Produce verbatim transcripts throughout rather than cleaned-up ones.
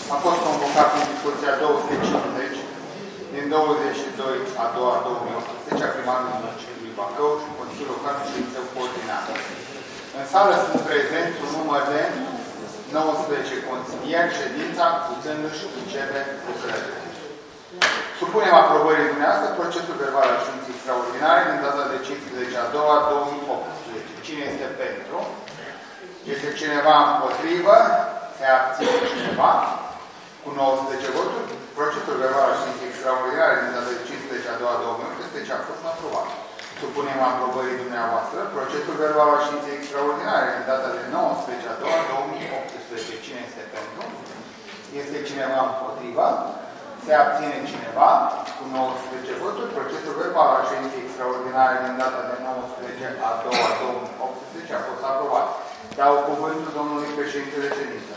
a fost convocat în discuția două sute cincizeci din douăzeci și doi a doua două mii optsprezece a primarului municipiului Bacău și Consiliul Local de ședință coordinată. În sală sunt prezenți un număr de nouăsprezece consilieri, ședința putându-și începe lucrările. Supunem aprobării dumneavoastră procesul verbal al ședinței extraordinare din data de cincisprezece a doua două mii optsprezece. Cine este pentru? Este cineva împotrivă? Se abține cineva? Cu nouăsprezece voturi, procesul verbal al ședinței extraordinare din data de cincisprezece a doua două mii optsprezece a fost aprobat. Supunem aprobării dumneavoastră procesul verbal al ședinței extraordinare din data de nouăsprezece a doua două mii optsprezece. Cine este pentru? Este cineva împotriva? Se abține cineva? Cu nouăsprezece voturi, procesul verbal al ședinței extraordinare din data de nouăsprezece a doua două mii optsprezece a fost aprobat. Dau cuvântul domnului președinte de ședință.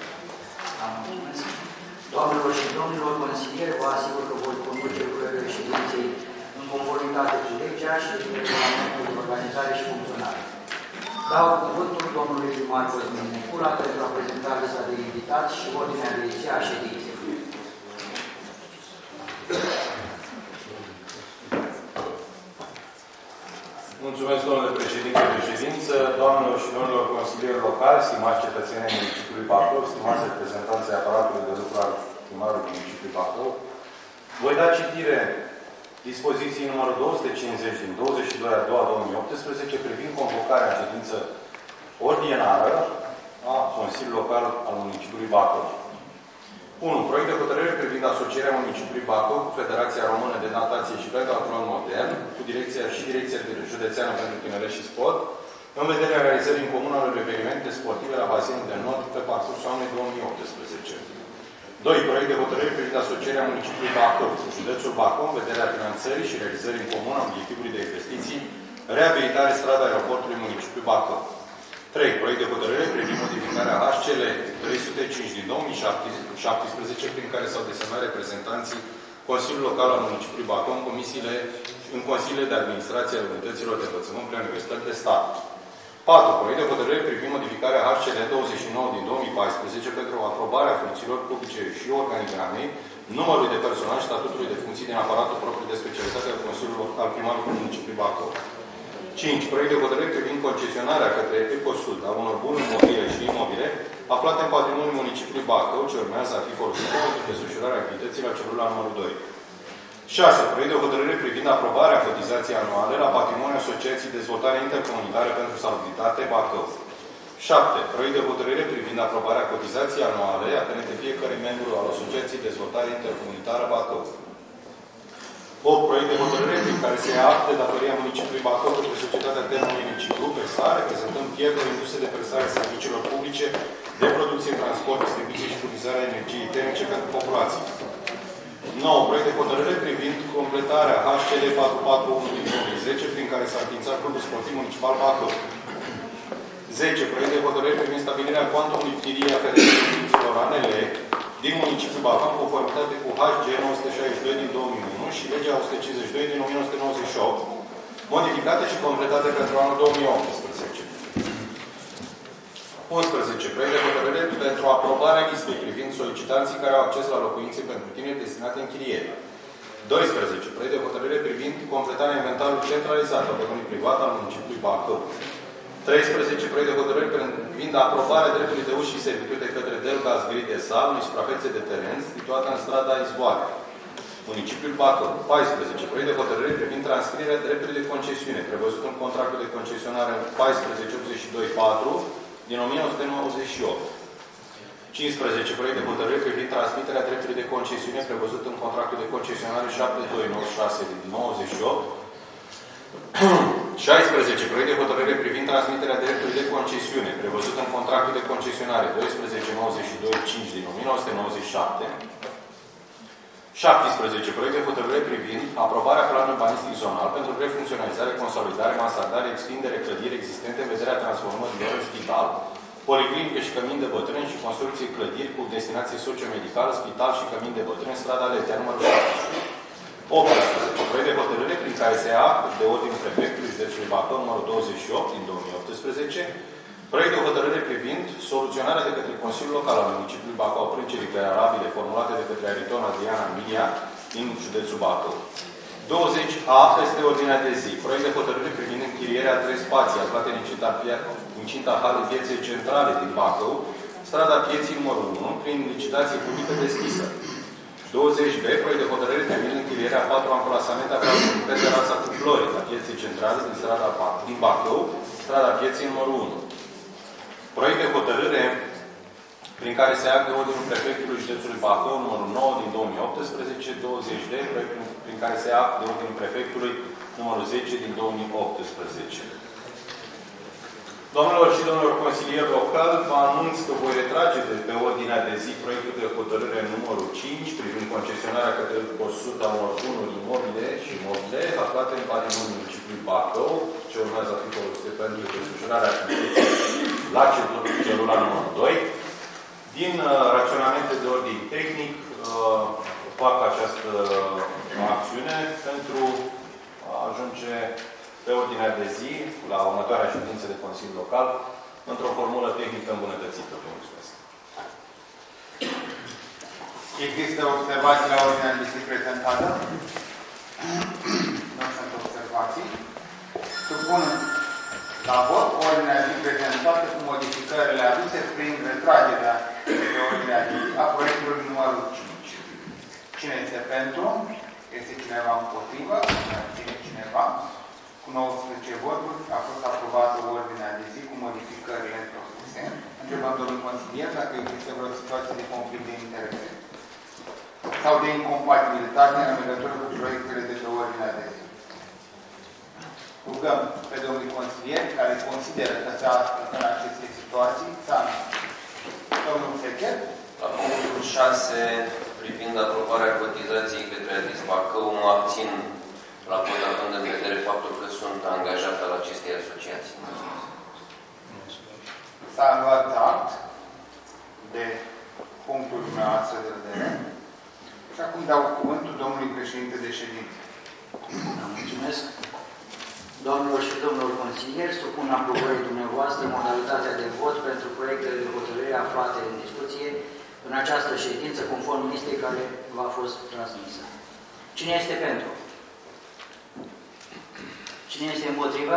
Doamnelor și domnilor consilieri, vă asigur că voi conduce lucrările ședinței în conformitate cu legea și regulamentul de organizare și funcționare. Dau cuvântul domnului primar Cosmin Necula pentru a prezenta lista de invitați și ordinea de zi a ședinței. Mulțumesc, domnule președinte de ședință, doamnelor și domnilor consilieri locali, stimați cetățeni ai municipiului Bacău, stimați reprezentanți ai aparatului de lucru al primarului municipiului Bacău, voi da citire dispoziției numărul două sute cincizeci din douăzeci și doi a doua două mii optsprezece privind convocarea în ședință ordinară a Consiliului Local al municipiului Bacău. unu. Proiect de hotărâre privind asocierea municipiului Bacău cu Federația Română de Natație și Pentathlon Modern, cu direcția și Direcția Județeană pentru Tineret și Sport, în vederea realizării în comun unor evenimente sportive la bazinul de nord pe parcursul anului două mii optsprezece. doi. Proiect de hotărâre privind asocierea municipiului Bacău cu județul Bacău în vederea finanțării și realizării în comun a obiectivului de investiții, reabilitare strada aeroportului municipiului Bacău. trei. Proiect de hotărâre privind modificarea H C L trei sute cinci din două mii șaptesprezece, prin care s-au desemnat reprezentanții Consiliului Local al municipiului Bacău în, comisiile, în consiliile de administrație ale unităților de învățământ la Universități de Stat. patru. Proiect de hotărâre privind modificarea H C L douăzeci și nouă din două mii paisprezece pentru aprobarea funcțiilor publice și organigramei, numărului de personal și statutului de funcții din aparatul propriu de specialitate al Consiliului Local al primarului municipiului Bacău. cinci. Proiect de hotărâre privind concesionarea către Ecosud a unor bunuri mobile și imobile aflate în patrimoniul municipiului Bacău, ce urmează a fi folosite pentru desfășurarea activității la celula numărul doi. șase. Proiect de hotărâre privind aprobarea cotizației anuale la patrimoniul Asociației Dezvoltare Intercomunitară pentru Salubritate Bacău. șapte. Proiect de hotărâre privind aprobarea cotizației anuale aferente fiecare membru al Asociației Dezvoltare Intercomunitară Bacău. opt. Proiect de hotărâre prin care se ia act de datoria municipiului Bacău către societatea Termului Uniciclu, Persar, reprezentând pierderi induse de prestarea serviciilor publice de producție, transport, distribuție și furnizarea energiei termice pentru populație. nouă. Proiect de hotărâre privind completarea H C L patru sute patruzeci și unu din două mii zece, prin care s-a înființat Clubul Sportiv Municipal Bacău. zece. Proiect de hotărâre privind stabilirea cuantumului chirie aferente instituțiilor A N L din municipiul Bacău, în conformitate cu H G nouă sute șaizeci și doi din două mii unu și Legea o sută cincizeci și doi din o mie nouă sute nouăzeci și opt, modificate și completate pentru anul două mii optsprezece. unsprezece. Proiect de hotărâre pentru aprobarea listei privind solicitanții care au acces la locuințe pentru tineri destinate închiriere. doisprezece. Proiect de hotărâre privind completarea inventarului centralizat al domeniului privat al municipiului Bacău. treisprezece. Proiect de hotărâre privind aprobarea dreptului de uși și servituri de către Delgaz Gri de Sal, unei suprafețe de teren situată în strada Izvoare, municipiul Bacău. paisprezece. Proiect de hotărâre privind transcrierea dreptului de concesiune, prevăzut în contractul de concesionare paisprezece optzeci și doi patru din o mie nouă sute nouăzeci și opt. cincisprezece. Proiect de hotărâre privind transmiterea dreptului de concesiune, prevăzut în contractul de concesionare șapte mii două sute nouăzeci și șase din nouăzeci și opt. șaisprezece. Proiect de hotărâre privind transmiterea dreptului de concesiune, prevăzut în contractul de concesionare doisprezece nouăzeci și doi cinci din o mie nouă sute nouăzeci și șapte. șaptesprezece. Proiect de hotărâre privind aprobarea planului urbanistic zonal pentru refuncționalizare, consolidare, mansardare, extindere clădiri existente în vederea transformării lor în spital, policlinică și cămin de bătrâni și construcții clădiri cu destinație socio-medicală, spital și cămin de bătrâni, strada Letea, numărul șapte. optsprezece. Proiect de hotărâre prin care se ia act de ordinul prefectului județului Bacău, numărul douăzeci și opt din două mii optsprezece, Proiect de hotărâre privind soluționarea de către Consiliul Local al Municipiului Bacău a plângerii declarabile formulate de către Ariton Adriana Milia din județul Bacău. douăzeci A este ordinea de zi. Proiect de hotărâre privind închirierea a trei spații aflate în incinta halei pieței centrale din Bacău, strada Pieții numărul unu, prin licitație publică deschisă. douăzeci B. Proiect de hotărâre privind închirierea a patru amplasamente aflate pe terasa cu flori la Pieței centrale din strada din Bacău, strada Pieței numărul unu. Proiect de hotărâre prin care se ia de ordinul prefectului județului Bacău, numărul nouă din două mii optsprezece, douăzeci D, proiect prin care se ia de ordinul prefectului, numărul zece din două mii optsprezece. Doamnelor și domnilor consilieri locali, vă anunț că voi retrage de pe ordinea de zi proiectul de hotărâre numărul cinci privind concesionarea către sută a unor bunuri imobile și imobile aflate în patrimoniul municipiului Bacău, ce urmează a fi folosite pentru desfășurarea activității la celula numărul doi. Din uh, raționamente de ordin tehnic, uh, fac această uh, acțiune pentru a ajunge pe ordinea de zi, la următoarea ședință de Consiliu Local, într-o formulă tehnică îmbunătățită. Vă mulțumesc. Există observații la ordinea de zi prezentată? Nu sunt observații. Supun la vot ordinea de zi prezentată cu modificările aduse prin retragerea de ordinea de zi a proiectului numărul cinci. Cine este pentru? Este cineva împotrivă? Cine cineva? Cu nouăsprezece voturi a fost aprobată ordinea de zi cu modificările propuse. Întrebăm domnul consilier dacă există vreo situație de conflict de interese sau de incompatibilitate în legătură cu proiectele de pe ordinea de zi. Rugăm pe domnul consilier care consideră că se află în aceste situații. Domnul Sechet. La punctul șase, privind aprobarea cotizației către Adis Bacău, mă abțin la vot, având în vedere faptul că sunt angajat al acestei asociații. S-a luat act de punctul dumneavoastră de vedere. Și acum dau cuvântul domnului președinte de ședință. Mulțumesc. Doamnelor și domnilor consilieri, supun aprobării dumneavoastră modalitatea de vot pentru proiectele de hotărâre aflate în discuție în această ședință, conform listei care v-a fost transmisă. Cine este pentru? Cine este împotrivă?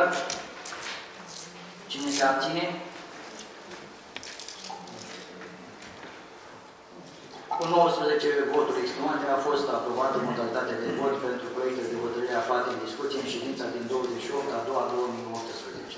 Cine se abține? Cu nouăsprezece voturi exprimate a fost aprobată modalitatea de vot pentru proiectele de hotărâre aflate în discuție în ședința din douăzeci și opt a doua două mii optsprezece.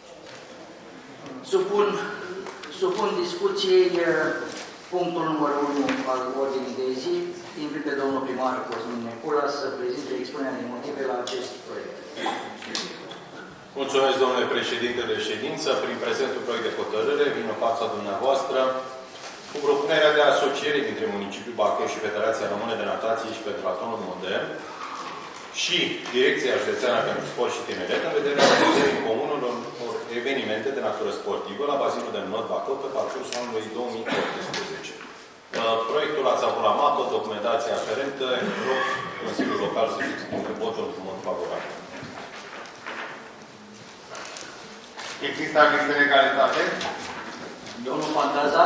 Supun, supun discuției punctul numărul unu al ordinii de zi. Invit pe domnul primar Cosmin Necula să prezinte expunerea de motive la acest proiect. Mulțumesc, domnule președinte de ședință. Prin prezentul proiect de hotărâre vin în fața dumneavoastră cu propunerea de asociere dintre municipiul Bacău și Federația Română de Natație și Pentathlonul Modern și Direcția Județeană pentru Sport și Tineret în vederea realizării comunelor evenimente de natură sportivă la bazinul de not Bacău pe parcursul anului două mii optsprezece. Proiectul ați avut la mapă, documentația aferentă, rog Consiliul Local să explice votul în mod favorabil. Există aviz de legalitate? Domnul Fantaza?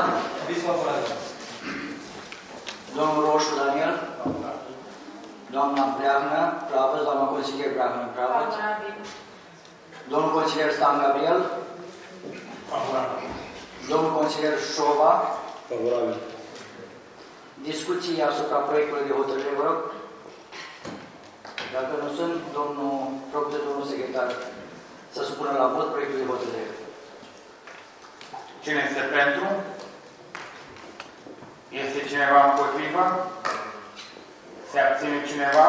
Domnul Roșu Daniel? Doamna Breahnă, Pravăț, doamna consilier Breahnă, Pravăț. Domnul consilier Stan Gabriel. Favorabil. Domnul consilier Șova. Favorabil. Discuții asupra proiectului de hotărâre, vă rog. Dacă nu sunt, domnul, rog de domnul secretar să supună la vot proiectul de hotărâre. Cine este pentru? Este cineva împotrivă? Se abține cineva?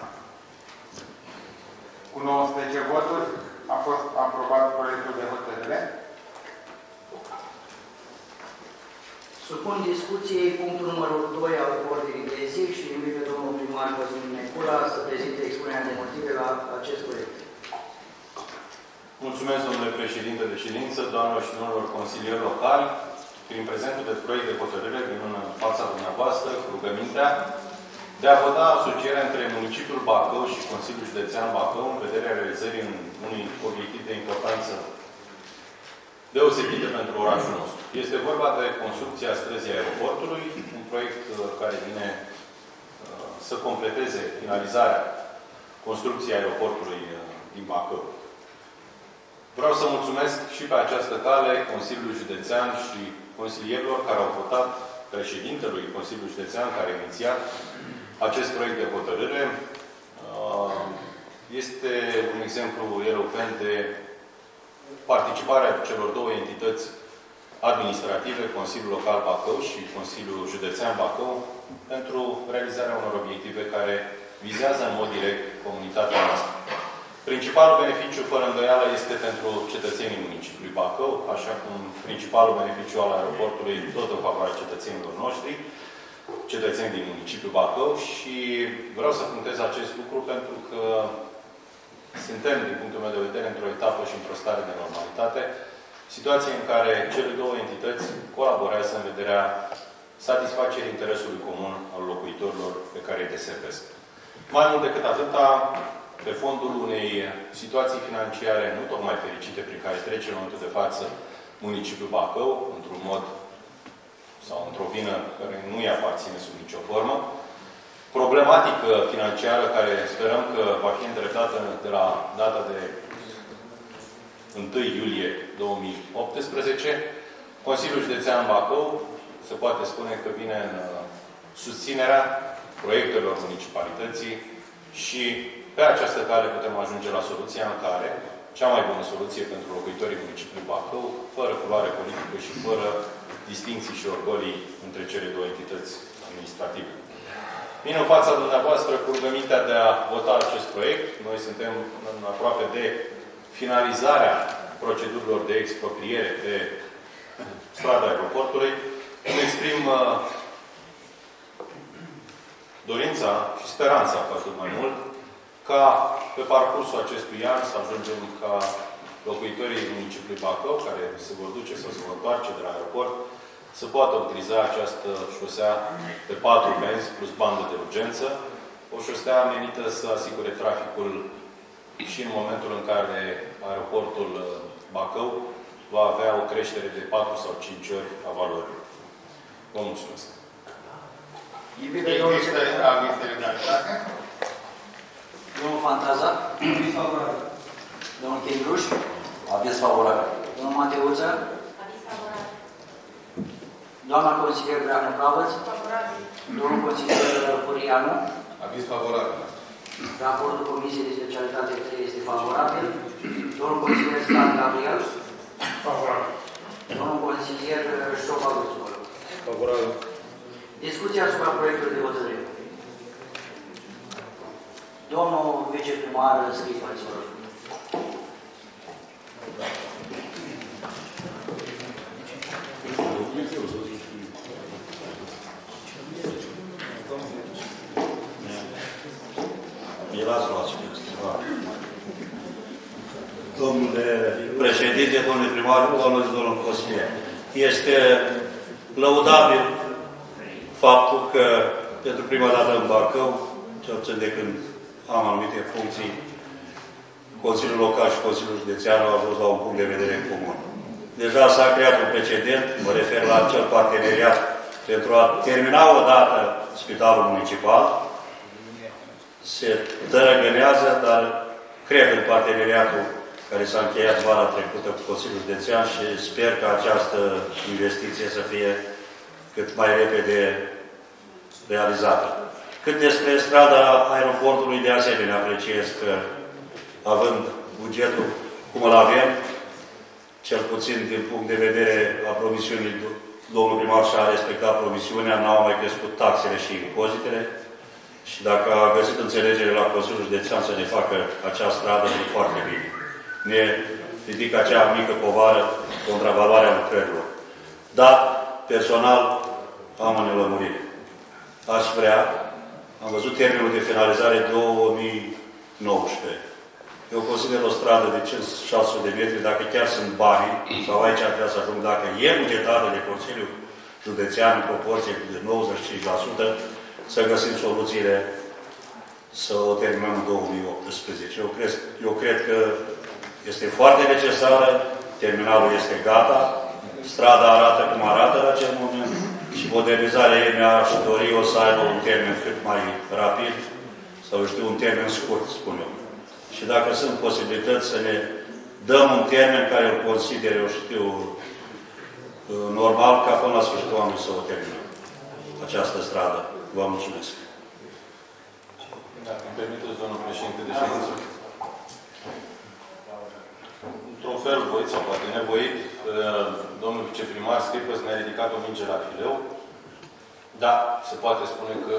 Cu nouăsprezece voturi a fost aprobat proiectul de hotărâre. Supun discuției punctul numărul doi al ordinii de zi și invit pe domnul primar Cosmin Necula să prezinte expunerea de motive la acest proiect. Mulțumesc, domnule președinte de ședință, doamnelor și domnilor consilieri locali. Prin prezentul de proiect de hotărâre vin în fața dumneavoastră cu rugămintea de a vota asocierea între municipiul Bacău și Consiliul Județean Bacău în vederea realizării unui obiectiv de importanță deosebite pentru orașul nostru. Este vorba de construcția străzii aeroportului, un proiect care vine să completeze finalizarea construcției aeroportului din Bacău. Vreau să mulțumesc și pe această cale Consiliului Județean și consilierilor care au votat, președintelui Consiliului Județean care a inițiat acest proiect de hotărâre. Este un exemplu elocvent de participarea celor două entități administrative, Consiliul Local Bacău și Consiliul Județean Bacău, pentru realizarea unor obiective care vizează în mod direct comunitatea noastră. Principalul beneficiu, fără îndoială, este pentru cetățenii municipiului Bacău, așa cum principalul beneficiu al aeroportului tot în favoarea cetățenilor noștri, cetățeni din municipiul Bacău, și vreau să punctez acest lucru pentru că suntem, din punctul meu de vedere, într-o etapă și într-o stare de normalitate, situație în care cele două entități colaborează în vederea satisfacerii interesului comun al locuitorilor pe care îi deservesc. Mai mult decât atâta, pe fondul unei situații financiare nu tocmai fericite prin care trece în momentul de față municipiul Bacău, într-un mod sau într-o vină care nu îi aparține sub nicio formă, problematică financiară care sperăm că va fi îndreptată de la data de întâi iulie două mii optsprezece, Consiliul Județean Bacău se poate spune că vine în susținerea proiectelor municipalității și pe această cale putem ajunge la soluția în care, cea mai bună soluție pentru locuitorii municipiului Bacău, fără culoare politică și fără distinții și orgolii între cele două entități administrative. Vin în fața dumneavoastră cu rugămintea de a vota acest proiect. Noi suntem în aproape de finalizarea procedurilor de expropriere pe strada aeroportului. Îmi exprim uh, dorința și speranța, cu atât mai mult, ca pe parcursul acestui an să ajungem ca locuitorii municipiului Bacău, care se vor duce sau se vor întoarce de la aeroport, să poată utiliza această șosea pe patru benzi plus bandă de urgență, o șosea menită să asigure traficul și în momentul în care aeroportul Bacău va avea o creștere de patru sau cinci ori a valorii. Vă mulțumesc. Există aviz de legalitate? Domnul Fantaza? Aviz favorabil. Domnul Chegruș? Aviz favorabil. Domnul Mateuță? Aviz favorabil. Doamna consilier Breană Plavăț? Favorabil. Domnul consilier Purianu? Aviz favorabil. Raportul Comisiei de Specialitate trei este favorabil. Domnul consilier Stan Gabriel? Favorabil. Domnul consilier Șopa Luțu? Favorabil. Discuția asupra proiectului de hotărâre. Domnul viceprimar Scripăț, vă rog. Domnule președinte, domnule primar, domnule și domnul consilier, este lăudabil faptul că pentru prima dată în Bacău, cel puțin de când am anumite funcții, Consiliul Local și Consiliul Județean au ajuns la un punct de vedere comun. Deja s-a creat un precedent, mă refer la acel parteneriat pentru a termina odată spitalul municipal. Se tărăgânează, dar cred în parteneriatul care s-a încheiat vara trecută cu Consiliul Județean și sper că această investiție să fie cât mai repede realizată. Cât despre strada aeroportului, de asemenea, apreciez că, având bugetul cum îl avem, cel puțin din punct de vedere a promisiunii, domnul primar și-a respectat promisiunea, n-au mai crescut taxele și impozitele și dacă a găsit înțelegere la Consiliul Județean să ne facă acea stradă, e foarte bine. Ne ridică acea mică povară contra valoarea lucrărilor. Dar, personal, am o nelămurire. Aș vrea, am văzut termenul de finalizare două mii nouăsprezece. Eu consider o stradă de cinci șase sute de metri, dacă chiar sunt bani, sau aici ar trebui să ajung, dacă e bugetată de Consiliul Județean în proporție de nouăzeci și cinci la sută, să găsim soluțiile să o terminăm în două mii optsprezece. Eu cred, eu cred că este foarte necesară terminalul este gata, strada arată cum arată la acel moment și modernizarea ei mi-aș dori o să aibă un termen cât mai rapid sau știu, un termen scurt, spun eu. Și dacă sunt posibilități să ne dăm un termen care îl consider, eu știu, normal, ca până la sfârșitul anului să o terminăm. Această stradă. Vă mulțumesc. Dacă îmi permiteți, domnul președinte de ședință. Într-un fel voit sau poate nevoit, domnul viceprimar Scripăț ne-a ridicat o minge la fileu. Da, se poate spune că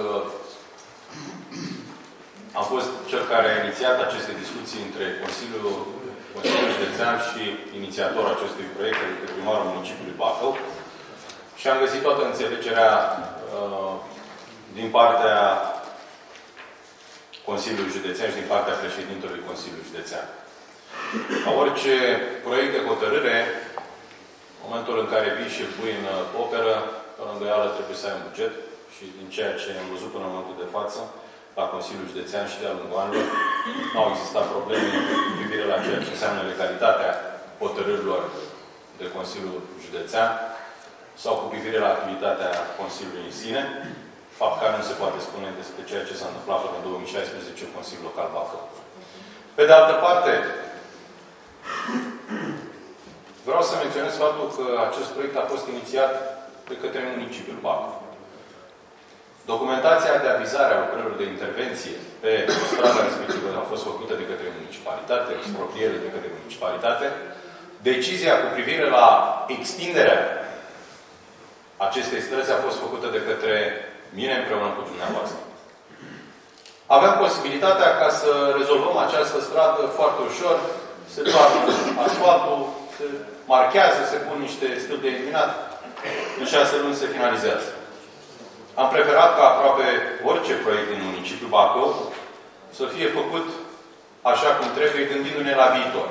am fost cel care a inițiat aceste discuții între Consiliul, Consiliul Județean și inițiatorul acestui proiect, adică primarul municipiului Bacău. Și am găsit toată înțelegerea uh, din partea Consiliului Județean și din partea președintelui Consiliului Județean. La orice proiect de hotărâre, în momentul în care vii și îl pui în operă, fără îndoială trebuie să ai un buget și din ceea ce am văzut până în momentul de față, la Consiliul Județean și de-a lungul anilor, nu au existat probleme cu privire la ceea ce înseamnă legalitatea hotărârilor de Consiliul Județean sau cu privire la activitatea Consiliului în sine, fapt care nu se poate spune despre ceea ce s-a întâmplat până în două mii șaisprezece Consiliul Local Bacău. Pe de altă parte, vreau să menționez faptul că acest proiect a fost inițiat de către municipiul Bacău. Documentația de avizare a lucrărilor de intervenție pe strada respectivă a fost făcută de către municipalitate, expropriere de către municipalitate. Decizia cu privire la extinderea acestei străzi a fost făcută de către mine împreună cu dumneavoastră. Aveam posibilitatea ca să rezolvăm această stradă foarte ușor. Se toarnă asfaltul, se marchează, se pun niște stâlpi de iluminat. În șase luni se finalizează. Am preferat ca aproape orice proiect din municipiul Bacău să fie făcut așa cum trebuie, gândindu-ne la viitor.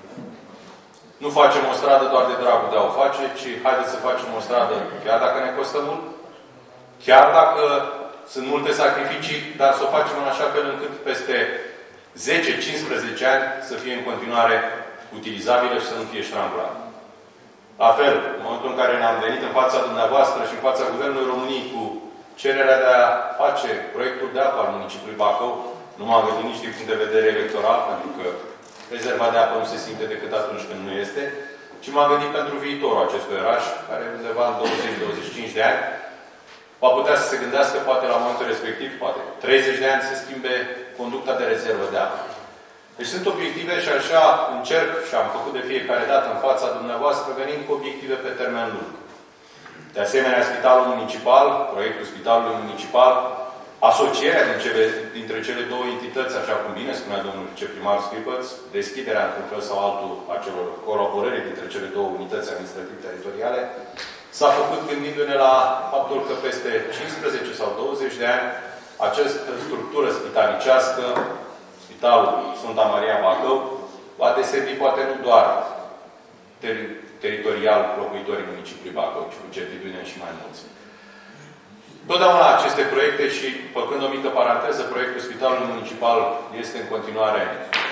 Nu facem o stradă doar de dragul de a o face, ci haideți să facem o stradă chiar dacă ne costă mult, chiar dacă sunt multe sacrificii, dar să o facem în așa fel încât peste zece cincisprezece ani să fie în continuare utilizabilă și să nu fie ștrangulată. La fel, în momentul în care ne-am venit în fața dumneavoastră și în fața Guvernului României cu cererea de a face proiectul de apă al municipiului Bacău, nu m-am gândit nici din punct de vedere electoral, pentru că rezerva de apă nu se simte decât atunci când nu este, ci m-am gândit pentru viitorul acestui oraș, care undeva în douăzeci douăzeci și cinci de ani va putea să se gândească, poate la momentul respectiv, poate treizeci de ani, să schimbe conducta de rezervă de apă. Deci sunt obiective și așa încerc și am făcut de fiecare dată în fața dumneavoastră, venind cu obiective pe termen lung. De asemenea, Spitalul Municipal, proiectul Spitalului Municipal, asocierea din cele, dintre cele două entități, așa cum bine spunea domnul viceprimar Scripăț, deschiderea într-un fel sau altul a celor colaborări dintre cele două unități administrativ-teritoriale, s-a făcut gândindu-ne la faptul că peste cincisprezece sau douăzeci de ani această structură spitalicească, Spitalul Sfânta Maria Bacău, va deservi poate nu doar teri teritorial locuitorii municipiului Bacău, ci cu certitudine și mai mulți. Totdeauna aceste proiecte și, făcând o mică paranteză, proiectul Spitalului Municipal este în continuare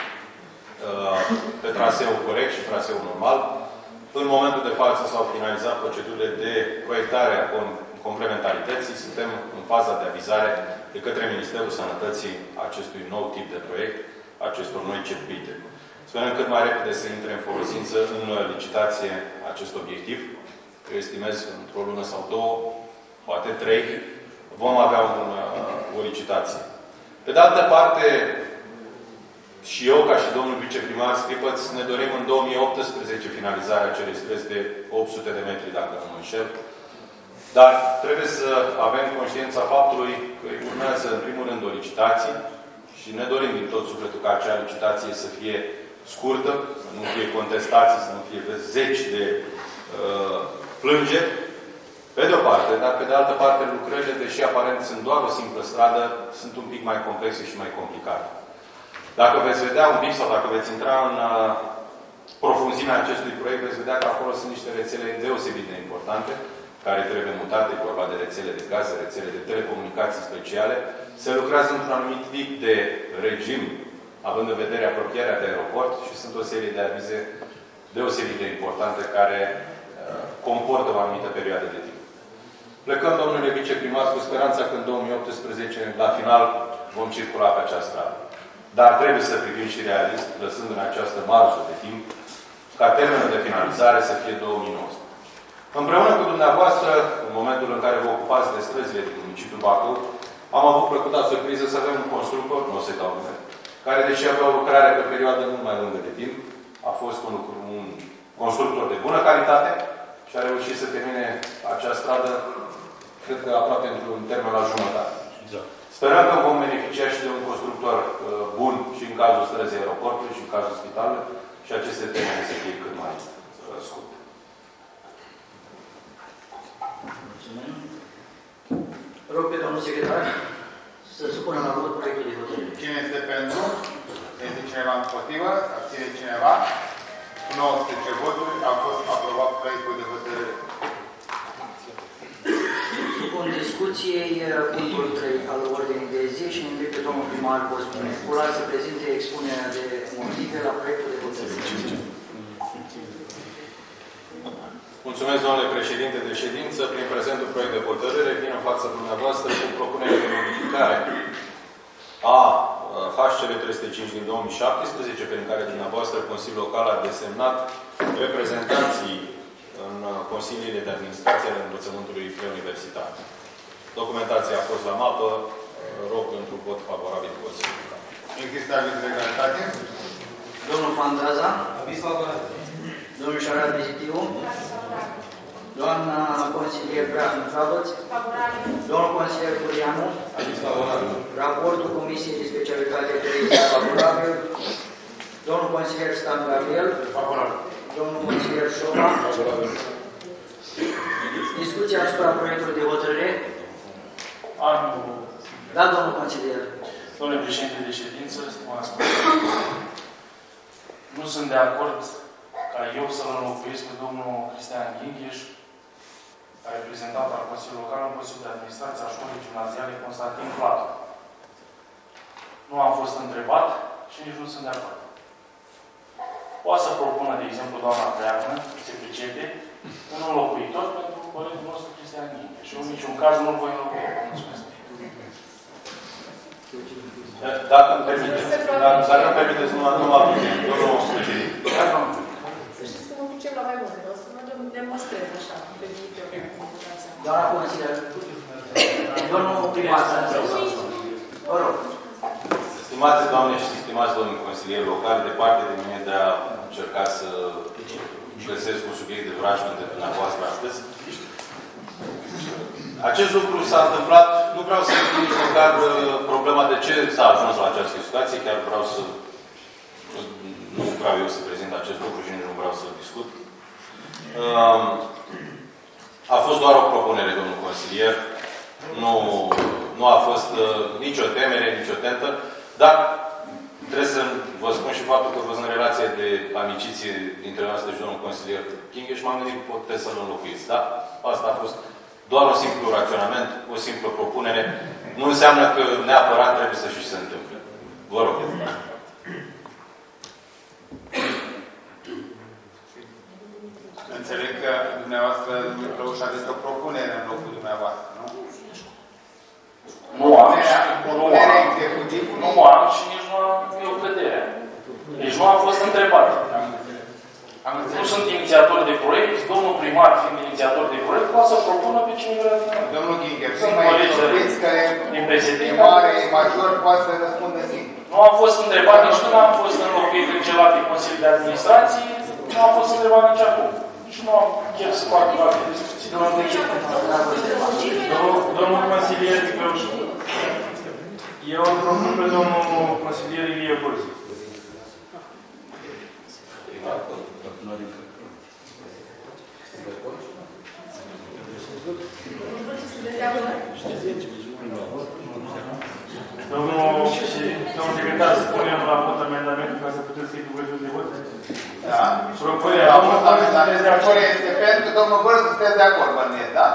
uh, pe traseu corect și traseu normal. În momentul de față s-au finalizat procedurile de proiectare a complementarității. Suntem în faza de avizare de către Ministerul Sănătății acestui nou tip de proiect, acestor noi circuite. Sperăm cât mai repede să intre în folosință în licitație acest obiectiv. Eu estimez într-o lună sau două, poate trei, vom avea un, o licitație. Pe de altă parte, și eu, ca și domnul viceprimar Scripăț, ne dorim în două mii optsprezece finalizarea acelei străzi de opt sute de metri, dacă nu mă înșel. Dar trebuie să avem conștiința faptului că urmează, în primul rând, o licitație și ne dorim din tot sufletul ca acea licitație să fie scurtă, să nu fie contestații, să nu fie zeci de uh, plângeri, pe de o parte, dar pe de altă parte lucrările, deși aparent sunt doar o simplă stradă, sunt un pic mai complexe și mai complicate. Dacă veți vedea un pic sau dacă veți intra în uh, profunzimea acestui proiect, veți vedea că acolo sunt niște rețele deosebit de importante, care trebuie mutate, e vorba de rețele de gaze, rețele de telecomunicații speciale. Se lucrează într-un anumit tip de regim, având în vedere apropierea de aeroport și sunt o serie de avize deosebit de importante care comportă o anumită perioadă de timp. Plecăm, domnule viceprimar, cu speranța că în două mii optsprezece, la final, vom circula pe această stradă. Dar trebuie să privim și realist, lăsând în această marjă de timp, ca termenul de finalizare să fie două mii nouăsprezece. Împreună cu dumneavoastră, în momentul în care vă ocupați de străzile din municipiul Bacău, am avut plăcuta surpriză să avem un constructor, nu o să-i dau nume, care, deși avea o lucrare pe perioadă mult mai lungă de timp, a fost un, lucru, un constructor de bună calitate și a reușit să termine acea stradă, cred că aproape într-un termen la jumătate. Exact. Sperăm că vom beneficia și de un constructor uh, bun și în cazul străzii aeroportului și în cazul spitalului și aceste termene să fie cât mai uh, scurte. Mulțumim. Rog pe domnul secretar să supună la vot proiectul de hotărâre. Cine este pentru? Este cineva împotrivă? Abține cineva? Cu nouăsprezece voturi a fost aprobat proiectul de hotărâre. Supun discuției punctul trei al ordinii de zi și invit pe domnul primar Cosmin Necula să prezinte expunerea de motive la proiectul de hotărâre. Mulțumesc, domnule președinte de ședință. Prin prezentul proiect de hotărâre vin în fața dumneavoastră cu propunerea de modificare a H C V trei sute cinci din două mii șaptesprezece, prin care dumneavoastră Consiliul Local a desemnat reprezentanții în consiliile de administrație ale învățământului preuniversitar. Documentația a fost la mapă. Rog pentru vot favorabil Consiliul Local. Există aviz de egalitate? Domnul Fantaza. Aviz favorabil. Domnul Șarat Vizitiu. Doamna consilier Brahmin Fabăț. Domnul consilier Curianu. Aviz favorabil. Raportul Comisiei de Specialitate trei favorabil. Domnul consilier Stan Gabriel. Favorabil. Domnul consilier Șova. Favorabil. Discuția asupra proiectului de hotărâre. Anul. Da, domnul consilier. Domnule președinte de ședință, stimați nu sunt de acord ca eu să-l înlocuiesc pe domnul Cristian Ghingheș, ca reprezentant al Consiliului Local în Consiliul de Administrație a Școlii Gimnaziale Constantin Platu. Nu am fost întrebat și nici nu sunt de acord. Poate să propună, de exemplu, doamna Preacnă, se pricepe, un înlocuitor pentru colegul nostru Cristian Ghingheș. Și eu în niciun caz nu-l voi înlocui. Mulțumesc. Dacă îmi permiteți, dacă îmi permiteți, nu mă aplică. Domnul președinte. Știți că mă ducem la mai multe, o să mă demonstrez așa, pe viitor. Doamna consilier. Domnul primar. Vă rog. Stimate doamne și stimați domnii consilieri locali, departe de mine de a încerca să găsesc un subiect de vrajmă de dumneavoastră astăzi. Acest lucru s-a întâmplat, nu vreau să ridic nici măcar problema de ce s-a ajuns la această situație, chiar vreau să, nu vreau eu să prezint acest lucru și nici nu vreau să discut. A fost doar o propunere, domnul consilier, nu, nu a fost nicio temere, nicio tentă, dar trebuie să vă spun și faptul că văzând relația de amiciție dintre noastre și domnul consilier Ghingheș, m-am gândit că puteți să-l înlocuiți, da? Asta a fost doar un simplu raționament, o simplă propunere. Nu înseamnă că neapărat trebuie să și se întâmple. Vă rog. Înțeleg că dumneavoastră, domnul Clăuș, aveți o propunere în locul dumneavoastră, nu? Nu am. Propunerea executivului. Nu am și nici nu am eu căderea. Deci nu am fost întrebat. Am nu sunt inițiator de proiect, domnul primar, fiind inițiator de proiect, poate să propună pe cine vrea să vină. Domnul Ghingher, Sunt mai colegi vorbiți care din P S D. e mare, e major, poate să răspundă singur. Nu am fost întrebat, nici când am fost înlocuit în celelalte Consiliul de Administrație, nu am fost întrebat nici acum. Nici nu am chef să fac alte discuții. Domnul Domnul consilier Nicăuș, eu îl propun pe domnul consilier Ilie Burzi. Domnul secretar, să punem la vot amendamentul ca să puteți să-i cuvântul de vot? Da? Propunerea. Domnul Burzi, sunteți de acord? Este pentru domnul Burzi, sunteți de acord, bănuiesc, da?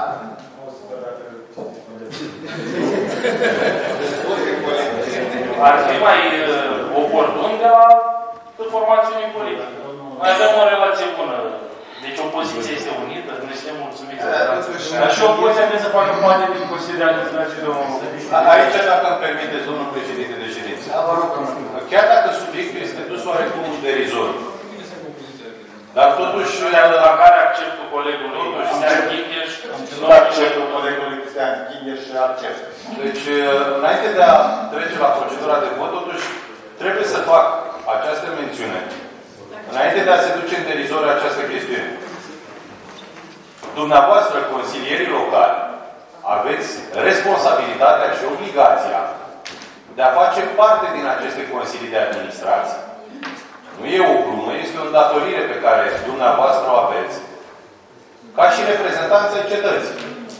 Ar fi mai uh, oportun de la formațiunii politice. avem o relație bună. Deci opoziția este unită, noi suntem mulțumiți. Dar și opoziția trebuie să facă parte din Consiliul de Administrație, domnul. Aici, dacă îmi permiteți, domnul președinte de ședință. Chiar dacă subiectul este dus oarecum derizoriu. Dar totuși... La care acceptul colegului Cristian Ghingeș? Nu acceptul colegului Cristian Ghingeș și accept. Deci, înainte de a trece la procedura de vot, totuși, trebuie să fac această mențiune. Înainte de a se duce în derizoriu această chestiune. Dumneavoastră, consilierii locali, aveți responsabilitatea și obligația de a face parte din aceste consilii de administrație. Nu e o glumă, este o îndatorire pe care dumneavoastră o aveți ca și reprezentanța cetății.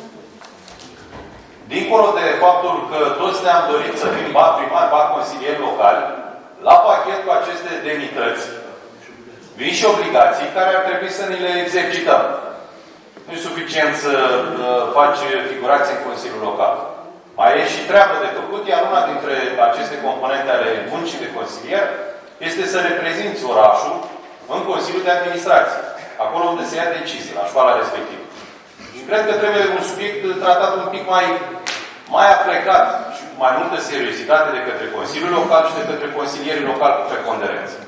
Dincolo de faptul că toți ne-am dorit să fim ba primari, ba consilieri locali, la pachet cu aceste demnități vin și obligații care ar trebui să ni le exercităm. Nu e suficient să uh, faci figurație în Consiliul Local. Mai e și treabă de făcut, iar una dintre aceste componente ale muncii de consilier este să reprezinți orașul în Consiliul de Administrație. Acolo unde se ia decizii, la școala respectivă. Și cred că trebuie un subiect tratat un pic mai, mai aplecat și cu mai multă seriozitate de către Consiliul Local și de către consilierii locali cu preponderență.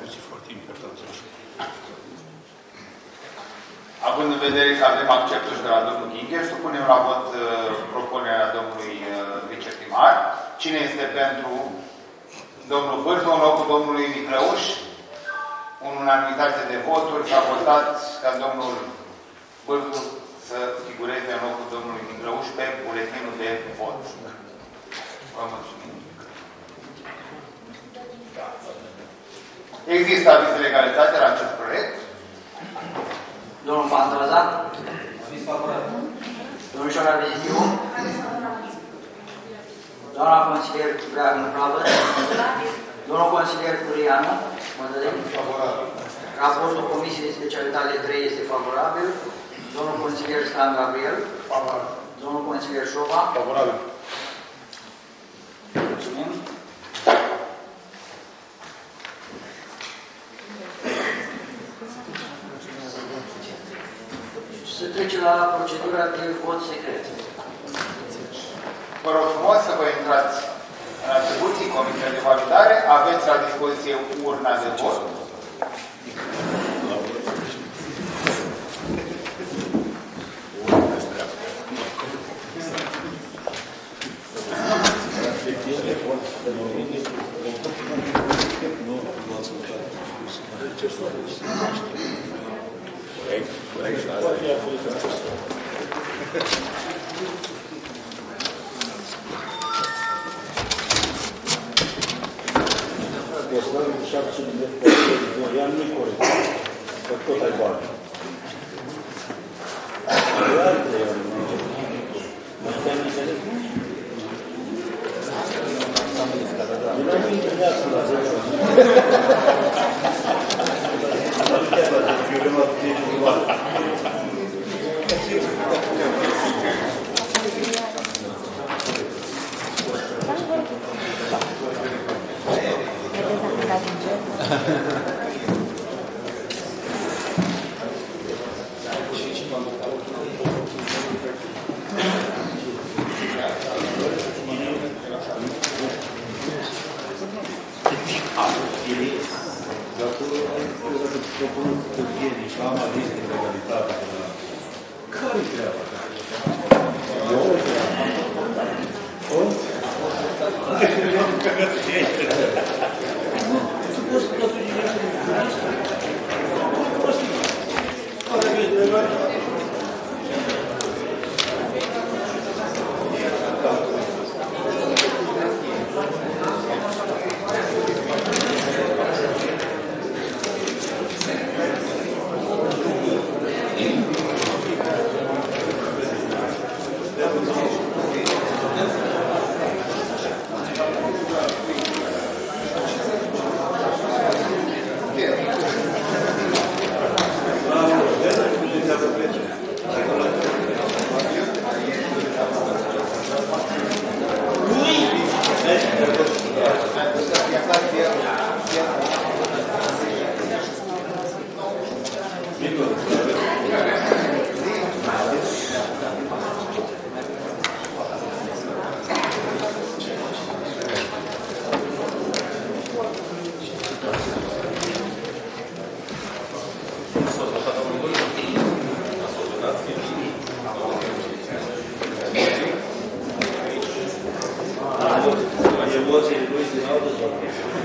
Având în vedere că avem acceptul și de la domnul Ghingeș, supunem la vot uh, propunerea domnului uh, viceprimar. Cine este pentru domnul Bârdu în locul domnului Niclăuș? În unanimitate de voturi s-a votat ca domnul Bârdu să figureze în locul domnului Niclăuș pe buletinul de vot. Vă mulțumim. Există aviz de legalitate la acest proiect? Domnul Pantoza? Domnul Șoara Viziu? Doamna consilier Breagă Pravă? Domnul consilier Curianu? Mădălin? Raportul Comisiei de Specialitate trei este favorabil. Domnul consilier Stan Gabriel? Favorabil. Domnul consilier Șova? Favorabil. Mulțumim. Se trece la procedura de vot secret. Vă rog frumos să vă intrați în atribuții, Comisia de Validare. Aveți la dispoziție urna de vot.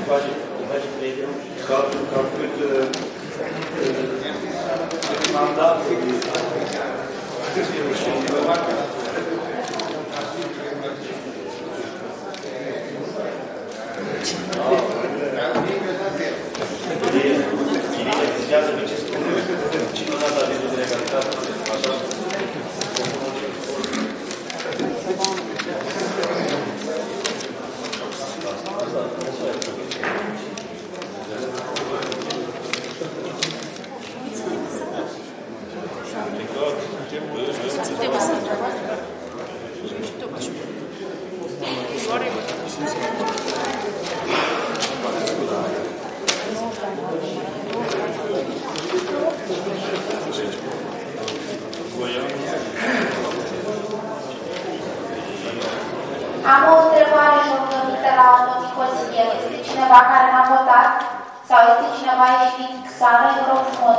Ca cât mandat, cine n-a dat de legalitate? Am o întrebare și o rugăminte la domnul consilier. Este cineva care n-a votat? Sau este cineva ieșit din sală? Îi rog frumos.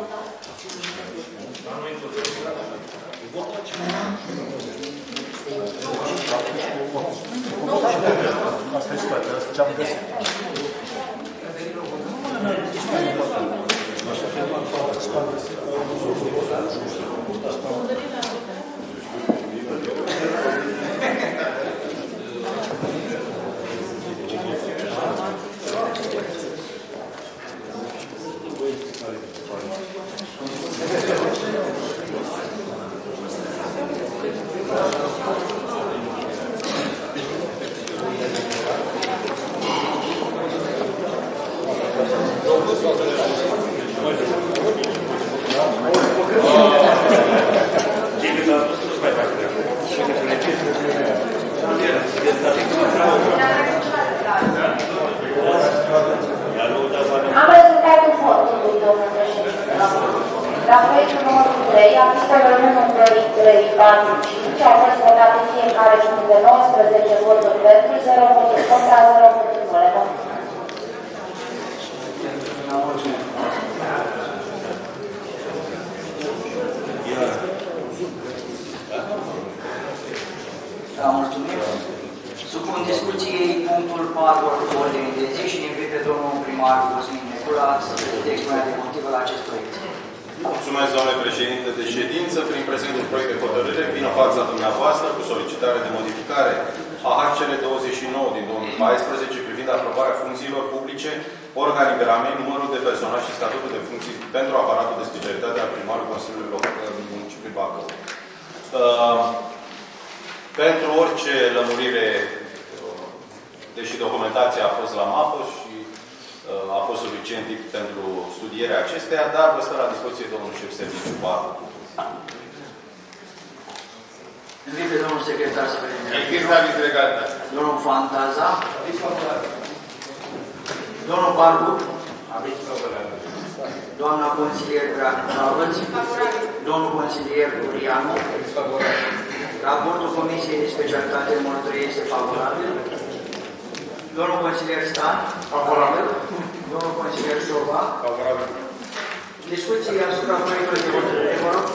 Am rezultatul votului, domnul președinte. La proiectul numărul trei, articolul unu, trei, patru, cinci, au fost votate fiecare punct de nouăsprezece voturi pentru, zero voturi contra, zero voturi nule. Da, mulțumim. Supun discuției punctul patru al ordinii de zi și ne invit pe domnul primar Cosmin Necula să prezinte expunerea de motive la acest proiect. Mulțumesc, domnule președinte de ședință. Prin prezentul proiect de hotărâre vin în fața dumneavoastră cu solicitare de modificare a H C R douăzeci și nouă din două mii paisprezece privind aprobarea funcțiilor publice, organigrame, numărul de personal și statutul de funcții pentru aparatul de specialitate al primarului Consiliului Local din municipiul Bacău. Uh, pentru orice lămurire, deși documentația a fost la mapă și uh, a fost suficient timp pentru studierea acesteia, dar vă stă la dispoziție domnul șef serviciu patru. Invit pe domnul secretar să prezinte. Exersați de legalitate. Domnul Fantaza. Domnul Barbu. Doamna consilier Gravăț. Domnul consilier Urianu. Raportul Comisiei de Specialitate numărul trei este favorabil. Domnul consilier Stan. Favorabil. Domnul consilier Șova. Favorabil. Discuții asupra proiectului de hotărâre, vă rog.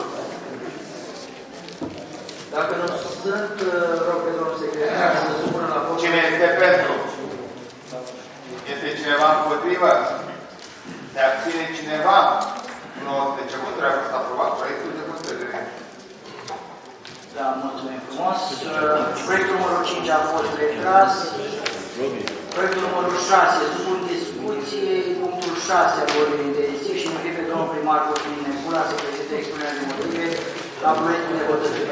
Dacă nu sunt, rog pe domnul secretar să supună la vot. Cine este pentru? Este cineva împotrivă? Se abține cineva? Nu, de ce hotărâre a fost aprobat proiectul de hotărâre? Da, mulțumim frumos. Proiectul numărul cinci a fost retras. Proiectul numărul șase, supun discuție, punctul șase al ordinii de zi și invit pe domnul primar Cosmin Necula să prezinte expunerea de motive la proiectul de hotărâre.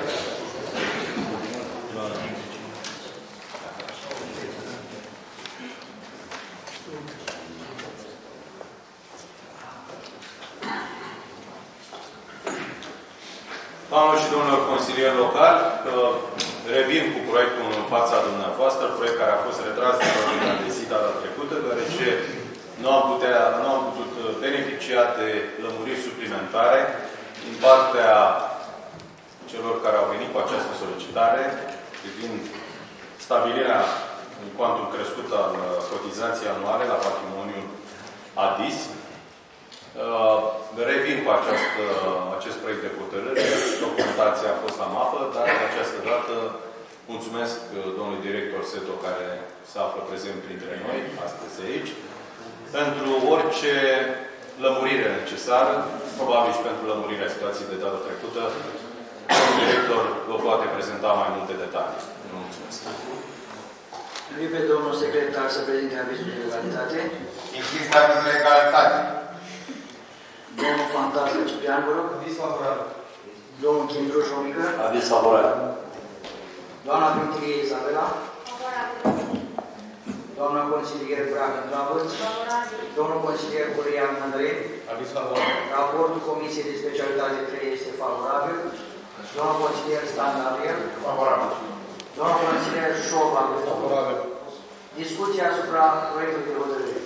Doamnelor și domnilor consilieri locali, revin cu proiectul în fața dumneavoastră, proiect care a fost retras din ordinea de zi data trecută, deoarece nu am, putea, nu am putut beneficia de lămuriri suplimentare din partea celor care au venit cu această solicitare, privind stabilirea în cuantum crescut al cotizației anuale la patrimoniul A D I S. Uh, revin cu acest, uh, acest proiect de hotărâre. Documentația a fost la mapă, dar de această dată mulțumesc mulțumesc domnului director Seto, care se află prezent printre noi, astăzi aici, pentru orice lămurire necesară, probabil și pentru lămurirea situației de data trecută. Domnul director vă poate prezenta mai multe detalii. Vă mulțumesc. Invit pe domnul secretar să prezinte avizul de legalitate. Există aviz de legalitate. Domnul Fantasă Ciprian, vă rog. Aviz favorabil. Domnul Chindruș Omică. Aviz favorabil. Doamna Pintilie Isabela. Favorabil. Doamna consilier Bragan Drabăț. Favorabil. Domnul consilier Burian Andrei. Aviz favorabil. Raportul Comisiei de Specialitate trei este favorabil. Domnul consilier Stan Gabriel. Favorabil. Domnul consilier Șova. Favorabil. Discuția asupra proiectului de hotărâre.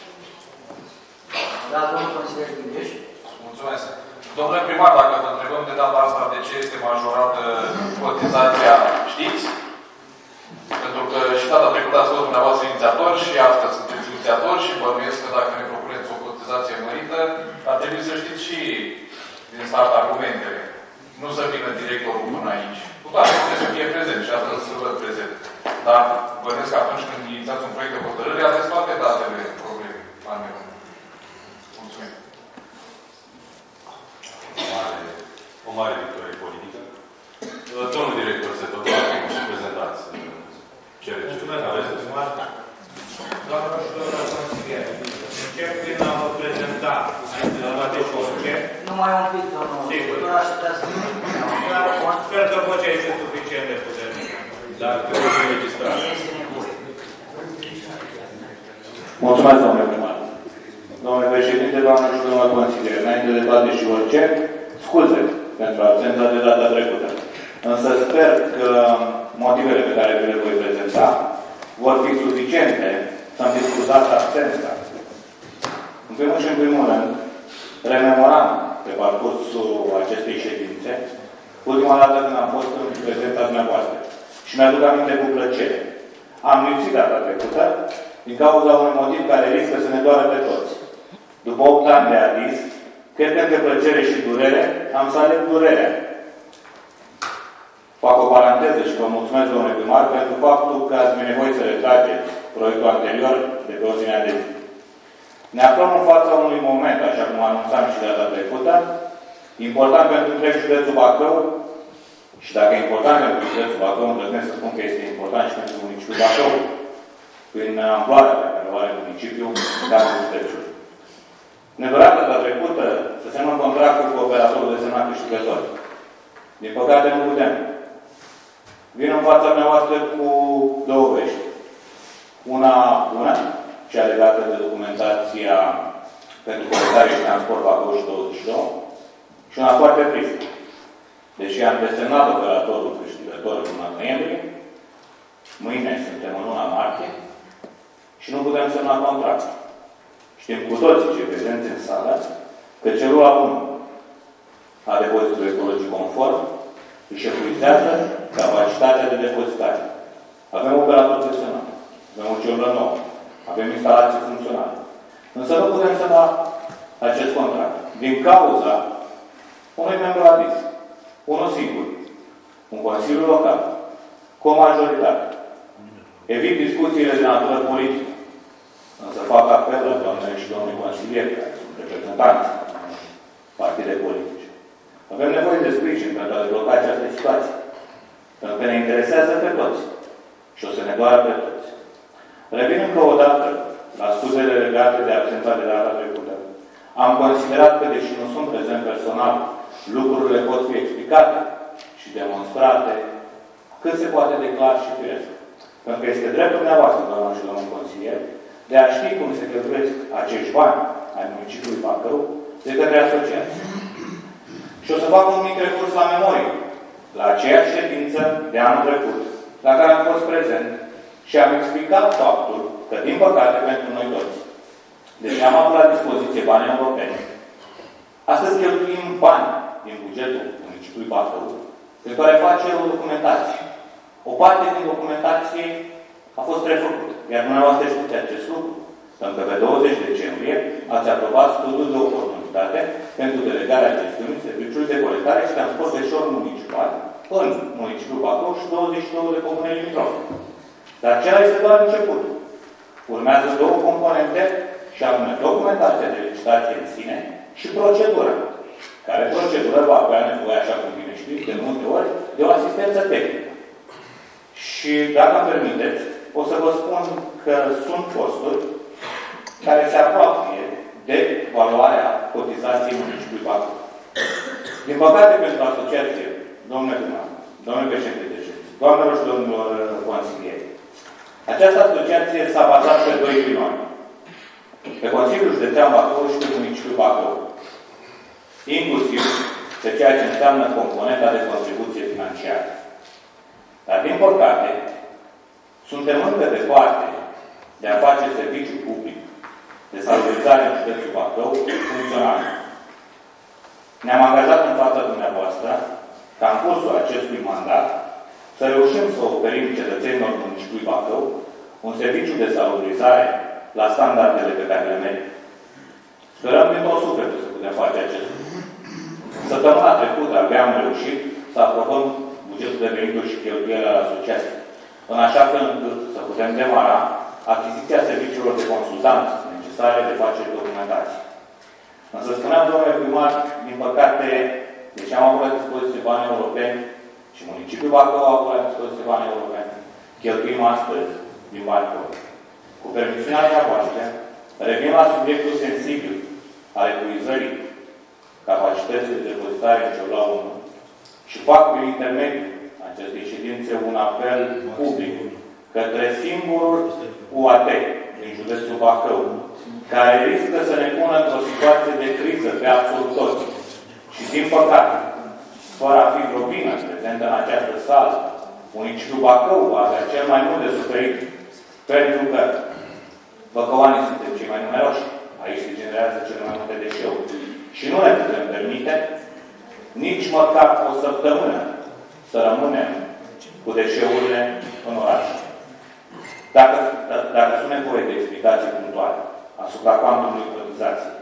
Da, domnul consilier Ghindeș. Mulțumesc. Domnule primar, dacă vă întrebăm de data asta de ce este majorată cotizația, știți? Pentru că și data trecută ați fost dumneavoastră inițiator și astăzi sunteți inițiator și bănuiesc că dacă ne propuneți o cotizație mărită, ar trebui să știți și din start argumentele. Nu să vină directorul până aici. Cu toate puteți să fie prezent și astăzi să văd prezent. Dar bănuiesc că atunci când inițiați un proiect de hotărâre, aveți toate datele probleme. Mulțumim. O mare, o mare victorie politică. Domnul director, se tot să prezentați. Cereți. Mulțumesc, doamnă și domnul consilier. Încep prin a vă prezenta aici de la Matești Orice. Numai un pic, domnul. Sigur. Nu așteptați nimic. Sper că vocea este suficient de puternică. Dar trebuie să înregistrați. Este nevoie. Mulțumesc, domnule primar. Domnule președinte, doamnă și domnul consilier, înainte de toate și orice, scuze pentru absența de data trecută. Însă sper că motivele pe care vi le voi prezenta vor fi suficiente să-mi discutați absența. În primul și în primul rând, rememoram pe parcursul acestei ședințe ultima dată când am fost în prezența dumneavoastră. Și mi-aduc aminte cu plăcere. Am lipsit data trecută din cauza unui motiv care riscă să ne doară pe toți. După opt ani de adis, cred că între plăcere și durere am să aleg durerea. Fac o paranteză și vă mulțumesc, domnule primar, pentru faptul că ați venit voi să retrageți proiectul anterior de pe ordinea de zi. Ne aflăm în fața unui moment, așa cum anunțam și data trecută, important pentru întreg județul Bacău, și dacă e important pentru județul Bacău, îndrăznesc să spun că este important și pentru municipiul Bacău, prin amploarea pe care o are municipiul, dar județul. Ne dorea data trecută să semnăm contractul cu operatorul de semnat câștigător. Din păcate nu putem. Vin în fața dumneavoastră cu două vești. Una bună, cea legată de documentația pentru colectare și transport Bacău și douăzeci și doi, și una foarte tristă. Deși am desemnat operatorul câștigător în luna noiembrie, mâine suntem în luna martie și nu putem semna contractul. Știm cu toții cei prezenți în sală că celula unu a depozitului ecologic conform își epuizează capacitatea de depozitare. Avem operator de semnat, avem o celulă nouă, avem instalații funcționale. Însă nu putem semna acest contract. Din cauza unui membru adis, unul singur, un consiliu local, cu o majoritate. Evit discuțiile de natură politică. Însă fac apel la doamnele și domnului consilieri, care sunt reprezentanți partide politice. Avem nevoie de sprijin pentru a debloca această situație. Pentru că ne interesează pe toți. Și o să ne doară pe toți. Revin încă o dată la scuzele legate de absența de data trecută. Am considerat că, deși nu sunt prezent personal, lucrurile pot fi explicate și demonstrate cât se poate de clar și firesc. Pentru că este dreptul dumneavoastră, doamna și domnul consilier, de a ști cum se cheltuiesc acești bani ai municipiului Bacău de către asociații. Și o să fac un mic recurs la memorie, la aceeași ședință de anul trecut, la care am fost prezent și am explicat faptul că, din păcate, pentru noi toți, deci am avut la dispoziție bani europeni. Astăzi cheltuim bani din bugetul municipiului Bacău, pe care face o documentație. O parte din documentație a fost refăcută. Iar dumneavoastră știți acest lucru. Pentru că pe douăzeci decembrie ați aprobat studiul de oportunitate pentru delegarea gestiunii serviciului de colectare și transport deșeuri municipal în municipiul Bacău și douăzeci și două de comune limitrofe. Dar acela este doar început. Urmează două componente, și anume documentația de licitație în sine și procedura. Care procedură va avea nevoie, așa cum bine știți, de multe ori, de o asistență tehnică. Și, dacă îmi permiteți, o să vă spun că sunt costuri care se apropie de valoarea cotizației municipiului Bacău. Din păcate, pentru asociație, domnule primar, domnule președinte de ședință, doamnelor și domnilor consilieri, această asociație s-a bazat pe doi piloni. Pe Consiliul Județean Bacău și pe municipiul Bacău. Inclusiv pe ceea ce înseamnă componenta de contribuție financiară. Dar, din păcate, suntem încă departe de a face serviciu public de salubrizare în județul Bacău funcțional. Ne-am angajat în fața dumneavoastră ca în cursul acestui mandat să reușim să oferim cetățenilor municipiului Bacău un serviciu de salubrizare la standardele pe care le merită. Sperăm din tot sufletul să putem face acest lucru. Săptămâna trecută abia am reușit să aprobăm bugetul de venituri și cheltuieli al asociației, în așa fel încât să putem demara achiziția serviciilor de consultanță necesare de face documentație. Însă spuneam, domnule primar, din păcate, deși am avut la dispoziție bani europeni și municipiul Bacău a avut la dispoziție bani europeni, cheltuim astăzi din bani proprii. Cu permisiunea dumneavoastră, revin la subiectul sensibil al epuizării capacității de depozitare în Ceaula unu și fac prin intermediul acestei ședințe un apel public către singurul U A T din județul Bacău, care riscă să ne pună într-o situație de criză pe absolut toți. Și din păcate, fără a fi vreo vină prezentă în această sală, municipiul Bacău va avea cel mai mult de suferit, pentru că băcăoanii suntem cei mai numeroși. Aici se generează cele mai multe deșeuri. Și nu ne putem permite nici măcar o săptămână să rămânem cu deșeurile în oraș. Dacă, dacă sunt nevoie de explicații punctuale asupra cuantumului cotizației,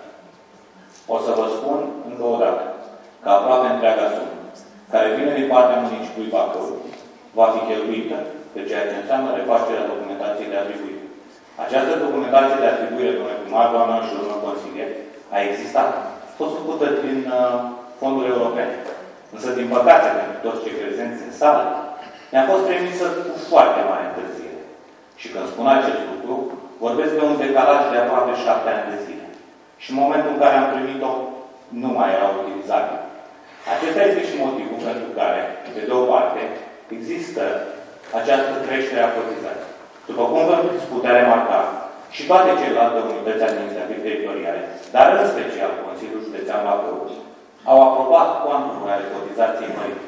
o să vă spun încă o dată că aproape întreaga sumă care vine din partea municipiului Bacău va fi cheltuită pe ceea ce înseamnă refacerea documentației de atribuire. Această documentație de atribuire, domnule primar, doamnă și domnul consilier, a existat. A fost făcută din uh, fonduri europene. Însă, din păcate, pentru toți cei prezenți în sală, ne-a fost trimisă cu foarte mare întârziere. Și când spun acest lucru, vorbesc de un decalaj de aproape șapte ani de zile. Și în momentul în care am primit-o, nu mai era utilizabil. Acesta este și motivul pentru care, pe de o parte, există această creștere a cotizației. După cum vă putea remarca, și toate celelalte unități administrative teritoriale, dar în special Consiliul Județean Bacău, au aprobat cuantumul ale cotizației mărite.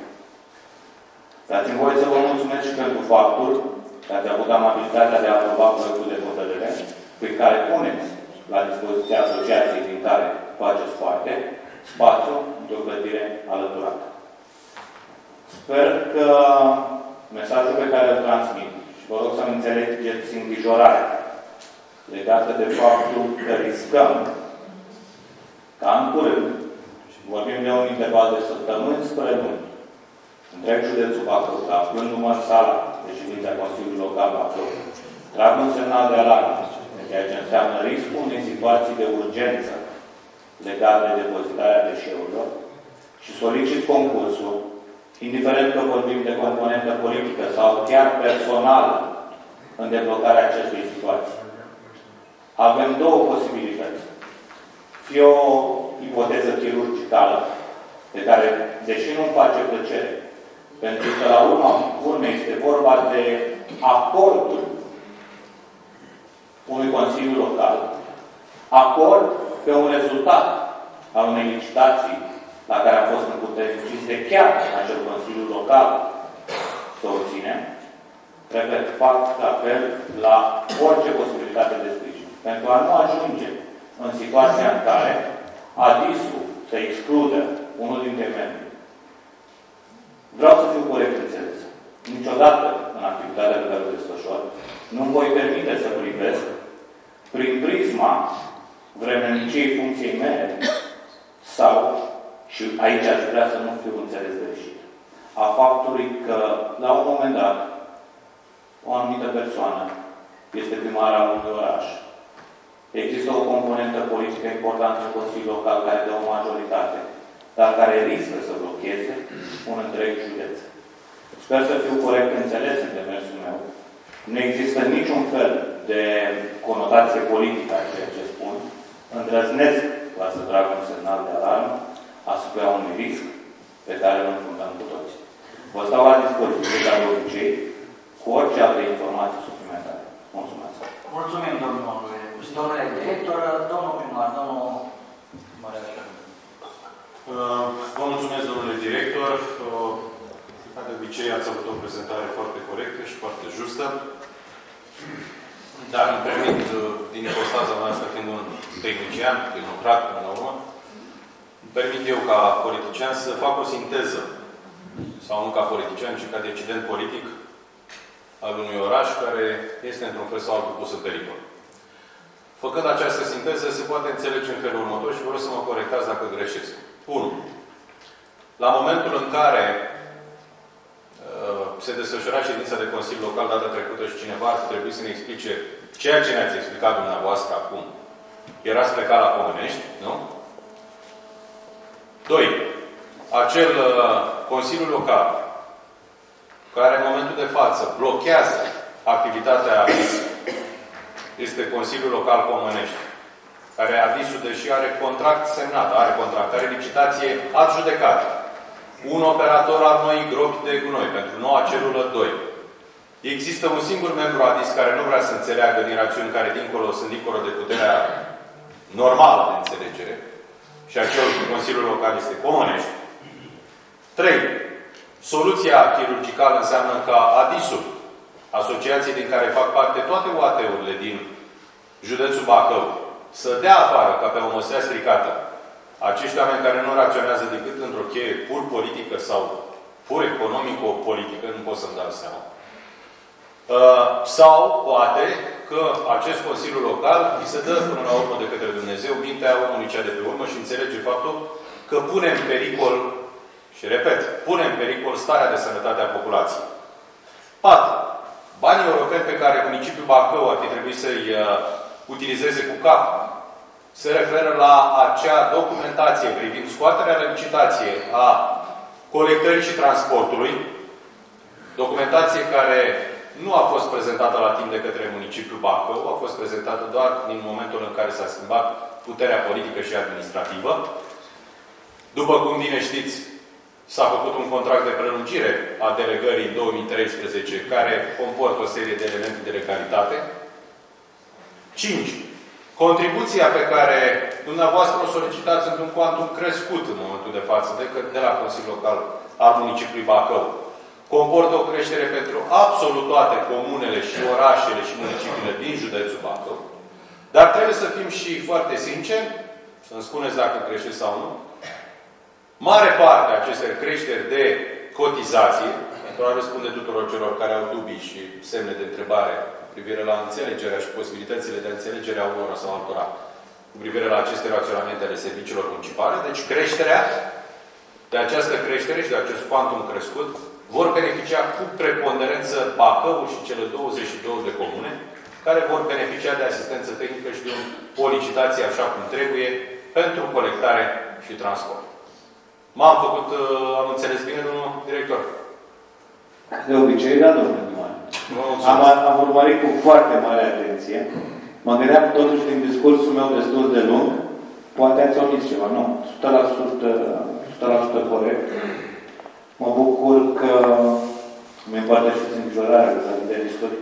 Dați-mi voie să vă mulțumesc și pentru faptul că ați avut amabilitatea de a aproba proiectul de hotărâre prin care puneți la dispoziția asociației din care faceți parte spațiu de o clădire alăturată. Sper că mesajul pe care îl transmit, și vă rog să-mi înțelegeți îngrijorarea legată de faptul că riscăm ca în curând, vorbim de un interval de săptămâni spre luni, întreg județul Bacău, aflându-mă în sala de ședință a Consiliului Local Bacău, trag un semnal de alarmă de ceea ce înseamnă riscul unei situații de urgență legate de depozitarea deșeurilor și solicit concursul, indiferent că vorbim de componentă politică sau chiar personală, în deblocarea acestei situații. Avem două posibilități. Fie o ipoteză chirurgicală, pe care, deși nu-mi face plăcere, pentru că la urma urmei este vorba de acordul unui Consiliu Local, acord pe un rezultat al unei licitații la care am fost împuternicis de chiar acel Consiliu Local să o ținem, repet, fac apel la orice posibilitate de sprijin. Pentru a nu ajunge în situația în care A D I S-ul să excludă unul dintre membri. Vreau să fiu corect înțeles. Niciodată în activitatea pe care o desfășor nu-mi voi permite să privesc prin prisma vremeniciei funcției mele sau, și aici aș vrea să nu fiu înțeles greșit, a faptului că, la un moment dat, o anumită persoană este primară a unui oraș. Există o componentă politică importantă în Consiliul Local care dă o majoritate, dar care riscă să blocheze un întreg județ. Sper să fiu corect înțeles în demersul meu. Nu există niciun fel de conotație politică a ceea ce spun. Îndrăznesc ca să trag un semnal de alarmă asupra unui risc pe care îl înfruntăm cu toții. Vă stau la dispoziție, ca de obicei, cu orice alte informații suplimentare. Mulțumesc. Mulțumim, domnule. Domnule director, domnul primar, domnul Măreșa. Vă mulțumesc, domnule director. Ca de obicei, ați avut o prezentare foarte corectă și foarte justă. Dar îmi permit, din ipostaza noastră, fiind un tehnician, tehnocrat, până la urmă, îmi permit eu, ca politician, să fac o sinteză, sau nu ca politician, ci ca decident politic, al unui oraș care este, într-un fel sau altul, pus în pericol. Făcând această sinteză, se poate înțelege în felul următor și vreau să mă corectați dacă greșesc. unu. La momentul în care uh, se desfășura ședința de Consiliu Local data trecută și cineva ar trebui să ne explice ceea ce ne-ați explicat dumneavoastră acum, erați plecat la Comănești, nu? doi. Acel uh, Consiliu Local care în momentul de față blochează activitatea este Consiliul Local Comănești, care avisul, deși are contract semnat, are contract, are licitație adjudecată. Un operator al noii gropi de gunoi pentru noua celulă doi. Există un singur membru adis care nu vrea să înțeleagă din rațiuni care dincolo sunt dincolo de puterea normală de înțelegere. Și acel Consiliul Local este Comănești. trei. Soluția chirurgicală înseamnă ca adisul, asociații din care fac parte toate U A T-urile din județul Bacău, să dea afară, ca pe o măsea stricată, acești oameni care nu raționează decât într-o cheie pur politică sau pur economico-politică, nu pot să-mi dau seama. Uh, sau, poate, că acest Consiliu Local îi se dă până la urmă de către Dumnezeu mintea omului cea de pe urmă și înțelege faptul că pune în pericol, și repet, pune în pericol starea de sănătate a populației. patru. Banii europeni pe care municipiul Bacău ar fi trebuit să-i uh, utilizeze cu cap se referă la acea documentație privind scoaterea de licitație a colectării și transportului, documentație care nu a fost prezentată la timp de către municipiul Bacău, a fost prezentată doar din momentul în care s-a schimbat puterea politică și administrativă. După cum bine știți, s-a făcut un contract de prelungire a delegării în două mii treisprezece, care comportă o serie de elemente de legalitate. cinci. Contribuția pe care dumneavoastră o solicitați într-un cuantum crescut în momentul de față, decât de la Consiliul Local al municipiului Bacău, comportă o creștere pentru absolut toate comunele și orașele și municipiile din județul Bacău. Dar trebuie să fim și foarte sinceri, să-mi spuneți dacă greșesc sau nu, mare parte a acestei creșteri de cotizație, pentru a răspunde tuturor celor care au dubii și semne de întrebare cu privire la înțelegerea și posibilitățile de înțelegere a unora sau altora cu privire la aceste raționamente ale serviciilor municipale. Deci creșterea, de această creștere și de acest quantum crescut, vor beneficia cu preponderență Bacău și cele douăzeci și două de comune, care vor beneficia de asistență tehnică și de o licitație așa cum trebuie pentru colectare și transport. M-am făcut, am înțeles bine, domnul director? De obicei, da, domnule primar. Am, am urmărit cu foarte mare atenție. Mă gândeam totuși din discursul meu destul de lung, poate ați omis ceva. Nu, o sută la sută corect. Mă bucur că îmi împărtășiți îngrijorarea de istorie.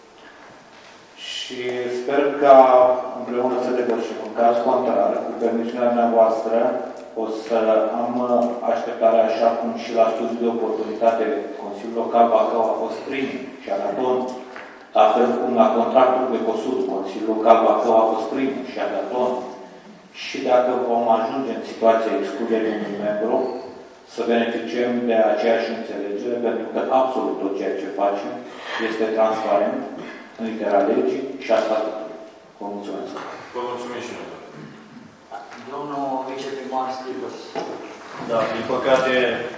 Și sper ca împreună să depășim. În caz contrar, cu permisiunea dumneavoastră, o să am așteptarea, așa cum și la studiul de oportunitate, Consiliul Local Bacău a fost primul și a dat on, la fel cum la contractul cu Ecosud, Consiliul Local Bacău a fost primul și a dat on. Și dacă vom ajunge în situația excluderii unui membru, să beneficiem de aceeași înțelegere, pentru că absolut tot ceea ce facem este transparent, în litera legii și a statutului. Vă mulțumesc. Vă mulțumim și noi. Domnul viceprimar Stribăs. Da, din păcate,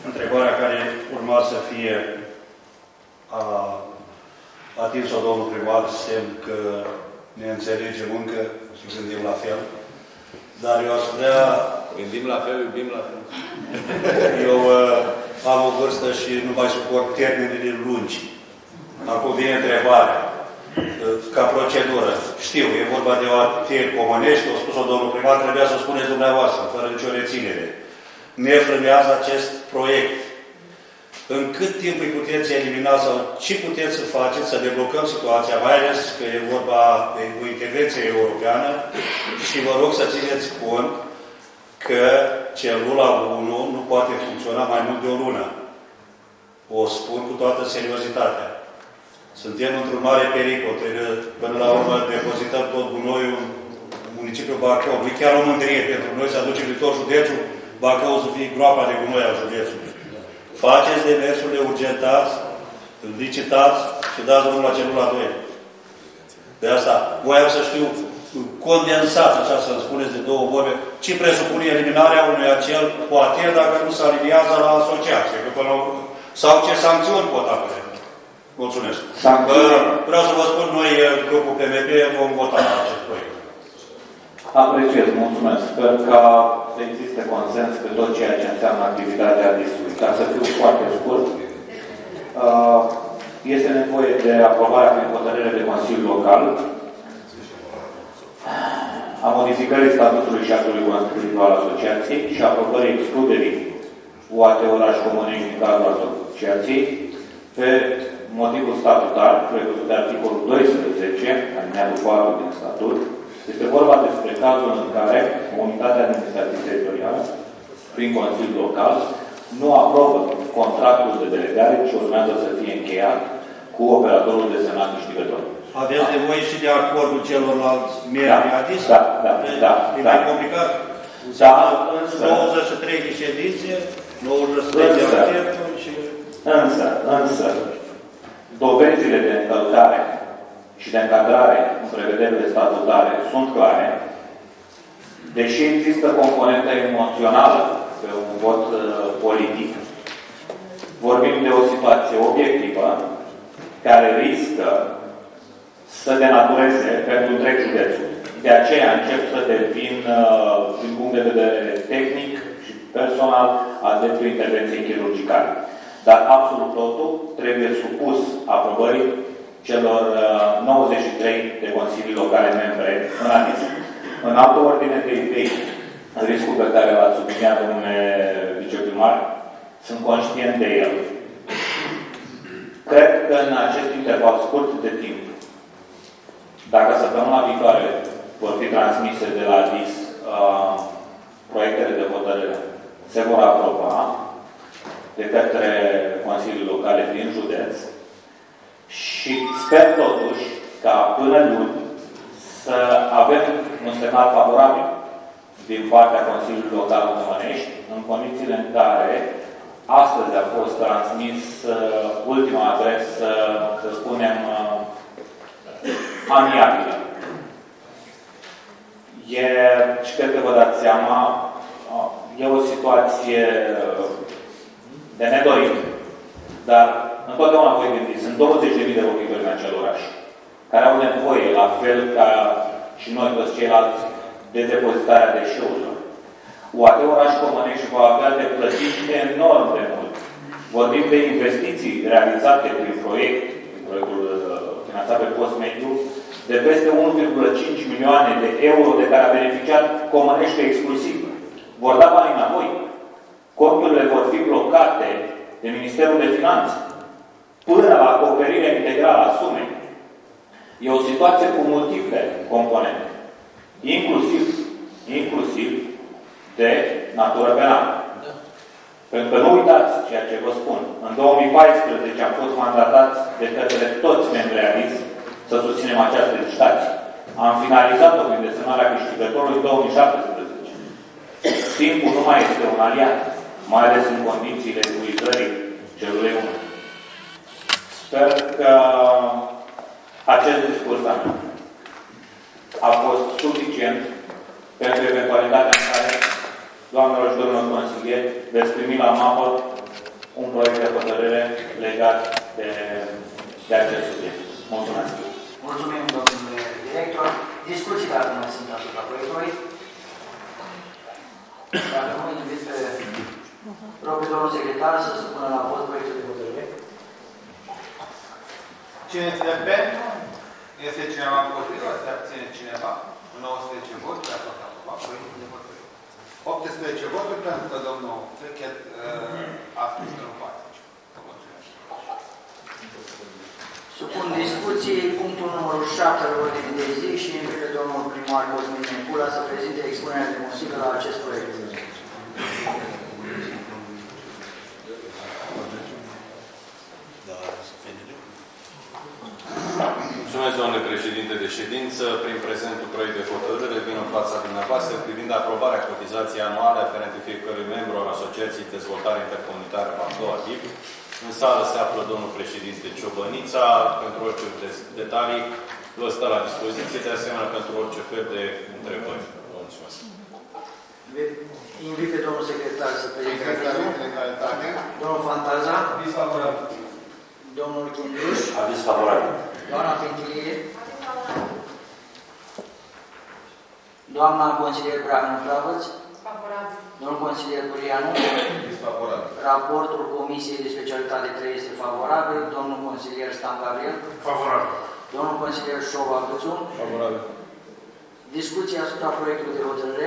întrebarea care urma să fie a atins-o domnul primar, semn că ne înțelegem încă și gândim la fel. Dar eu aș vrea... Gândim la fel, iubim la fel. Eu uh, am o vârstă și nu mai suport termenele lungi. Acum vine întrebarea. Uh, ca procedură. Știu, e vorba de o atiri comănești, o spus-o domnul primar, trebuia să o spuneți dumneavoastră, fără nicio reținere. Ne frânează acest proiect. În cât timp îi puteți elimina sau ce puteți să faceți să deblocăm situația, mai ales că e vorba de o intervenție europeană și vă rog să țineți cont că celula unu nu poate funcționa mai mult de o lună. O spun cu toată seriozitatea. Suntem într-un mare pericol. Trebuie până la urmă depozităm tot gunoiul în municipiul Bacău. Nu e chiar o mândrie pentru noi să aducem de tot județul Bacău să fie groapa de gunoi al județului. Faceți demersurile, urgentați, licitați și dați drumul la celula doi. De asta, voiam să știu condensat, așa să-mi spuneți de două vorbe, ce presupune eliminarea unui acel poater dacă nu se aliniază la asociație. Că până, sau ce sancțiuni pot avea. Mulțumesc. Vreau să vă spun, noi, grupul P M P, vom vota la acest proiect. Apreciez, mulțumesc. Sper că să existe consens pe tot ceea ce înseamnă activitatea discului. Ca să fiu foarte scurt, este nevoie de aprobarea prin hotărâre de Consiliul Local a modificării statutului și actului constitutiv al asociației și aprobării excluderii U A T Oraș Comănești din cadrul asociației pe motivul statutar prevăzut de articolul doisprezece, alineatul patru din statut. Este vorba despre cazul în care Comunitatea Administrativă Teritorială, prin Consiliul Local, nu aprobă contractul de delegare ce urmează să fie încheiat cu operatorul desemnat câștigător. Aveți nevoie și de acordul celorlalți membri da, adis? Da, da, da. E da. mai complicat? Da, însă... nouăzeci și trei de ședințe, nouăzeci și trei de articole și... Însă, însă, dovezile de încălcare și de încadrare în prevederile statutare sunt clare, deși există componentă emoțională pe un vot uh, politic, vorbim de o situație obiectivă care riscă să denatureze pentru întreg județul. De aceea încep să devin, uh, din punct de vedere tehnic și personal, adeptul intervenției chirurgicale. Dar absolut totul trebuie supus aprobării celor nouăzeci și trei de consilii locale membre în adis. În altă ordine de idei, riscul pe care l-ați subliniat, domnule viceprimar, sunt conștient de el. Cred că în acest interval scurt de timp, dacă săptămâna viitoare vor fi transmise de la adis uh, proiectele de hotărâre, se vor aproba de către consilii locale din județ. Și sper totuși ca până luni să avem un semnal favorabil din partea Consiliului Local Comănești, în condițiile în care astăzi a fost transmis uh, ultima adresă, să spunem, uh, amiabilă. E, și cred că vă dați seama, uh, e o situație de nedorit, dar întotdeauna voi gândi, sunt douăzeci de mii de locuitori în acel oraș, care au nevoie, la fel ca și noi toți ceilalți, de depozitarea deșeurilor. U A T Oraș Comănești va avea de plătit enorm de mult. Vorbim de investiții realizate prin proiect, prin proiectul finanțat pe post mediu, de peste unu virgulă cinci milioane de euro de care a beneficiat Comănești exclusiv. Vor da bani înapoi. Conturile vor fi blocate de Ministerul de Finanțe până la acoperirea integrală a sumei. E o situație cu multiple componente, inclusiv, inclusiv de natură penală. Da. Pentru că nu uitați ceea ce vă spun. În două mii paisprezece am fost mandatați de către toți membrii adis să susținem această licitație. Am finalizat-o prin desemnarea câștigătorului în două mii șaptesprezece. Timpul nu mai este un aliat, mai ales în condițiile epuizării celulei unu. Sper că acest discurs al meu a fost suficient pentru eventualitatea în care, doamnelor și domnilor consilieri, veți primi la mapă un proiect de hotărâre legat de, de acest subiect. Mulțumesc! Mulțumim, domnule director. Discuții dacă mai sunt asupra proiectului. Dacă nu, invit pe rog pe domnul secretar să supună la vot proiectul de hotărâre. Cine este pentru? Este cineva împotrivă? Se abține cineva? nouăsprezece voturi, a fost aprobat proiectul de hotărâre. optsprezece voturi pentru că domnul Fechet uh, a spus că nu poate. Supun discuției punctul numărul șapte al ordinii de zi și invit pe domnul primar Cosmin Necula să prezinte expunerea de motive la acest proiect. Mulțumesc, domnule președinte de ședință. Prin prezentul proiect de hotărâre vin în fața dumneavoastră privind aprobarea cotizației anuale aferente fiecărui membru al Asociației de Dezvoltare Intercomunitară Bacău A D I B. În sală se află domnul președinte Ciobănița. Pentru orice detalii vă stă la dispoziție, de asemenea pentru orice fel de întrebări. Vă mulțumesc. Invit pe domnul secretar să prezinte. Domnul Fantaza. Aviz favorabil. Domnul Chinduș. Aviz favorabil. Doamna Pintilie. Doamna consilier Brahan Clavăț. Favorabil. Domnul consilier Burianu. Aviz favorabil. Raportul Comisiei de Specialitate trei este favorabil. Domnul consilier Stan Gabriel. Favorabil. Domnul consilier Șova Gățu. Favorabil. Discuții asupra proiectului de hotărâre.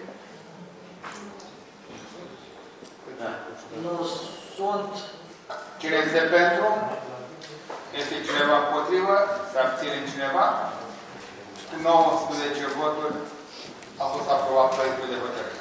Da. Nu sunt. Cine este pentru? Este cineva împotrivă? Se abține cineva? Cu nouăsprezece voturi a fost aprobat proiectul de hotărâre.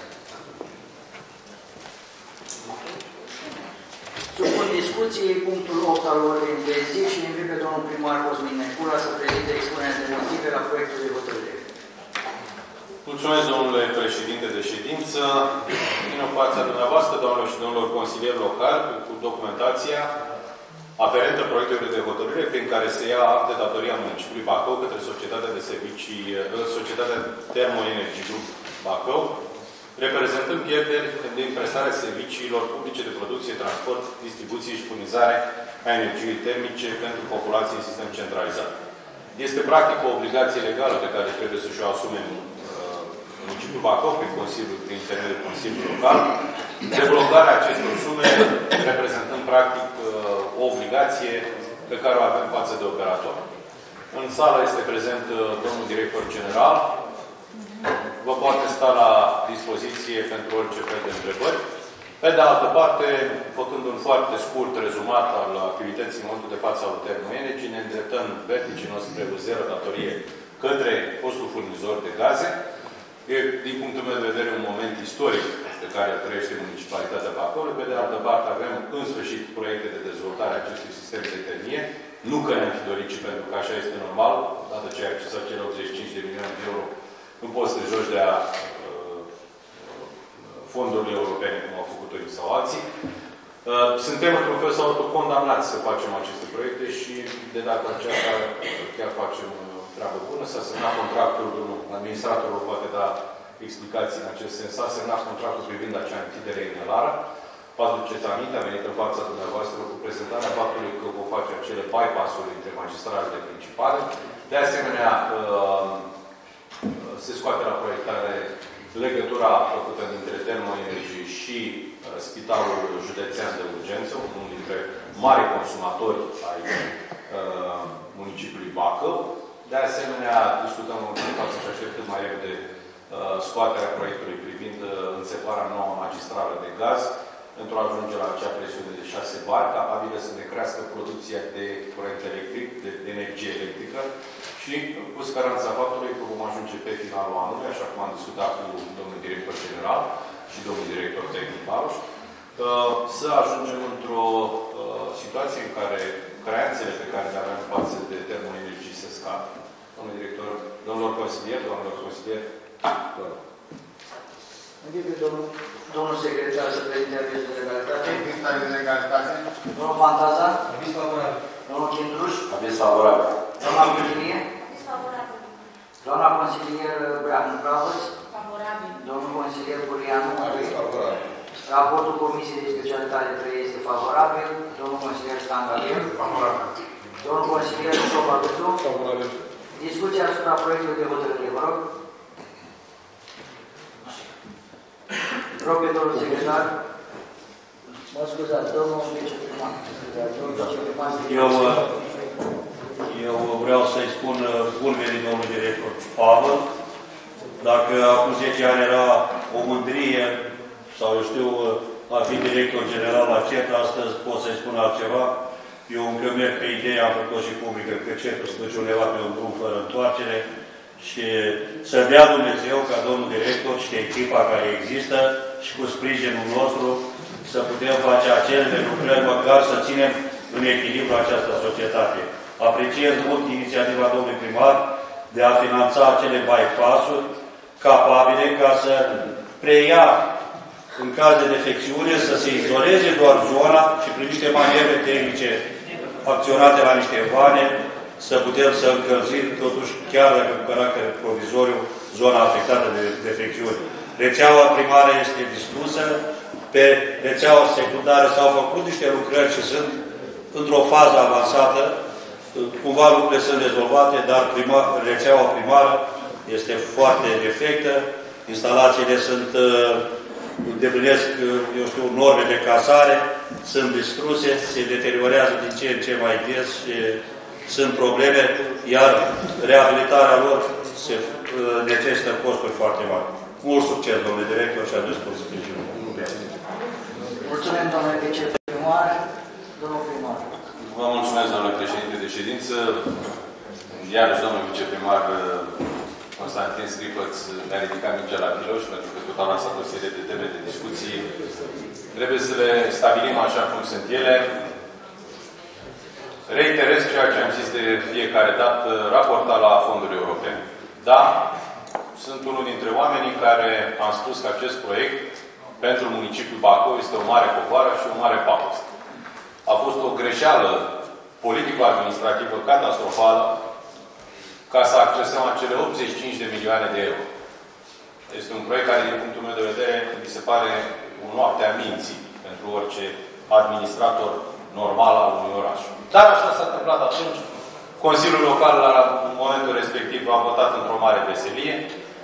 Supun discuției punctul opt al ordinii de zi și invit pe domnul primar Cosmin Necula să prezinte expunerea de motive la proiectul de hotărâre. Mulțumesc, domnule președinte de ședință. Vin în fața dumneavoastră, doamnelor și domnilor consilieri locali, cu documentația aferentă proiectului de hotărâre prin care se ia act de datoria municipiului Bacău către Societatea de Servicii, Societatea Termoenergie Group Bacău, reprezentând pierderi din prestarea serviciilor publice de producție, transport, distribuție și furnizare a energiei termice pentru populație în sistem centralizat. Este practic o obligație legală pe care trebuie să și-o asume municipiul Bacău prin Consiliul, prin intermediul Consiliului Local, deblocarea acestor sume reprezentând practic o obligație pe care o avem față de operator. În sală este prezent domnul director general. Vă poate sta la dispoziție pentru orice fel de întrebări. Pe de altă parte, făcând un foarte scurt rezumat al activității în momentul de față al Termoenergie, ne îndreptăm vertiginos spre zero datorie către fostul furnizor de gaze. E, din punctul meu de vedere, un moment istoric pe care îl trăiește municipalitatea Bacău. Pe de altă parte, avem în sfârșit proiecte de dezvoltare a acestui sistem de termie. Nu că ne-am fi dorit, ci pentru că așa este normal, dată ce ai accesat cele optzeci și cinci de milioane de euro, nu poți să te joci de a uh, fondurile europene, cum au făcut-o unii sau alții. Uh, suntem, într-un fel sau altul, condamnați să facem aceste proiecte și de data aceasta chiar facem treabă bună. S-a semnat contractul, administratorul poate da explicații în acest sens, s-a semnat contractul privind acea închidere inelară. Vă aduceți aminte, a venit în fața dumneavoastră cu prezentarea faptului că vom face acele bypass-uri între magistralele principale. De asemenea, se scoate la proiectare legătura făcută dintre Termoenergie și Spitalul Județean de Urgență, unul dintre mari consumatori ai municipiului Bacău. De asemenea, discutăm în față și aștept cât mai repede scoaterea proiectului privind înțeparea nouă magistrală de gaz pentru a ajunge la acea presiune de șase bar, capabilă să ne crească producția de curent electric, de energie electrică și cu speranța faptului că vom ajunge pe finalul anului, așa cum am discutat cu domnul director general și domnul director tehnic Baruș, să ajungem într-o situație în care creanțele pe care le avem față de Termoenergie se scadă. Domnul director, domnilor consilieri, domnilor consilieri, doamne. Invit domnul, domnul secretar să prezinte avizul de legalitate. Aviz de legalitate. Domnul Fantaza. Aviz favorabil. Domnul Chinduș. Aviz favorabil. Doamna Pintilie. Aviz favorabil. Doamna consilier Brahan Clavăț. Favorabil. Domnul consilier Burianu. Aviz favorabil. Raportul Comisiei de Specialitate trei este favorabil. Domnul consilier Stan Gabriel. Favorabil. Domnul consilier Șoba Gățu. Favorabil. Discuția asupra proiectului de hotărâre, vă rog. Rog pe domnul secretar. Mă scuzați, domnul viceprimar. Eu, eu vreau să-i spun bun venit domnul director Pavel. Dacă acum zece ani era o mândrie, sau eu știu, a fi director general la C E T, astăzi pot să-i spun altceva. Eu încă merg pe ideea, am făcut și publică, că C E T-ul se duce undeva pe un drum fără întoarcere și să dea Dumnezeu ca domnul director și echipa care există și cu sprijinul nostru să putem face acele lucrări, măcar să ținem în echilibru această societate. Apreciez mult inițiativa domnului primar de a finanța acele bypass-uri capabile ca să preia în caz de defecțiune, să se izoleze doar zona și prin niște manevre tehnice acționate la niște vane, să putem să încălzim, totuși, chiar dacă cu caracter provizoriu, zona afectată de defecțiuni. Rețeaua primară este distrusă, pe rețeaua secundară s-au făcut niște lucrări și sunt într-o fază avansată, cumva lucrurile sunt rezolvate, dar prima, rețeaua primară este foarte defectă, instalațiile sunt, îndeplinesc, eu știu, norme de casare, sunt distruse, se deteriorează din ce în ce mai des și sunt probleme, iar reabilitarea lor se necesită costuri foarte mari. Mult succes, domnule director, și aduc tot sprijinul. Mulțumim, domnule viceprimar. Domnul primar. Vă mulțumesc, domnule președinte de ședință. Iarăși, domnul viceprimar Constantin Scripăț mi-a ridicat mingea la piloș, pentru că tot am lansat o serie de teme de discuții. Trebuie să le stabilim așa cum sunt ele. Reiterez ceea ce am zis de fiecare dată, raportat la fonduri europene. Da, sunt unul dintre oamenii care am spus că acest proiect pentru municipiul Bacău este o mare povară și o mare pauză. A fost o greșeală politico-administrativă catastrofală ca să accesăm acele optzeci și cinci de milioane de euro. Este un proiect care, din punctul meu de vedere, mi se pare o noapte a minții pentru orice administrator normal al unui oraș. Dar așa s-a întâmplat atunci. Consiliul Local, la momentul respectiv, a votat într-o mare veselie.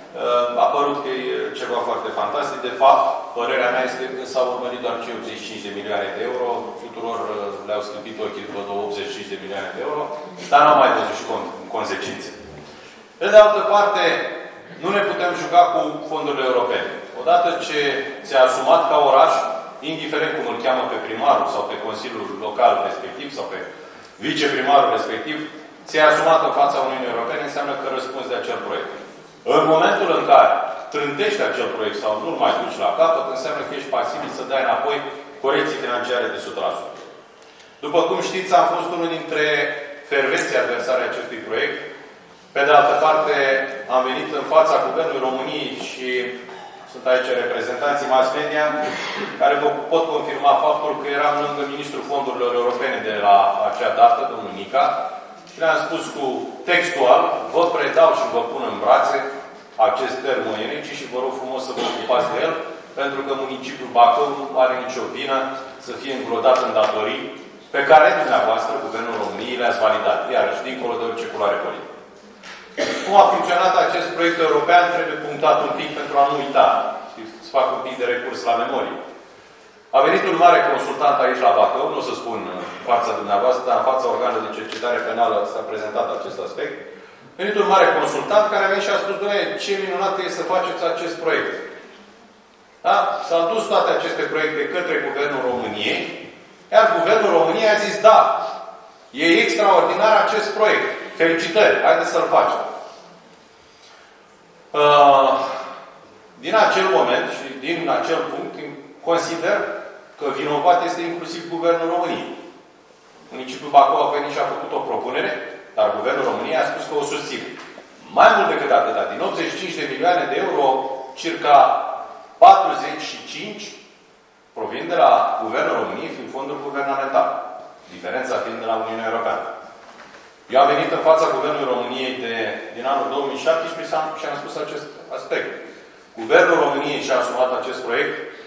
A părut că e ceva foarte fantastic. De fapt, părerea mea este că s-au urmărit doar cei optzeci și cinci de milioane de euro. Tuturor le-au scâmpit ochii după optzeci și cinci de milioane de euro, dar n-am mai văzut și consecințe. Pe de altă parte, nu ne putem juca cu fondurile europene. Odată ce ți-a asumat ca oraș, indiferent cum îl cheamă pe primarul sau pe Consiliul Local respectiv sau pe viceprimarul respectiv, ți-a asumat în fața Uniunii Europene, înseamnă că răspunzi de acel proiect. În momentul în care trântești acel proiect sau nu-l mai duci la capăt, înseamnă că ești pasibil să dai înapoi corecții financiare de o sută la sută. După cum știți, am fost unul dintre fervenții adversari acestui proiect. Pe de altă parte, am venit în fața Guvernului României și sunt aici reprezentanții mass media care vă pot confirma faptul că eram lângă Ministrul Fondurilor Europene de la acea dată, domnul Nica, și le-am spus cu textual, vă predau și vă pun în brațe acest termoenergie și vă rog frumos să vă ocupați de el, pentru că municipiul Bacău nu are nicio vină să fie îngrodat în datorii pe care dumneavoastră, Guvernul României, le-ați validat, iarăși, dincolo de orice culoare politică. Cum a funcționat acest proiect european trebuie punctat un pic pentru a nu uita și să fac un pic de recurs la memorie. A venit un mare consultant aici la Bacău, nu o să spun în fața dumneavoastră, dar în fața organului de cercetare penală s-a prezentat acest aspect. A venit un mare consultant care a venit și a spus, doamne, ce minunat e să faceți acest proiect. Da? S-au dus toate aceste proiecte către Guvernul României, iar Guvernul României a zis, da, e extraordinar acest proiect. Felicitări, haideți să-l facem. Uh, din acel moment și din acel punct, consider că vinovat este inclusiv Guvernul României. Municipiul Bacău a venit și a făcut o propunere, dar Guvernul României a spus că o susține. Mai mult decât atâta, din optzeci și cinci de milioane de euro, circa patruzeci și cinci provin de la Guvernul României, fiind fonduri guvernamentale. Diferența fiind de la Uniunea Europeană. Eu am venit în fața Guvernului României de, din anul două mii șaptesprezece și am spus acest aspect. Guvernul României și-a asumat acest proiect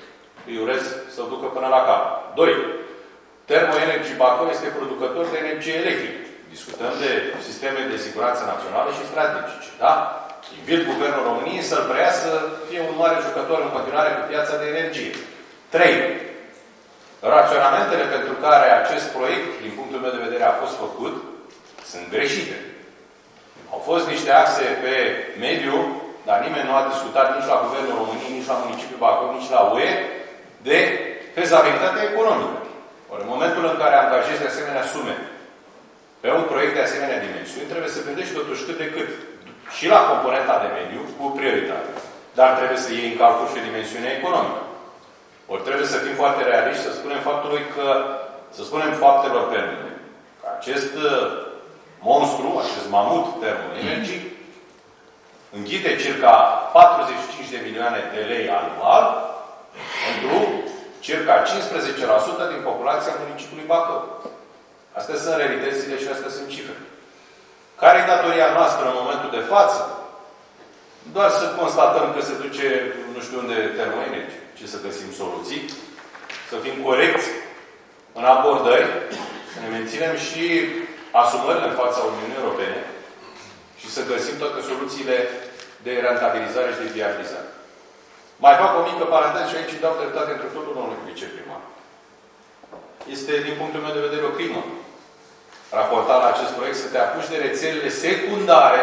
îi urez să-l ducă până la cap. doi. Termoenergy Bacău este producător de energie electrică. Discutăm de sisteme de siguranță națională și strategice. Da? Invit Guvernul României să-l preia să fie un mare jucător în continuare pe piața de energie. trei. Raționamentele pentru care acest proiect, din punctul meu de vedere, a fost făcut, sunt greșite. Au fost niște axe pe mediu, dar nimeni nu a discutat nici la Guvernul României, nici la Municipiul Bacău, nici la U E, de fezabilitatea economică. Ori în momentul în care angajezi de asemenea sume pe un proiect de asemenea dimensiuni, trebuie să gândești totuși cât de cât și la componenta de mediu cu prioritate. Dar trebuie să iei în calcul și dimensiunea economică. Ori trebuie să fim foarte realiști, să spunem faptului că, să spunem faptelor pe nume, că acest monstru, acest mamut termoenergic, înghite circa patruzeci și cinci de milioane de lei anual pentru circa cincisprezece la sută din populația municipiului Bacău. Astea sunt realitățile și astea sunt cifre. Care e datoria noastră în momentul de față? Doar să constatăm că se duce nu știu unde termoenergie, ci să găsim soluții, să fim corecți în abordări, să ne menținem și asumările în fața Uniunii Europene și să găsim toate soluțiile de rentabilizare și de viabilizare. Mai fac o mică paranteză și aici dau dreptate într totul domnului viceprimar. Este, din punctul meu de vedere, o crimă raportat la acest proiect să te apuci de rețelele secundare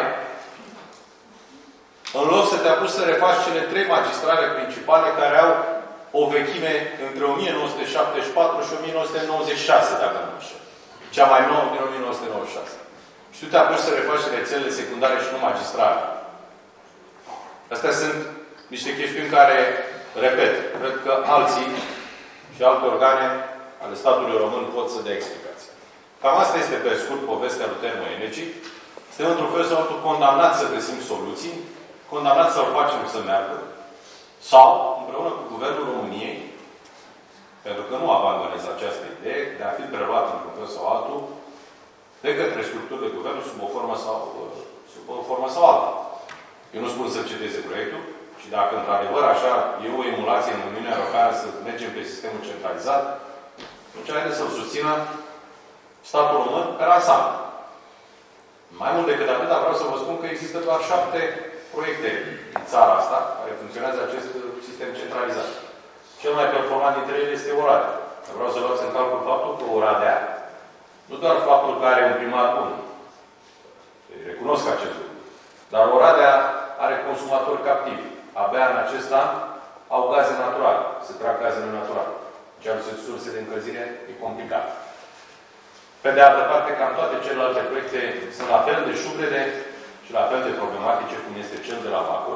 în loc să te apuci să refaci cele trei magistrale principale care au o vechime între o mie nouă sute șaptezeci și patru și o mie nouă sute nouăzeci și șase, dacă nu știu. Cea mai nouă din o mie nouă sute nouăzeci și șase. Și tu te apuci să refaci rețelele secundare și nu magistrale. Astea sunt niște chestiuni care, repet, cred că alții și alte organe ale statului român pot să dea explicații. Cam asta este pe scurt povestea lui Termoenergy. Suntem într-un fel sau altul condamnați să găsim soluții, condamnați să-l facem să meargă, sau, împreună cu Guvernul României, pentru că nu abandonez această idee, de a fi preluat într-un fel sau altul, de către structurile Guvernului sub o formă sau, sub o formă sau alta. Eu nu spun să cedeze proiectul, și dacă într-adevăr așa e o emulație în Uniunea Europeană să mergem pe sistemul centralizat, atunci haideți să-l susțină statul român pe ansamblu. Mai mult decât atât, vreau să vă spun că există doar șapte proiecte în țara asta care funcționează acest sistem centralizat. Cel mai performant dintre ele este Oradea. Vreau să luați în calcul faptul că Oradea, nu doar faptul că are un primar bun, recunosc acest lucru, dar Oradea are consumatori captivi. Abia în acest an au gaze naturale. Se trag gazele naturale. Cealaltă surse de încălzire e complicat. Pe de altă parte, cam toate celelalte proiecte sunt la fel de șubrede și la fel de problematice cum este cel de la Bacău.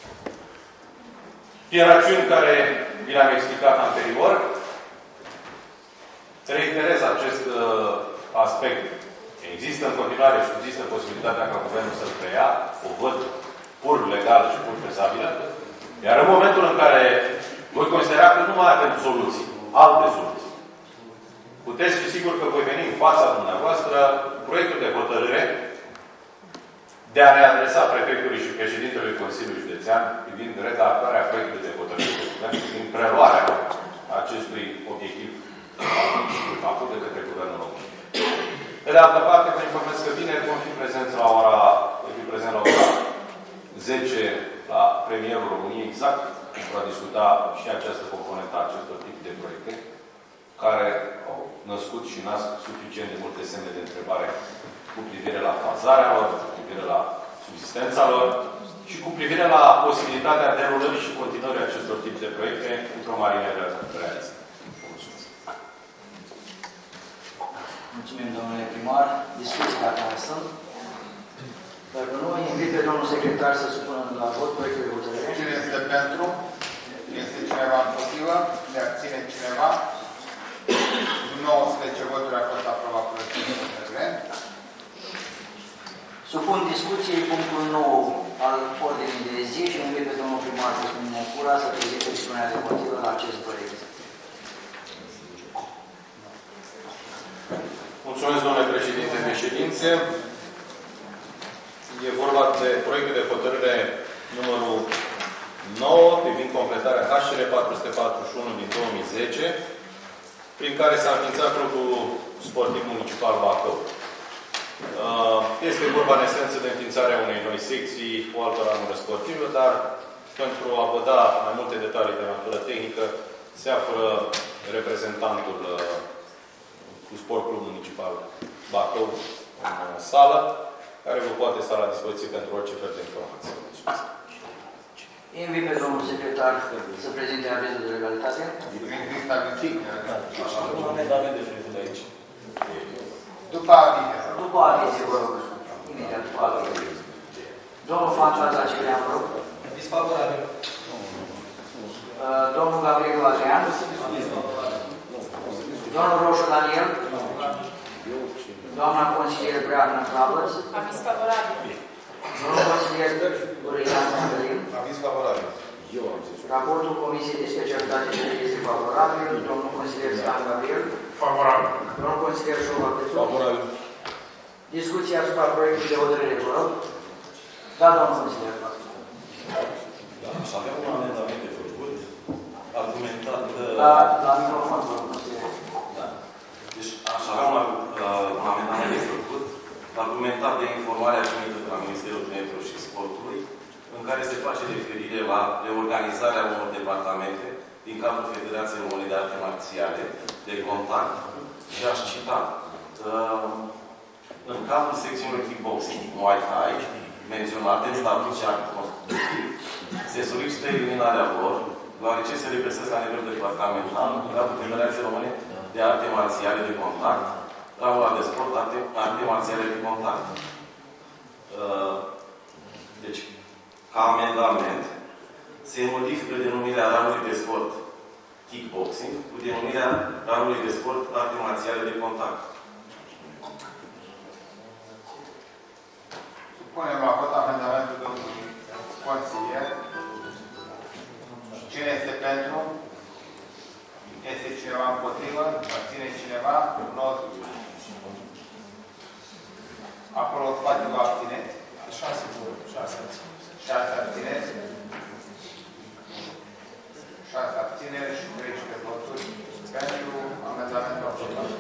Din rațiuni care vi le-am explicat anterior, reiterez acest uh, aspect. Există în continuare și există posibilitatea ca Guvernul să-l preia, o văd pur legală și pur fezabilă, iar în momentul în care voi considera că nu mai avem soluții, alte soluții, puteți fi sigur că voi veni în fața dumneavoastră proiectul de hotărâre de a ne adresa prefectului și președintelui Consiliului Județean privind redactarea proiectului de hotărâre, privind preluarea acestui obiectiv făcut de către Guvernul României. Pe de altă parte, vă informez că vineri vom fi prezenți la ora, vom fi prezent la ora zece la premierul României exact pentru a discuta și această componentă a acestor tip de proiecte care au născut și nasc suficient de multe semne de întrebare cu privire la fazarea lor, cu privire la subsistența lor și cu privire la posibilitatea derulării și continuării acestor tip de proiecte într-o manieră realistă. Mulțumesc. Mulțumim, domnule primar. Discuții dacă mai sunt. Dacă nu, invit pe domnul secretar să supună la vot proiectul de hotărâre. Cine este pentru? Este cineva împotrivă? Ne abține cineva? nouăsprezece voturi a fost aprobat proiectul de hotărâre. Supun discuției punctul nouă al ordinii de zi și invit pe domnul primar Cosmin Necura să prezinte expunerea de motive la acest proiect. Mulțumesc, domnule președinte de ședințe. E vorba de proiectul de hotărâre numărul nouă privind completarea H R patru sute patruzeci și unu din două mii zece, prin care s-a înființat Clubul Sportiv Municipal Bacău. Este vorba în esență de înființarea unei noi secții cu altă ramură sportivă, dar pentru a vă da mai multe detalii de natură tehnică, se află reprezentantul cu Sport Club Municipal Bacău în sală, care vă poate sta la dispoziție pentru orice fel de informații. Mulțumesc. Invit pe domnul secretar să prezinte avizul de legalitate. Un amendament de făcut aici. După avize. După avize, vă rog. Imediat după avize. Domnul Fantaza Ciprian, vă rog. Disfavorabil. Domnul Gabriel Adrian. Domnul Roșu Daniel. Doamna consilier Breagna Clavăț. Aviz favorabil. Domnul consilier Urian Mădălin. Aviz favorabil. Raportul Comisiei de Specialitate este favorabil. Domnul consilier Stan Gabriel. Favorabil. Domnul consilier Șova Pețu. Favorabil. Discuția asupra proiectului de hotărâre, vă rog. Da, domnul consilier. Da, și avem un amendament de făcut, argumentat... La, la microfon, domnul consilier. Da. Deci aș avea un, uh, un amendament de făcut, argumentat de informarea primită de la Ministerul Tineretului și Sportului, în care se face referire la reorganizarea unor departamente din cadrul Federației Române de Arte Marțiale de contact și aș cita uh, în cadrul secțiunii kickboxing Muay Thai menționate în statut și act constitutiv, se solicită eliminarea lor, deoarece se regăsesc la nivel departamental în cadrul Federației Române de Arte Marțiale de Contact, ramura de sport, arte, arte marțiale de contact. Uh, deci, ca amendament, se modifică denumirea ramului de sport kickboxing cu denumirea ramului de sport arte marțiale de contact. Supunem la vot amendamentul domnului consilier. Cine este pentru? Este cineva împotrivă? Abține cineva? Nu. Acolo spate vă abțineți? Șase voturi. Șase abțineri. Șase abțineți? Șase abțineri și treisprezece voturi pentru amendamentul aprobat.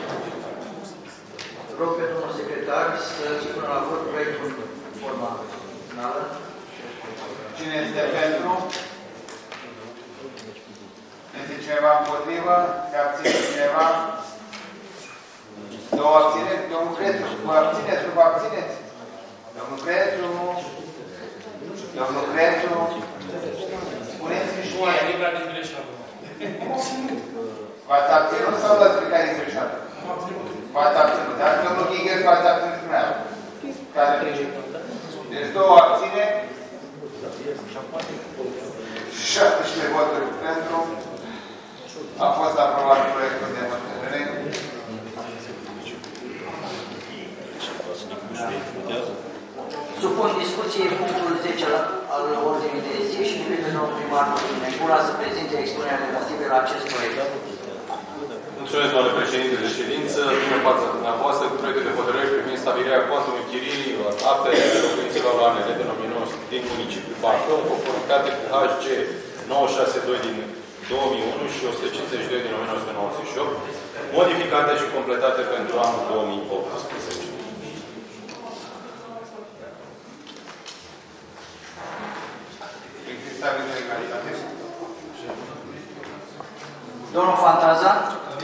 Rog pe domnul secretar să spună la vot proiectul în forma finală. Cine este pentru? Este cineva împotrivă? Se abține cineva? Două abțineți? Domnul Crețu, vă abțineți? Nu vă abțineți? Domnul Crețu? Domnul Crețu? Spuneți-mi și mie. V-ați abținut sau l-ați plecat din greșeală? V-ați abținut. Dar domnul Ghigher v-ați abținut cu mea. Deci două abține. șaptesprezece voturi pentru. A fost aprobat proiectul de hotărâre. Supun discuției punctul zece al ordinii de zi și invit pe domnul primar Necula să prezinte expunerea negativă la acest proiect. Mulțumesc, doamne președinte de ședință. Vin în fața dumneavoastră cu proiectul de hotărâre privind stabilirea cuantumului chiriilor apele locuințelor la anele de nouă din municipiul Bacău, în conformitate cu H G nouă sute șaizeci și doi din două mii unu și o sută cincizeci și doi din o mie nouă sute nouăzeci și opt, modificate și completate pentru anul două mii optsprezece. Există aviz de legalitate? Domnul Fantaza.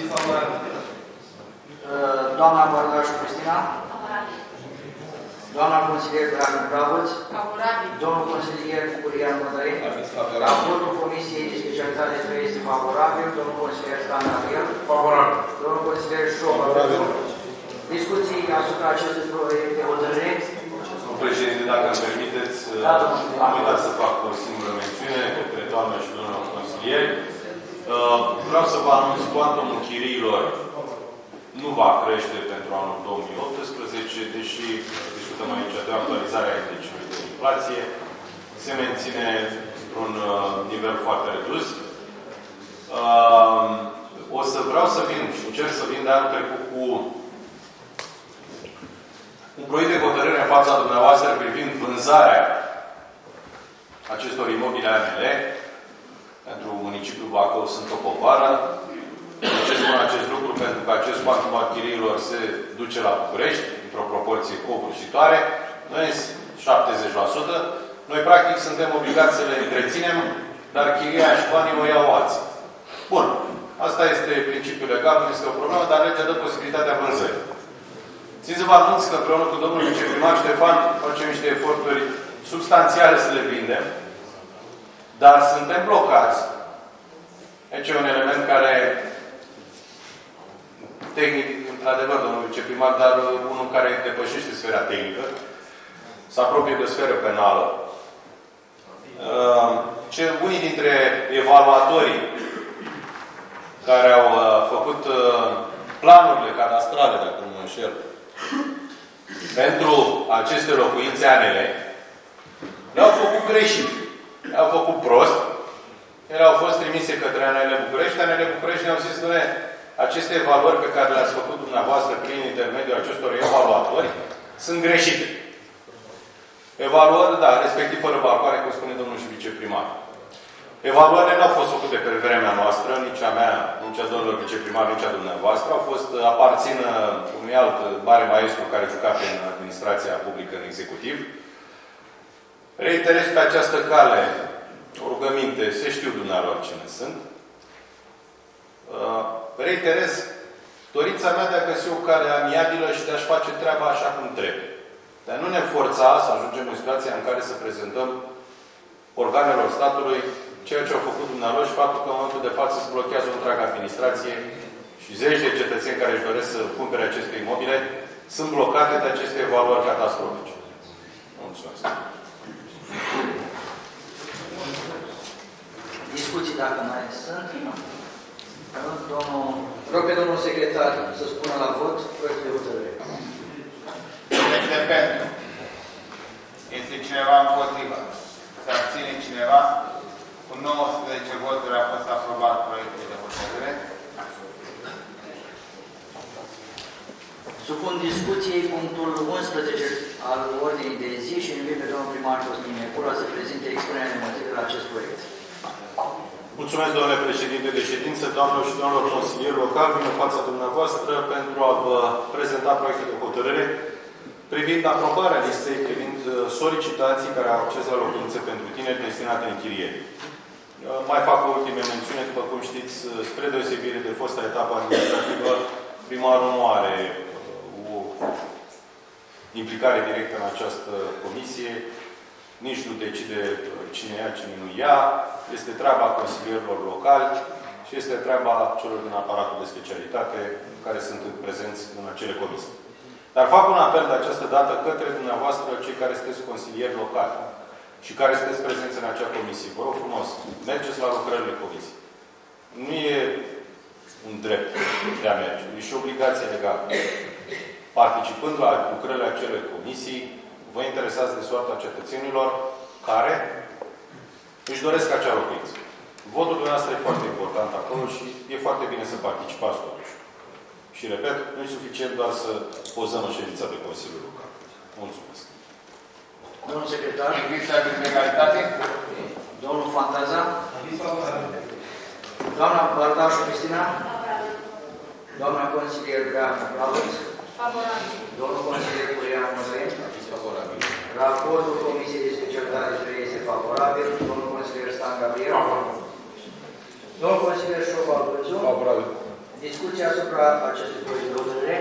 Doamna Bărdașu Cristina. Doamna consilier Breagna Clavăț. Favorabil. Domnul consilier Urian Mădălin. Raportul Comisiei de Specialitate trei este favorabil. Domnul consilier Stan Gabriel. Favorabil. Domnul consilier Șova Pețu. Discuții asupra acestui proiect de hotărâre. Domnul președinte, dacă îmi permiteți, da, am uitat să fac o singură mențiune către doamna și domnul consilieri. Vreau să vă anunț cuantumul chiriilor nu va crește pentru anul două mii optsprezece, deși discutăm aici de actualizarea indicului de inflație, se menține într-un nivel foarte redus. O să vreau să vin și încerc să vin de anul trecut cu un proiect de hotărâre în fața dumneavoastră privind vânzarea acestor imobile A N L pentru municipiul Bacău sunt o povară. De ce spun acest lucru? Pentru că acest cuantum al chiriilor se duce la București, într-o proporție covârșitoare, noi șaptezeci la sută. Noi, practic, suntem obligați să le întreținem, dar chiria și banii o iau alții. Bun. Asta este principiul legal, nu este o problemă, dar legea dă posibilitatea vânzării. Țin să vă anunț că împreună cu domnul viceprimar Ștefan facem niște eforturi substanțiale să le vindem, dar suntem blocați. Aici e un element care, tehnic, într-adevăr, domnul viceprimar, dar unul care depășește sfera tehnică, se apropie de sferă penală. Ce, unii dintre evaluatorii care au făcut planurile cadastrale, dacă nu mă înșel, pentru aceste locuințe A N L, le-au făcut greșit. Le-au făcut prost. Ele au fost trimise către A N L București. A N L București ne-au zis, că aceste evaluări pe care le-ați făcut dumneavoastră prin intermediul acestor evaluatori sunt greșite. Evaluări, da, respectiv fără balcoane, cum spune domnul și viceprimar. Evaluările nu au fost făcute pe vremea noastră, nici a mea, nici a domnilor viceprimar, nici a dumneavoastră. Au fost, aparțin unui alt mare maestru care juca prin administrația publică în executiv. Reiterez pe această cale o rugăminte, se știu dumneavoastră cine sunt. Reiterez dorința mea de a găsi o cale amiabilă și de a-și face treaba așa cum trebuie. Dar nu ne forța să ajungem în situația în care să prezentăm organelor statului ceea ce au făcut dumneavoastră și faptul că în momentul de față se blochează o întreagă administrație și zeci de cetățeni care își doresc să cumpere aceste imobile sunt blocate de aceste evaluări catastrofice. Mulțumesc. Discuții dacă mai sunt. Domnul, rog pe domnul secretar să spună la vot proiectul de hotărâre. Este pentru. Este cineva împotrivă. Se abține cineva. Cu nouăsprezece voturi a fost aprobat proiectul de hotărâre. Supun discuției punctul unsprezece al ordinii de zi și invit pe domnul primar Cosmin Necula să prezinte expunerea de motive la acest proiect. Mulțumesc, domnule președinte de ședință, doamnelor și domnilor consilieri locali, vin în fața dumneavoastră pentru a vă prezenta proiectul de hotărâre privind aprobarea listei privind solicitații care au acces la locuințe pentru tineri destinate în închiriere. Mai fac o ultime mențiune, după cum știți, spre deosebire de fosta etapă administrativă, primarul nu are o implicare directă în această comisie, nici nu decide cine ia, cine nu ia, este treaba consilierilor locali și este treaba celor din aparatul de specialitate care sunt prezenți în acele comisii. Dar fac un apel de această dată către dumneavoastră, cei care sunteți consilieri locali și care sunteți prezenți în acea comisie. Vă rog frumos, mergeți la lucrările comisiei. Nu e un drept de a merge, e și obligație legală. Participând la lucrările acelei comisii, vă interesați de soarta cetățenilor care își doresc acea locuință. Votul dumneavoastră e foarte important acolo și e foarte bine să participați totuși. Și, repet, nu e suficient doar să pozăm în ședința de Consiliul Local. Mulțumesc. Domnul secretar. Există legalitate? Domnul Fantaza. Doamna Bardașu Cristina. Doamna consilier Breanu Robert. Favorabil. Domnul consilier Curean Măzăin. Favorabil. Raportul Comisiei de Specialitate trei este favorabil. Domnul consilier Stan Gabriel. Favorabil. Domnul consilier Șoval Bățu. Favorabil. Discuția asupra acestui proiect de hotărâre.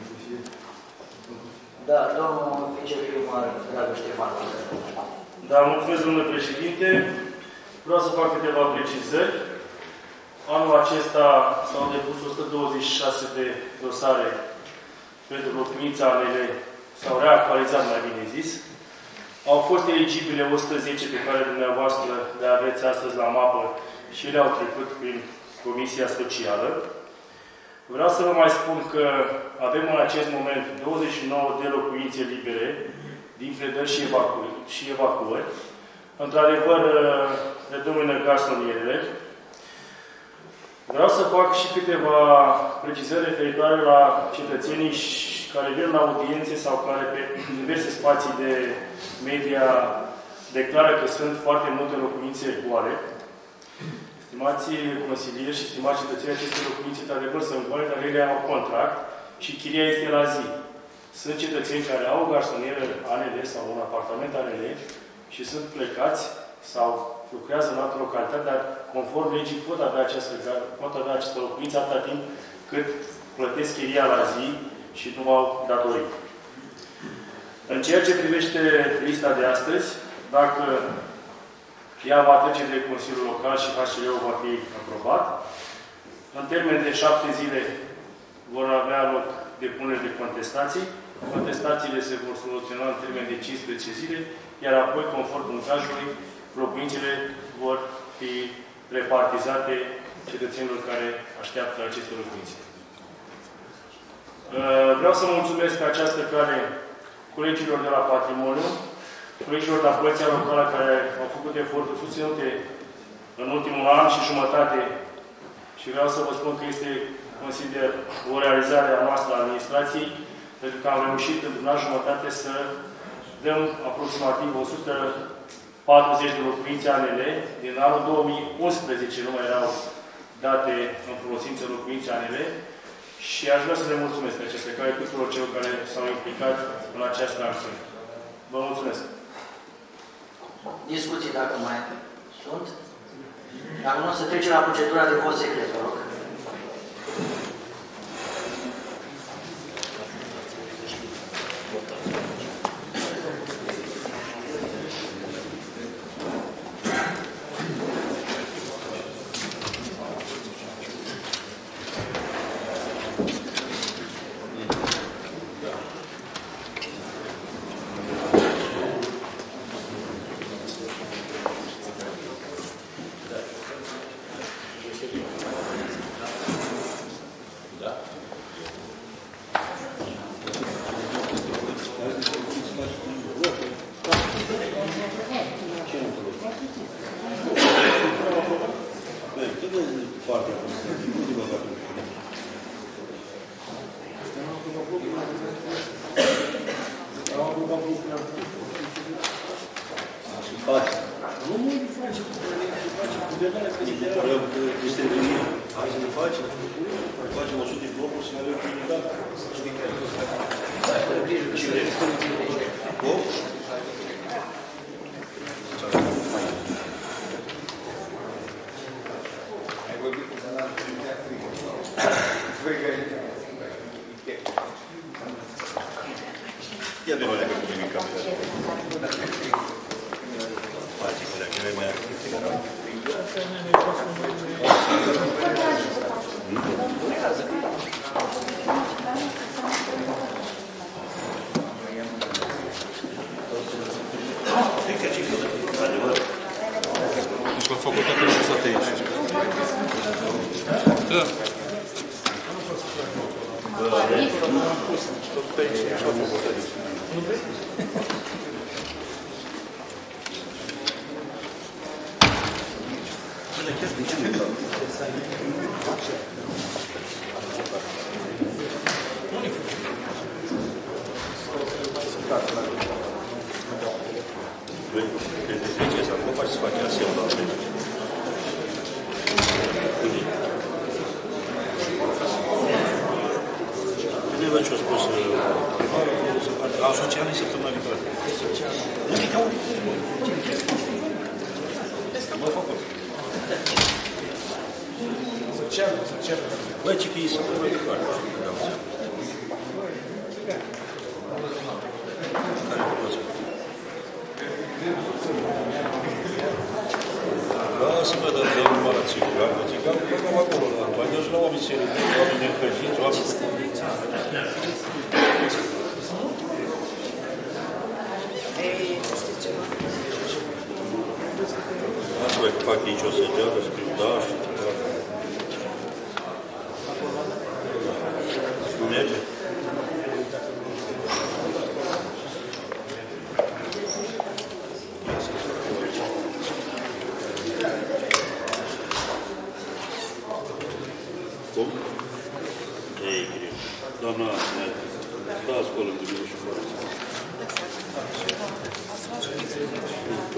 Da, domnul viceprimar Dragoș Ștefan. Da, mulțumesc, domnule președinte. Vreau să fac câteva precizări. Anul acesta s-au depus o sută douăzeci și șase de dosare pentru locuința A N L, s-au reactualizat, mai bine zis. Au fost eligibile o sută zece pe care dumneavoastră le aveți astăzi la mapă și le-au trecut prin Comisia Socială. Vreau să vă mai spun că avem în acest moment douăzeci și nouă de locuințe libere din predări și, evacu și evacuări. Într-adevăr, predomină garsonierele. Vreau să fac și câteva precizări referitoare la cetățenii care vin la audiențe sau care pe diverse spații de media declară că sunt foarte multe locuințe goale. Stimați consilieri și stimați cetățenii, aceste locuințe, într-adevăr, sunt goale, dar ele au contract și chiria este la zi. Sunt cetățeni care au o garsonieră A N L sau un apartament A N L și sunt plecați sau lucrează în altă localitate, dar conform legii pot avea această, pot avea această locuință atâta timp cât plătesc chiria la zi și nu au datorii. În ceea ce privește lista de astăzi, dacă ea va trece de Consiliul Local și H C L-ul va fi aprobat, în termen de șapte zile vor avea loc depuneri de contestații. Contestațiile se vor soluționa în termen de cincisprezece zile, iar apoi, conform punctajului, locuințele vor fi repartizate cetățenilor care așteaptă aceste locuințe. Vreau să mulțumesc pe această cale colegilor de la Patrimoniu, colegilor de la Poliția Locală care au făcut eforturi susținute în ultimul an și jumătate și vreau să vă spun că este, consider, o realizare a noastră a administrației, pentru că am reușit în an jumătate să dăm aproximativ o sută patruzeci de locuințe A N L. Din anul două mii unsprezece nu mai erau date în folosință locuințe A N L și aș vrea să le mulțumesc pe aceste cale tuturor celor care s-au implicat în această acțiune. Vă mulțumesc! Discuții dacă mai sunt. Dacă nu, să trecem la procedura de vot secret, vă rog.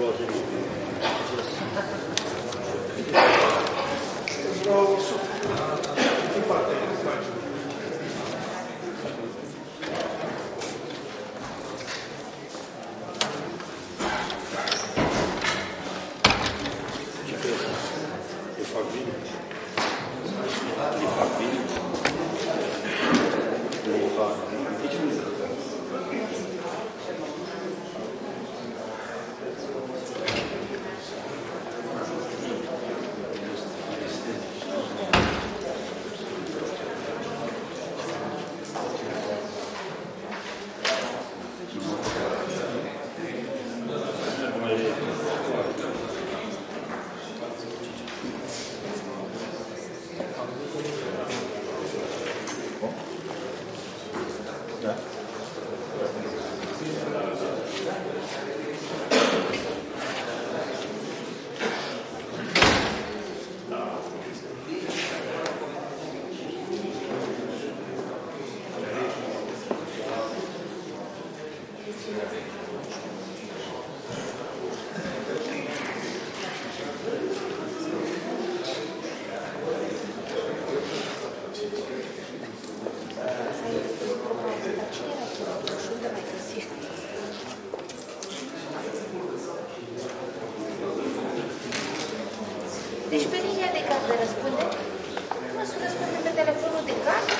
Deci pe linia de gardă răspunde? Nu se răspunde pe telefonul de gardă?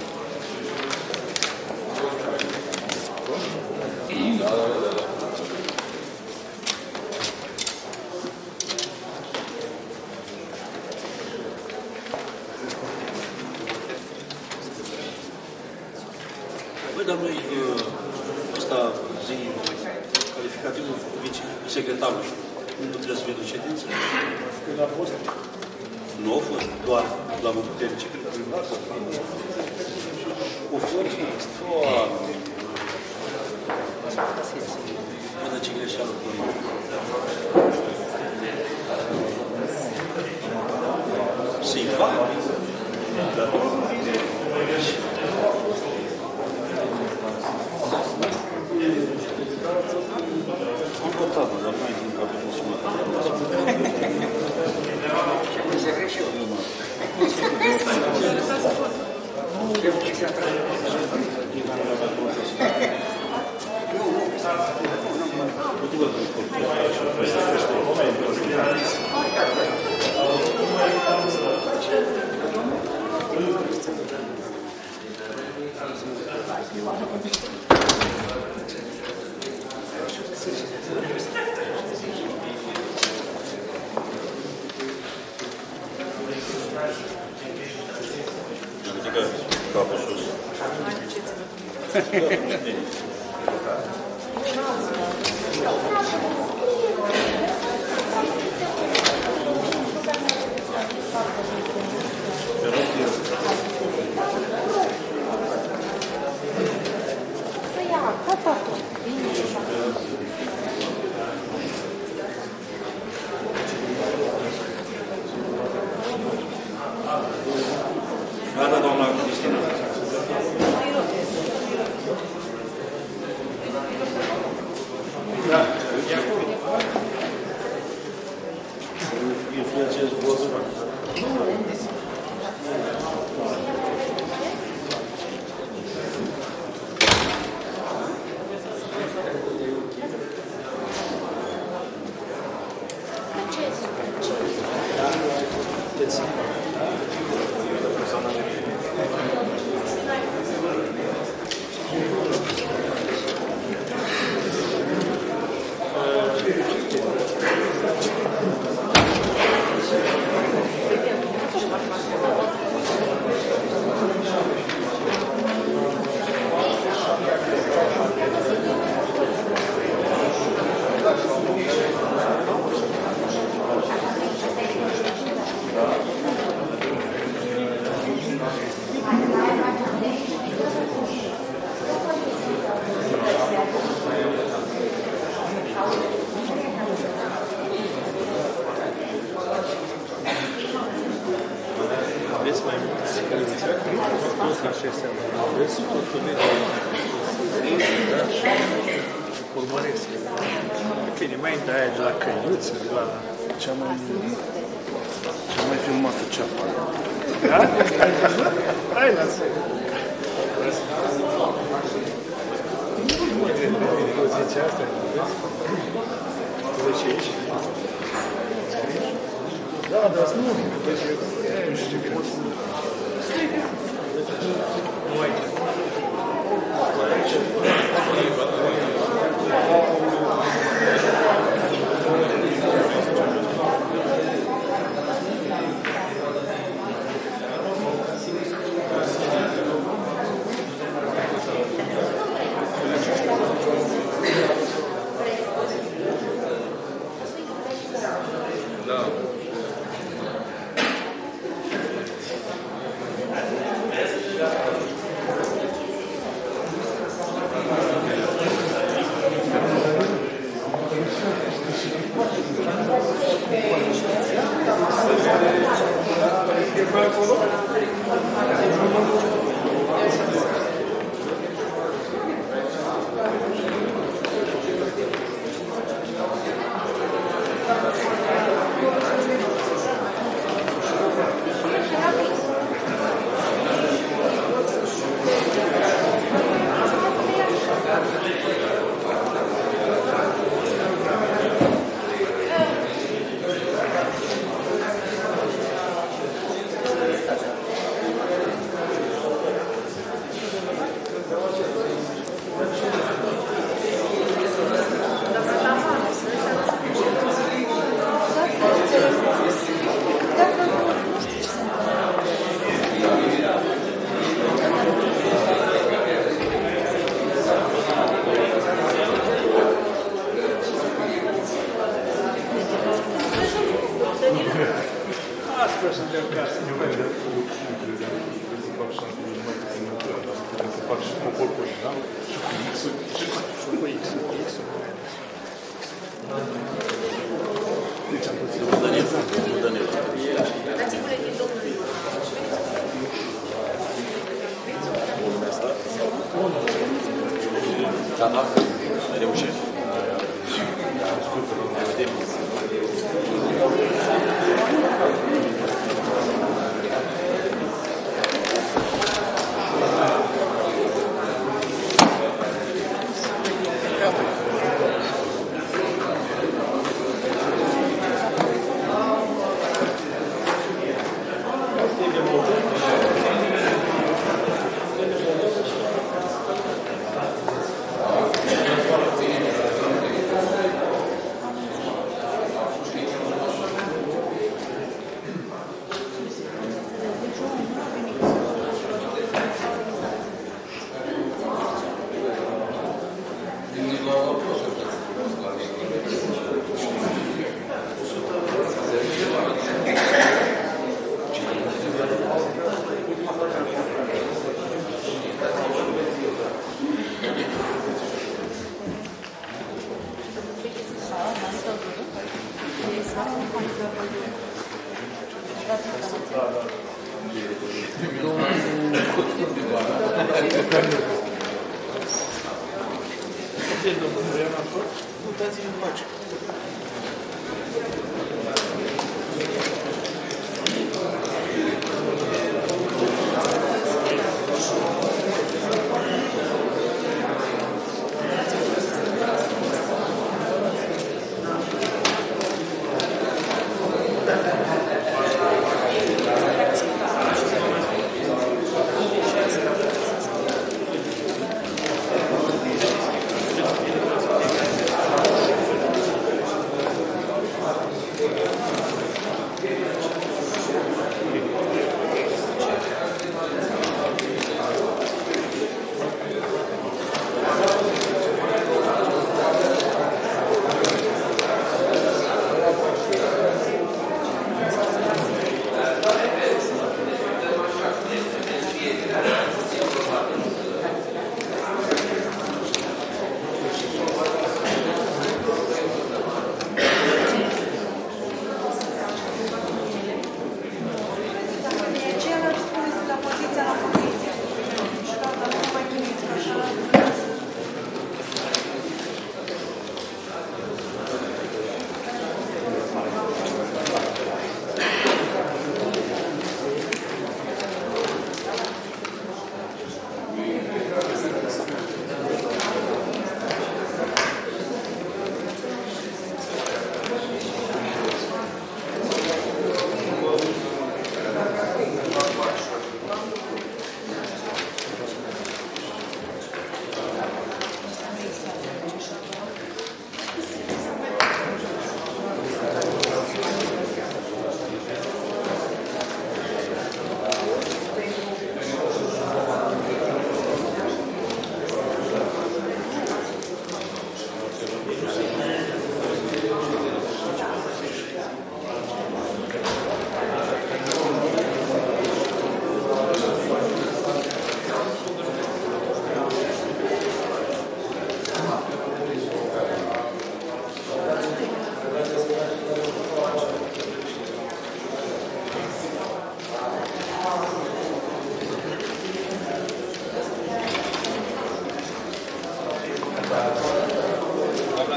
Da, da, da, da. Băi, dar noi, ăsta, zi, calificativul vicesecretarului, nu trebuie să vedem ședință? Când a fost? Nu a fost, doar la putere viceprimat. O fost foarte... Până ce greșeală cu noi. Să-i fac? Da. Am votat, dar mai din capul și mă. Ce se greșeau? Capul sus. Să ia, gata tot. Bine. Gata, doamna Cristina. Da, e acolo. Influențez votul. urmăresc. Bine, mai întâi aia de la Căiuță, de la cea mai, cea mai filmată ceapă. Da? Ai văzut? Hai, lasă! Nu zice asta, vezi? Vezi aici? Da, dar nu, vezi, nu știu ce crezi. Nu aici.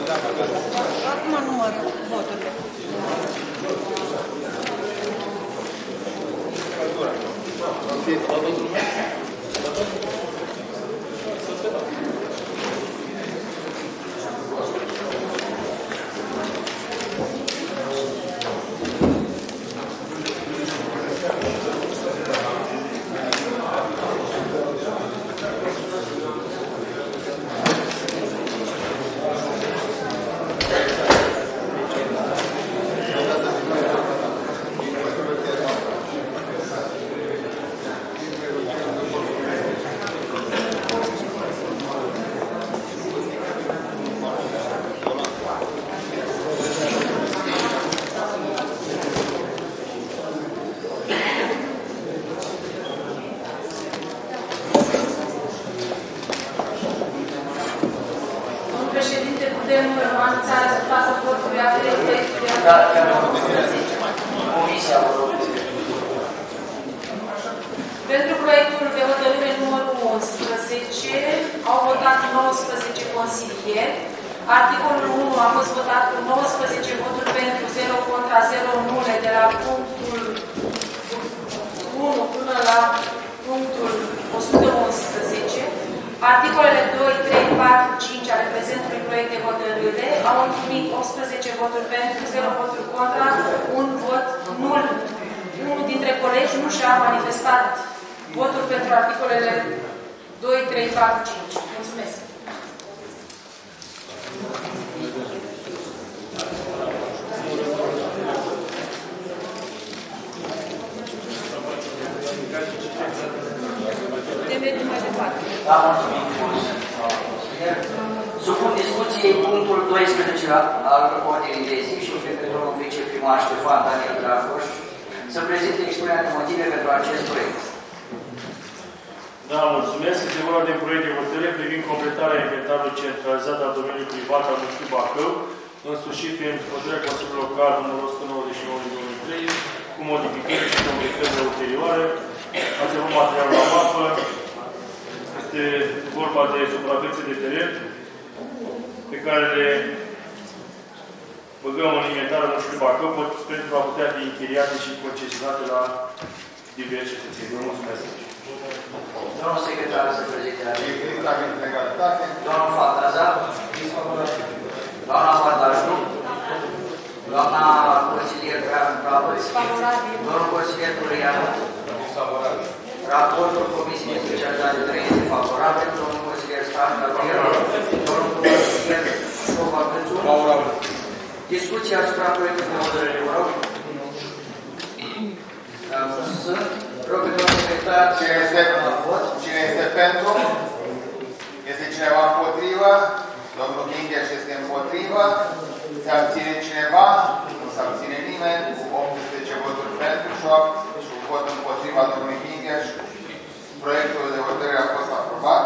Acum numără voturile. Pentru proiectul de hotărâre numărul unsprezece au votat nouăsprezece consilieri. Articolul unu a fost votat cu nouăsprezece voturi pentru, zero contra, zero nule, de la punctul unu până la punctul o sută unsprezece. Articolele doi, trei, patru, cinci ale prezentului proiect de hotărâre au întâlnit optsprezece voturi pentru, zero voturi contra, un vot nul. Unul dintre colegi nu și-a manifestat votul pentru articolele doi, trei, patru, cinci. Mulțumesc. Putem merge mai departe. Da, mulțumim frumos. Supun discuției punctul doisprezece al ordinii de zi și pe domnul viceprimar Ștefan Daniel Dragoș să prezinte expunerea de motive pentru acest proiect. Da, mulțumesc. Este vorba de un proiect de hotărâre privind completarea inventarului centralizat al domeniului privat al municipiului Bacău, însușit prin hotărârea Consiliului Local numărul o sută nouăzeci și nouă din două mii trei, cu modificări și comunicările ulterioare. Ați avut materialul la mapă. Este vorba de suprafețe de teren pe care le băgăm în inventarul municipiului Bacău pentru a putea fi închiriate și concesionate la diverse cetățeni. Vă mulțumesc. Domnul secretar să prezinte la Există aviz de legalitate. Domnul Fantaza. Doamna Bardajnu. Doamna consilier Brean Pravă. Domnul consilier Curianu. Raportul Comisiei de Specialitate trei este favorabil. Domnul consilier Stan Gabriel. Domnul consilier Șova Gânțu. Discuția asupra proiectului de hotărâre, vă rog. Sunt. Rog pe domnul secretar. Cine este, cine este pentru? Este cineva împotrivă? Domnul Ghingeș este împotrivă? Se abține cineva? Nu se abține nimeni. Cu optsprezece voturi pentru și un vot împotriva domnului Ghingeș. Proiectul de hotărâre a fost aprobat.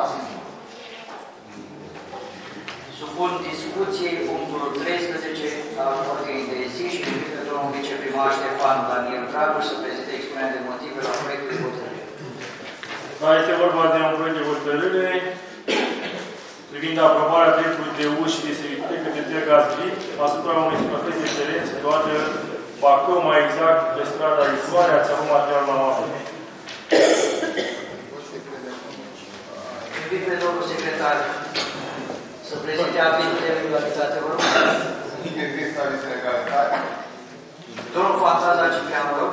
Supun discuției punctul treisprezece al ordinii de zi și invit pe domnul viceprimar Ștefan Daniel Dragoș să prezinte expunerea de motive la proiectul de hotărâre. Da, este vorba de un proiect de hotărâre privind aprobarea dreptului de uz și de servitute către Tergazgri asupra unei suprafețe de teren situate Bacău, mai exact pe strada Isoare. Ați avut material la mapă. Invit pe domnul secretar să prezinte avizul de legalitate, vă rog. Există aviz de legalitate. Domnul Fantaza Ciprian, vă rog.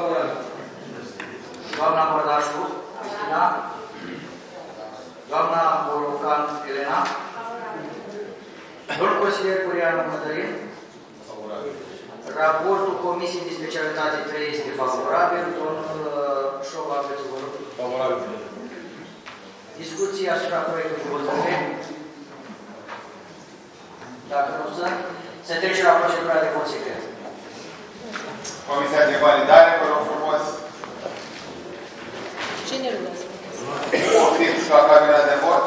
Doamna Bărdașcu, Cristina. Doamna Bolocan Elena. Domnul consilier Curianu Mădălin. Raportul Comisiei de Specialitate trei este favorabil. Domnul Șova, aveți vă rog. Favorabil. Discuții asupra proiectului de hotărâre. Dacă nu sunt, se trece la procedura de vot secret. Comisia de validare, vă rog frumos. Cine rulează? Poftiți la cabina de vot.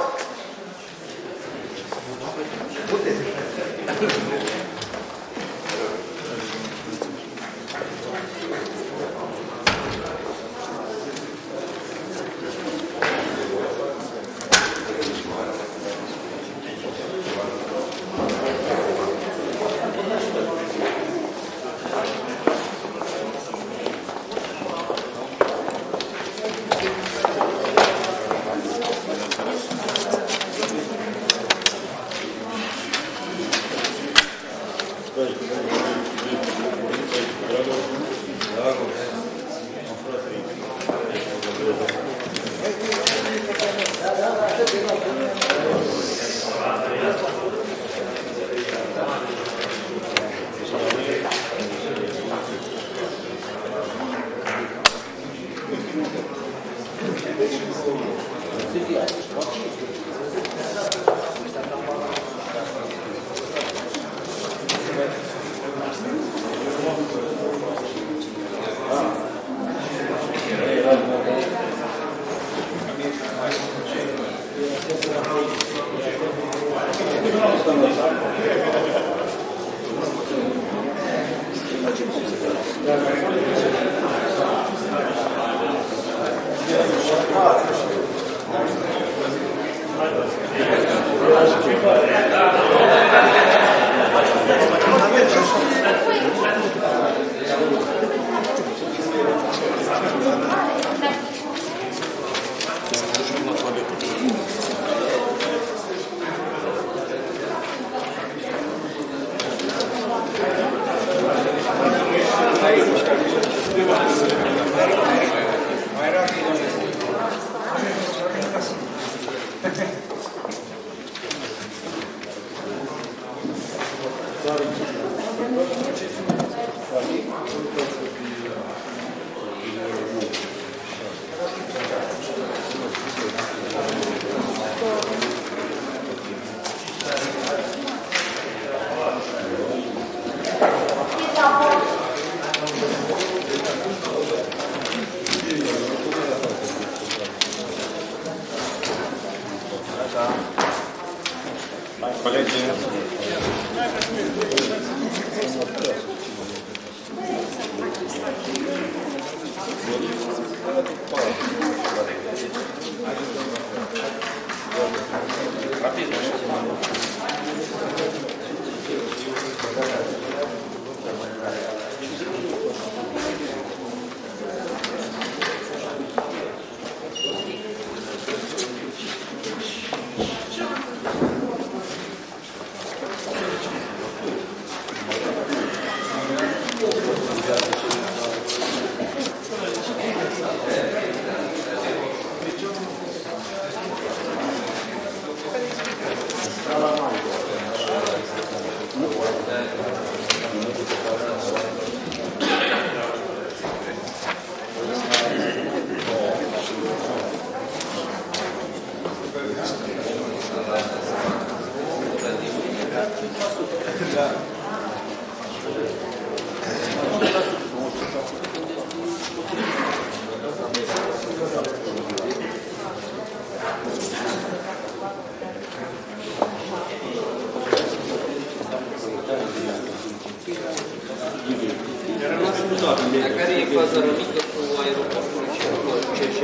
Care e faza rămică cu aeroportul și cu C C?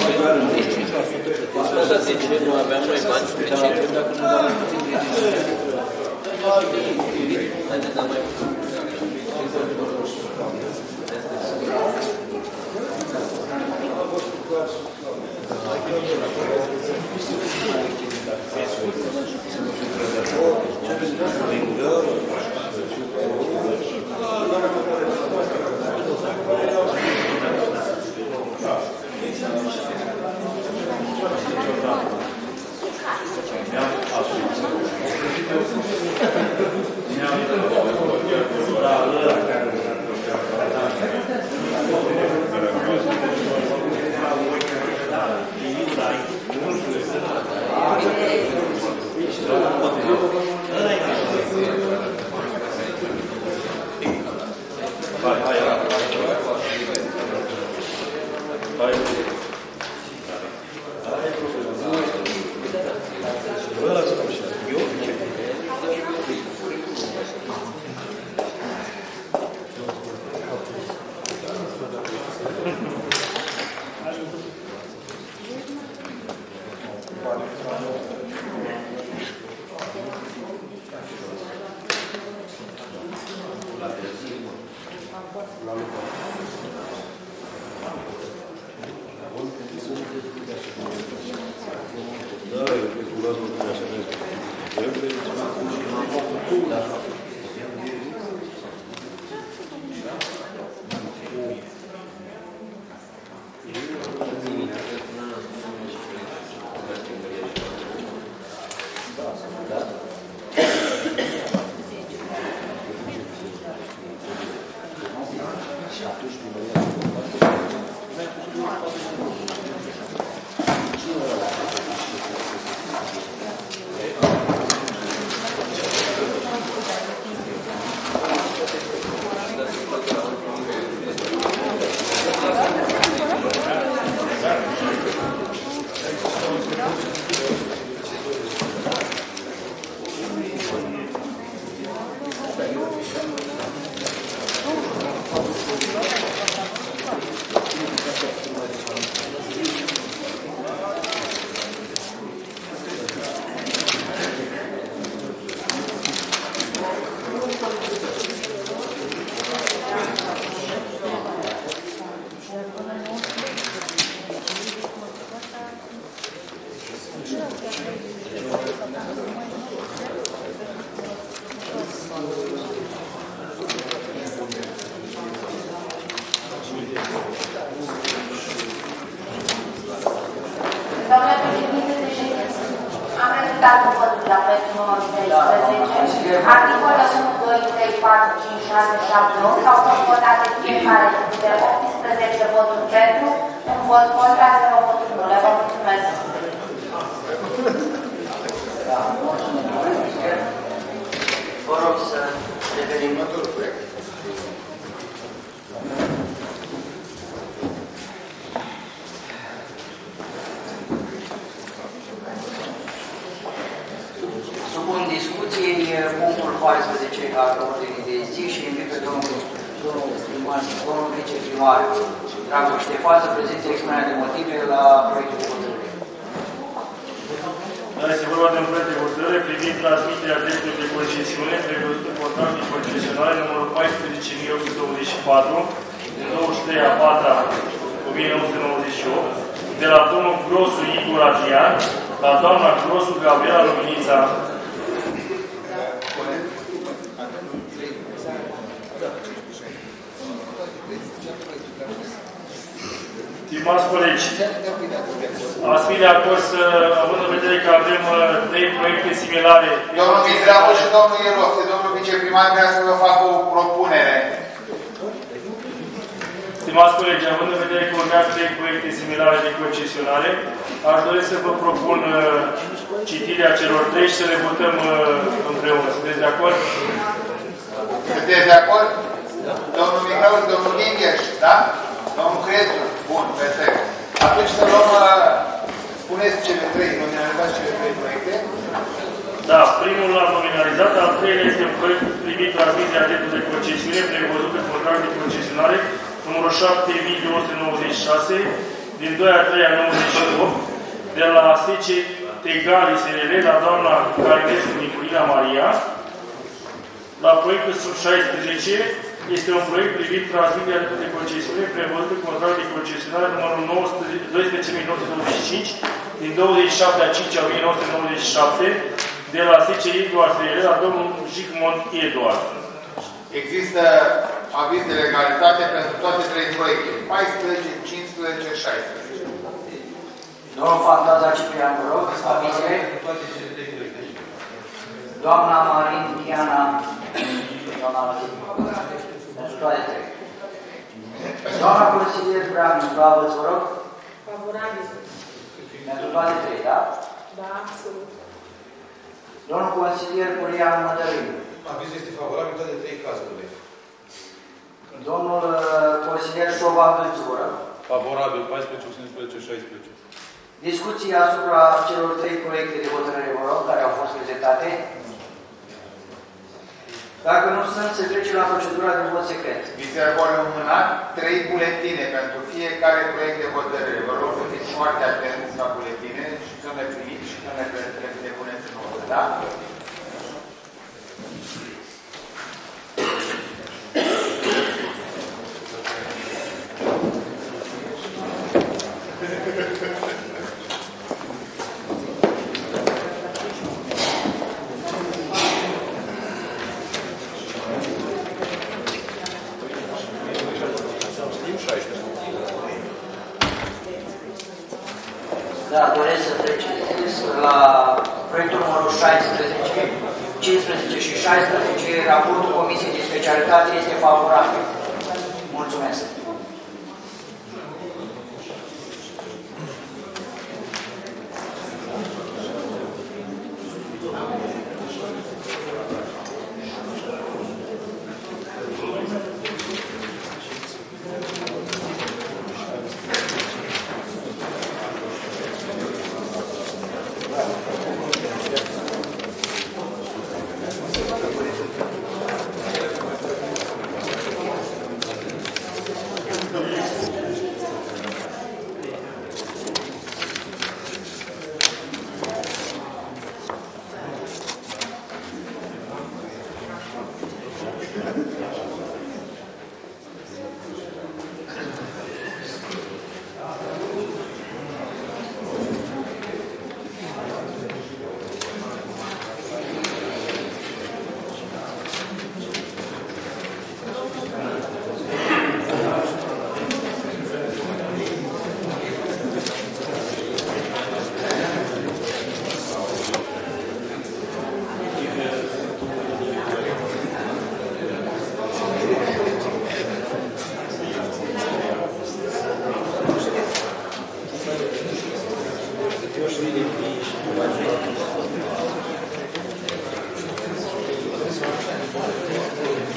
Dar de ce nu aveam noi bani suficiente? Haideți, dar mai Da, eu cred că Stimați colegi, ați fi de acord să, având în vedere că avem trei proiecte similare... Domnul Mizreavu și domnul Ierofte, domnul viceprimar vrea să vă facă o propunere. Stimați colegi, având în vedere că urmează trei proiecte similare de concesionare, aș dori să vă propun citirea celor trei și să le votăm împreună. Sunteți de acord? Sunteți de acord? Domnul Mihraul, domnul Gingheș, da? Domnul Crețu, bun, perfect. Atunci să luăm, spuneți cele trei, nominalizați cele trei proiecte. Da, primul l-am nominalizat, al treilea este un proiect privind transmiterea dreptului de concesiune prevăzut în contract de concesionare numărul șapte mii două sute nouăzeci și șase din doi a trei a nouăzeci și opt de la S C Tegali S R L la doamna Carinescu Niculina Maria. La proiectul sub șaisprezece este un proiect privind transmiterea de concesiune prevăzut în contract de concesionare numărul doisprezece mii nouă sute douăzeci și cinci din douăzeci și șapte a cincea o mie nouă sute nouăzeci și șapte de la S C Eduard S R L la domnul Jigmont Eduard. Există aviz de legalitate pentru toate trei proiecte. paisprezece, cincisprezece, șaisprezece. Domnul Fantaza Ciprian, vă rog, avize. Doamna Marin Diana, doamna pentru toate trei. Doamna consilier Breanu, Slavăț, vă rog. Favorabil. Pentru toate trei, da? Da, absolut. Domnul consilier Curian Mădălin. Avizul este favorabil în toate trei cazurile. Domnul consilier Șova Gâlțu, vă rog. Favorabil, paisprezece, cincisprezece, șaisprezece. Discuții asupra celor trei proiecte de hotărâre, vă rog, care au fost prezentate. Dacă nu sunt, se trece la procedura de vot secret. Vi se vor înmâna trei buletine pentru fiecare proiect de hotărâre. Vă rog să fiți foarte atenți la buletine și să le primiți și să le depuneți în ordine, da? Da, doresc să treceți la proiectul numărul șaisprezece, cincisprezece și șaisprezece. Raportul Comisiei de Specialitate este favorabil. Mulțumesc.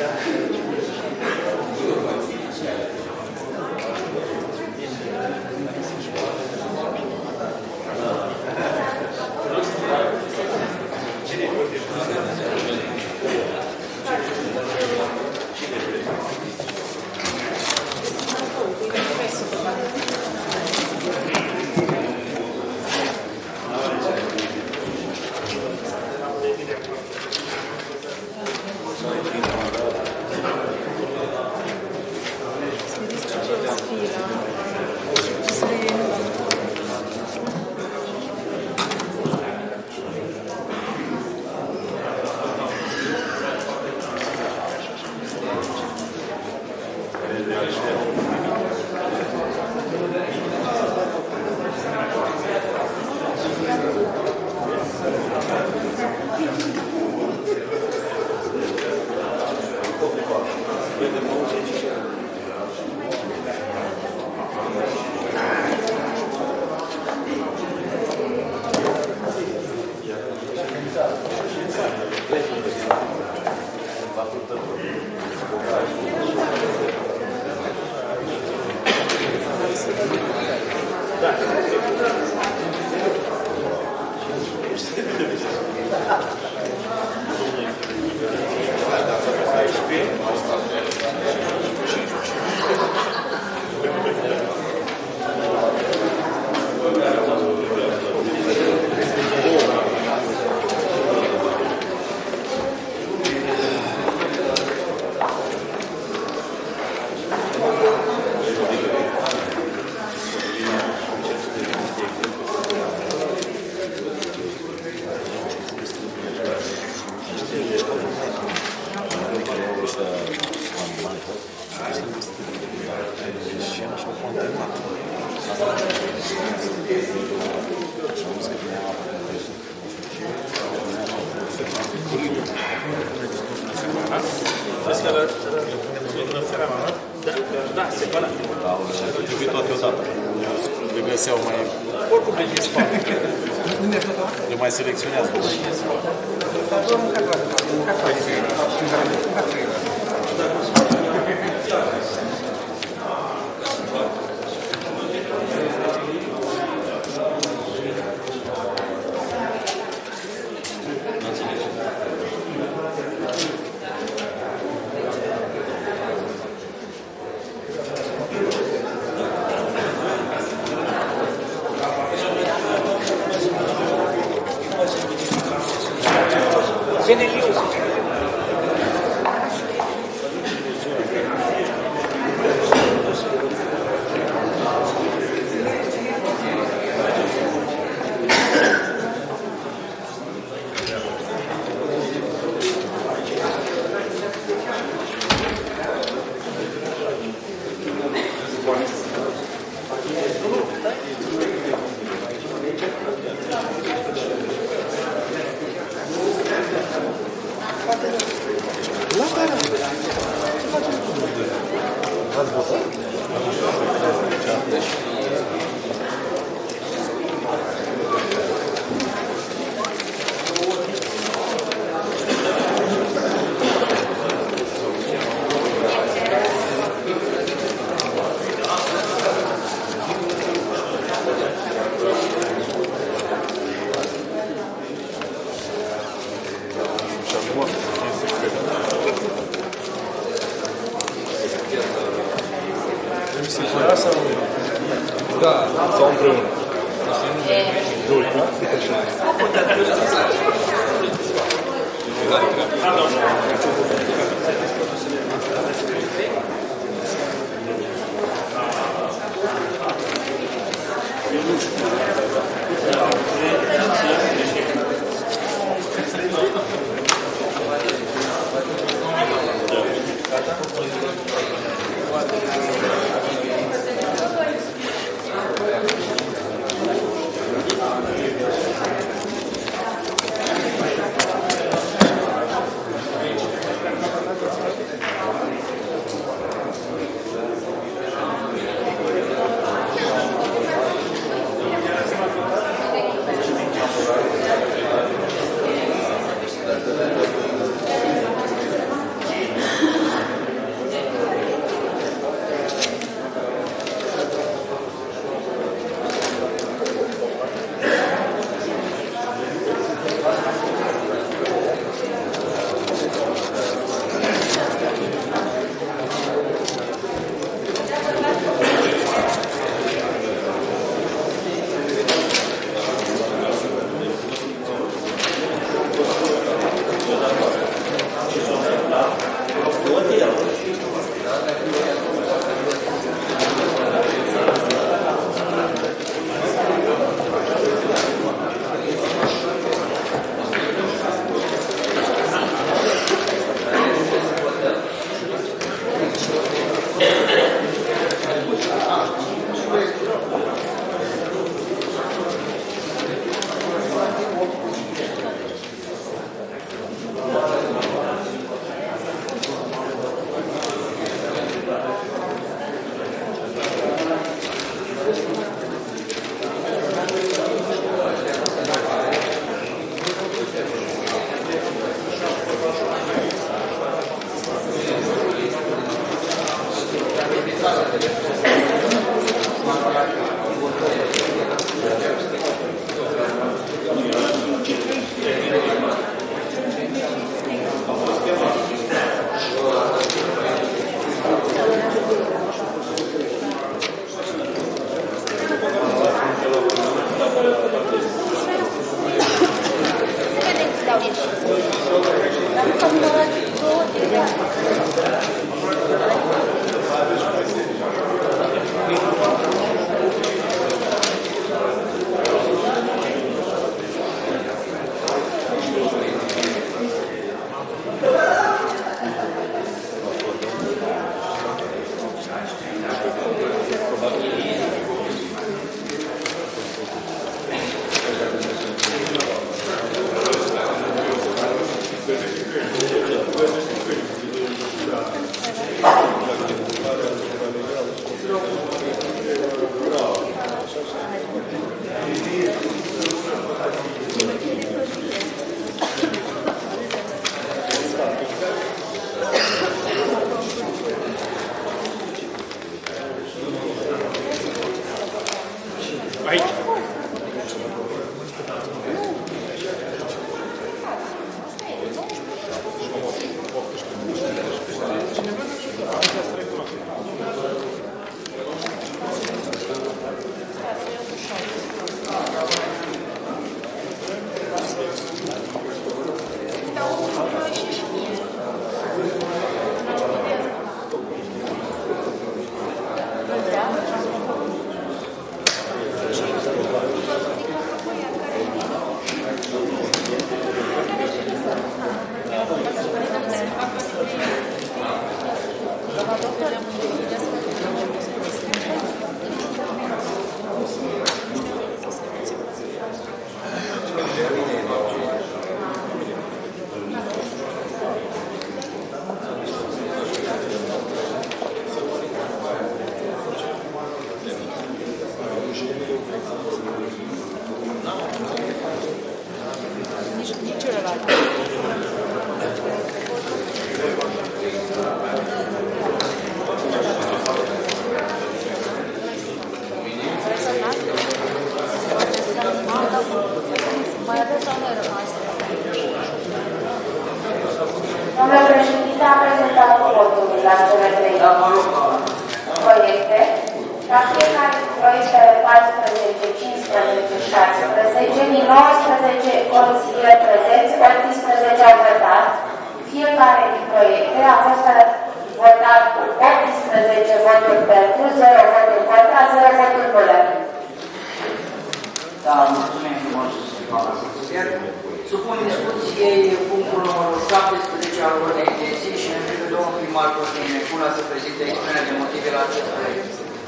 Da, separat. Ar trebui toate odată. Le găseau mai... Oricum le dispar. Le mai selecționează. Da, sau împreună. Doi. Domnule președinte, a prezentat votul la cele trei proiecte. La fiecare proiectele paisprezece, cincisprezece, șaisprezece, din nouăsprezece consilieri prezenți, optsprezece au votat. Fiecare din proiecte a fost votat cu optsprezece voturi pentru, zero voturi contra, zero voturi nule. Da, mulțumim frumos, doamna consilier. Supun discuției punctul numărul șaptesprezece al ordinei de zi și ne întrebe domnul primar Cosmin Necula să prezinte expunerea de motive la acest proiect.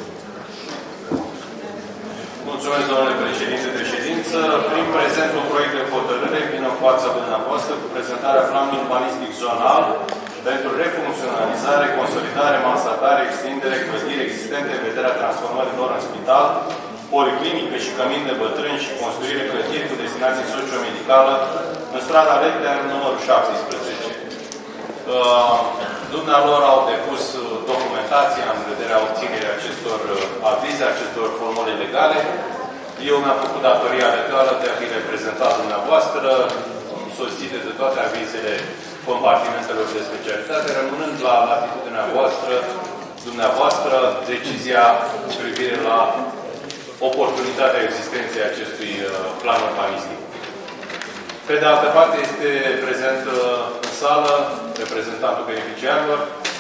Mulțumesc, domnule președinte de ședință. Prin prezentul proiect de hotărâre vin în fața dumneavoastră cu prezentarea planului urbanistic zonal pentru refuncționalizare, consolidare, mansardare, extindere, clădiri existente în vederea transformărilor în spital, policlinică și cămin de bătrâni și construire clădiri cu destinație socio-medicală în strada Lectea, numărul șaptesprezece. Uh, Dumnealor au depus documentația în vederea obținerii acestor avize, acestor formule legale. Eu mi-am făcut datoria legală de a fi reprezentat dumneavoastră, susține de toate avizele compartimentelor de specialitate, rămânând la latitudinea voastră, dumneavoastră, decizia cu privire la oportunitatea existenței acestui plan urbanistic. Pe de altă parte, este prezent în sală reprezentantul beneficiarilor.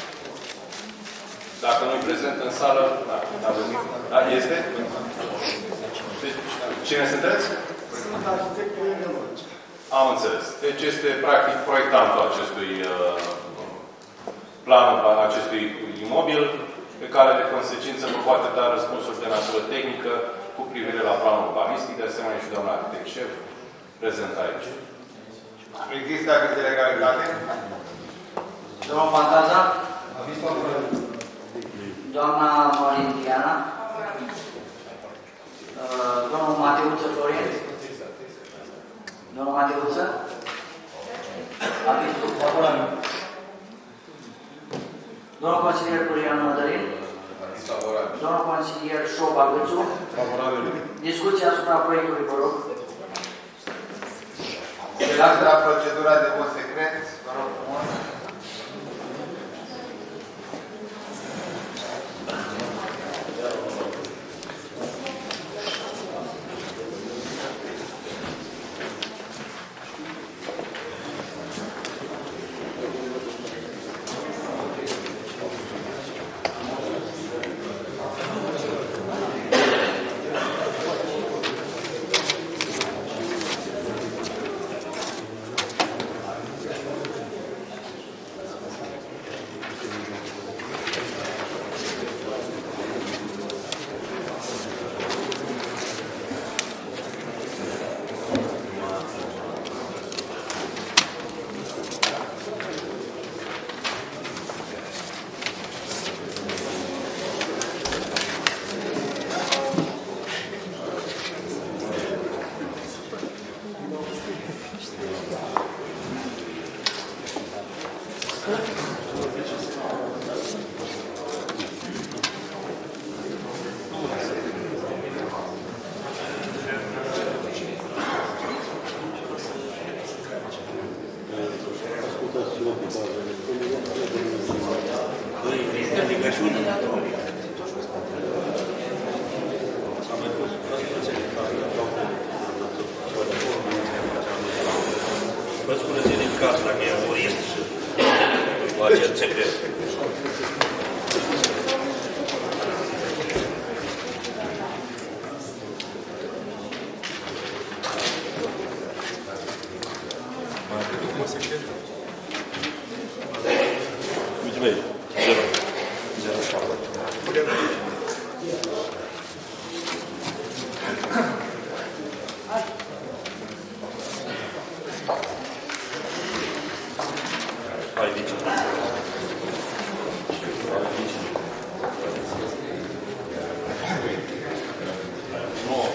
Dacă nu-i prezent în sală, da, da, da, este? Deci, cine sunteți? Sunt arhitectul Enelogi. Am înțeles. Deci este practic proiectantul acestui uh, plan, acestui imobil, pe care de consecință nu poate da răspunsuri de natură tehnică cu privire la planul urbanistic, de asemenea și doamna arhitect șef prezent aici. Există aviz de legalitate? Domnul Fantaza? Doamna Marintiana? Domnul Mateuță Florin? Domnul Mateuță? Avizul favorabil. Domnul consilier Curian Mădălin? Disfavorabil. Domnul consilier Șoba Gâțu. Favorabil. Discuția asupra proiectului, vă rog. Relax de la procedura de vot secret, vă rog frumos. Vă spuneți din casă dacă e jurist și vă acest secret. Uite, băi, zero. Zero. Hai, vice. Nu.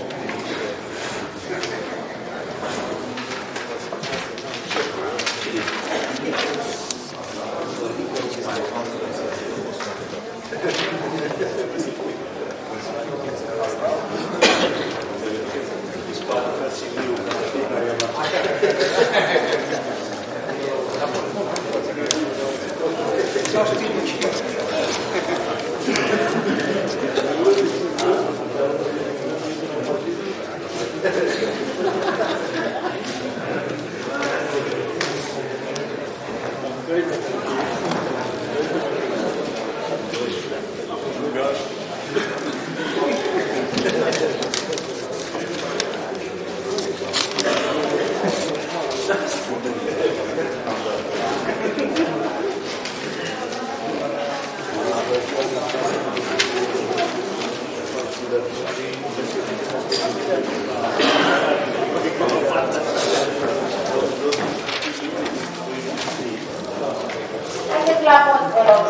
Haideți la vot, vă rog.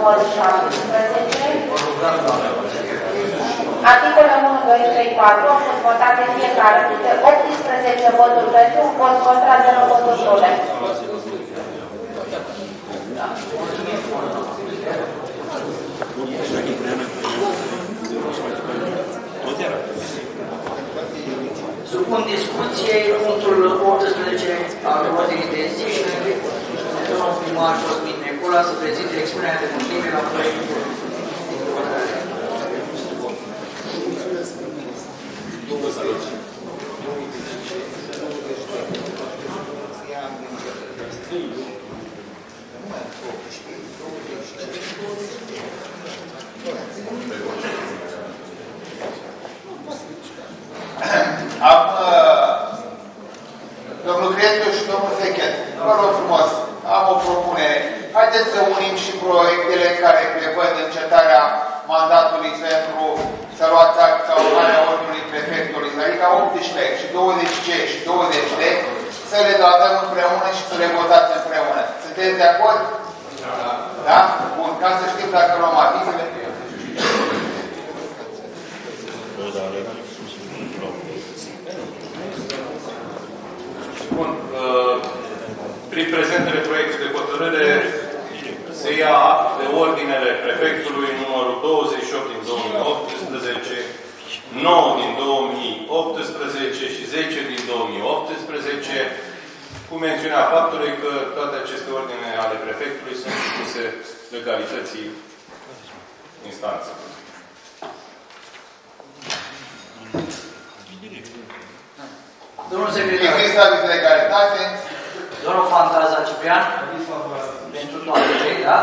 numărul șaptesprezece. Articolele unu, doi, trei, patru au fost votate fiecare câte optsprezece voturi pentru, un vot contra, zero voturi nule. Supun discuției punctul optsprezece al ordinii de zi și domnul primar Cosmin Necula să prezinte expunerea de motive la proiectul. Am, domnul Crețu și domnul Sechet, vă rog frumos, am o propunere. Haideți să unim și proiectele care prevăd încetarea mandatului pentru să luați act sau urmarea ordinului prefectului, adică optsprezece și douăzeci C și douăzeci D, să le datăm împreună și să le votați împreună. Sunteți de acord? Da. Da? Bun, ca să știm dacă luăm avizele. Bun. Prin prezentele proiectului de hotărâre se ia de ordinele prefectului numărul douăzeci și opt din două mii optsprezece, nouă din două mii optsprezece și zece din două mii optsprezece, cu mențiunea faptului că toate aceste ordine ale prefectului sunt supuse legalității instanței. Domnul secretar. Există aviz de legalitate. Domnul Fantaza Ciprian. Pentru toate trei, da?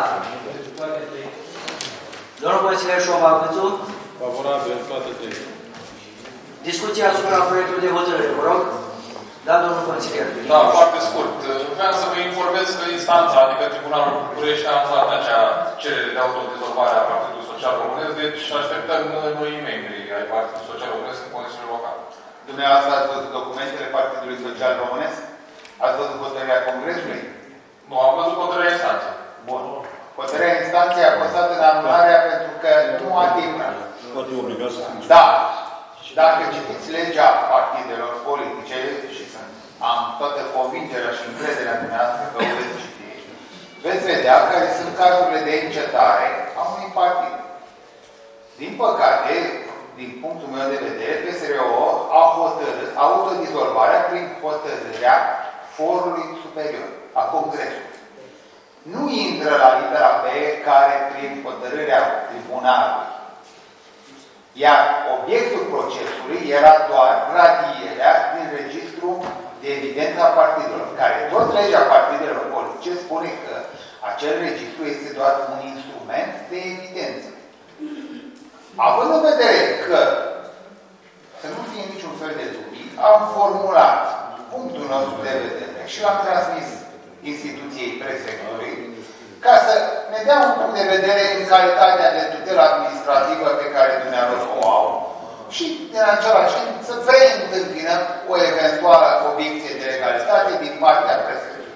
Domnul consilier Șova Gâțu. Favorabil, toate trei. Discuția asupra proiectului de hotărâre, vă rog. Da, domnul consilier. Da, foarte scurt. Vreau să vă informez că instanța, adică Tribunalul București, a anulat acea cerere de autodizolvare a Partidului Social Românesc, deci așteptăm noi membri ai Partidului Social Românesc în Consiliul Local. Dumneavoastră ați văzut documentele Partidului Social Românesc? Ați văzut hotărârea Congresului? Nu, am văzut hotărârea instanței. Bun. Hotărârea instanței a constat în anularea pentru că nu a terminat. Da. Și dacă citiți legea partidelor politice, și sunt, am toată convingerea și încrederea dumneavoastră că o veți citi, veți vedea care sunt cazurile de încetare a unui partid. Din păcate, din punctul meu de vedere, P S R O a hotărât autodizolvarea prin hotărârea forului superior, a Congresului. Nu intră la litera B care prin hotărârea tribunalului. Iar obiectul procesului era doar radierea din registru de evidență a partidelor, care tot legea partidelor politice spune că acel registru este doar un instrument de evidență. Având în vedere că, să nu fie niciun fel de dubii, am formulat punctul nostru de vedere și l-am transmis instituției prefectului ca să ne dea un punct de vedere în calitatea de tutelă administrativă pe care dumneavoastră o au și, din același timp, să preîntâmpinăm o eventuală obiecție de legalitate din partea prefectului.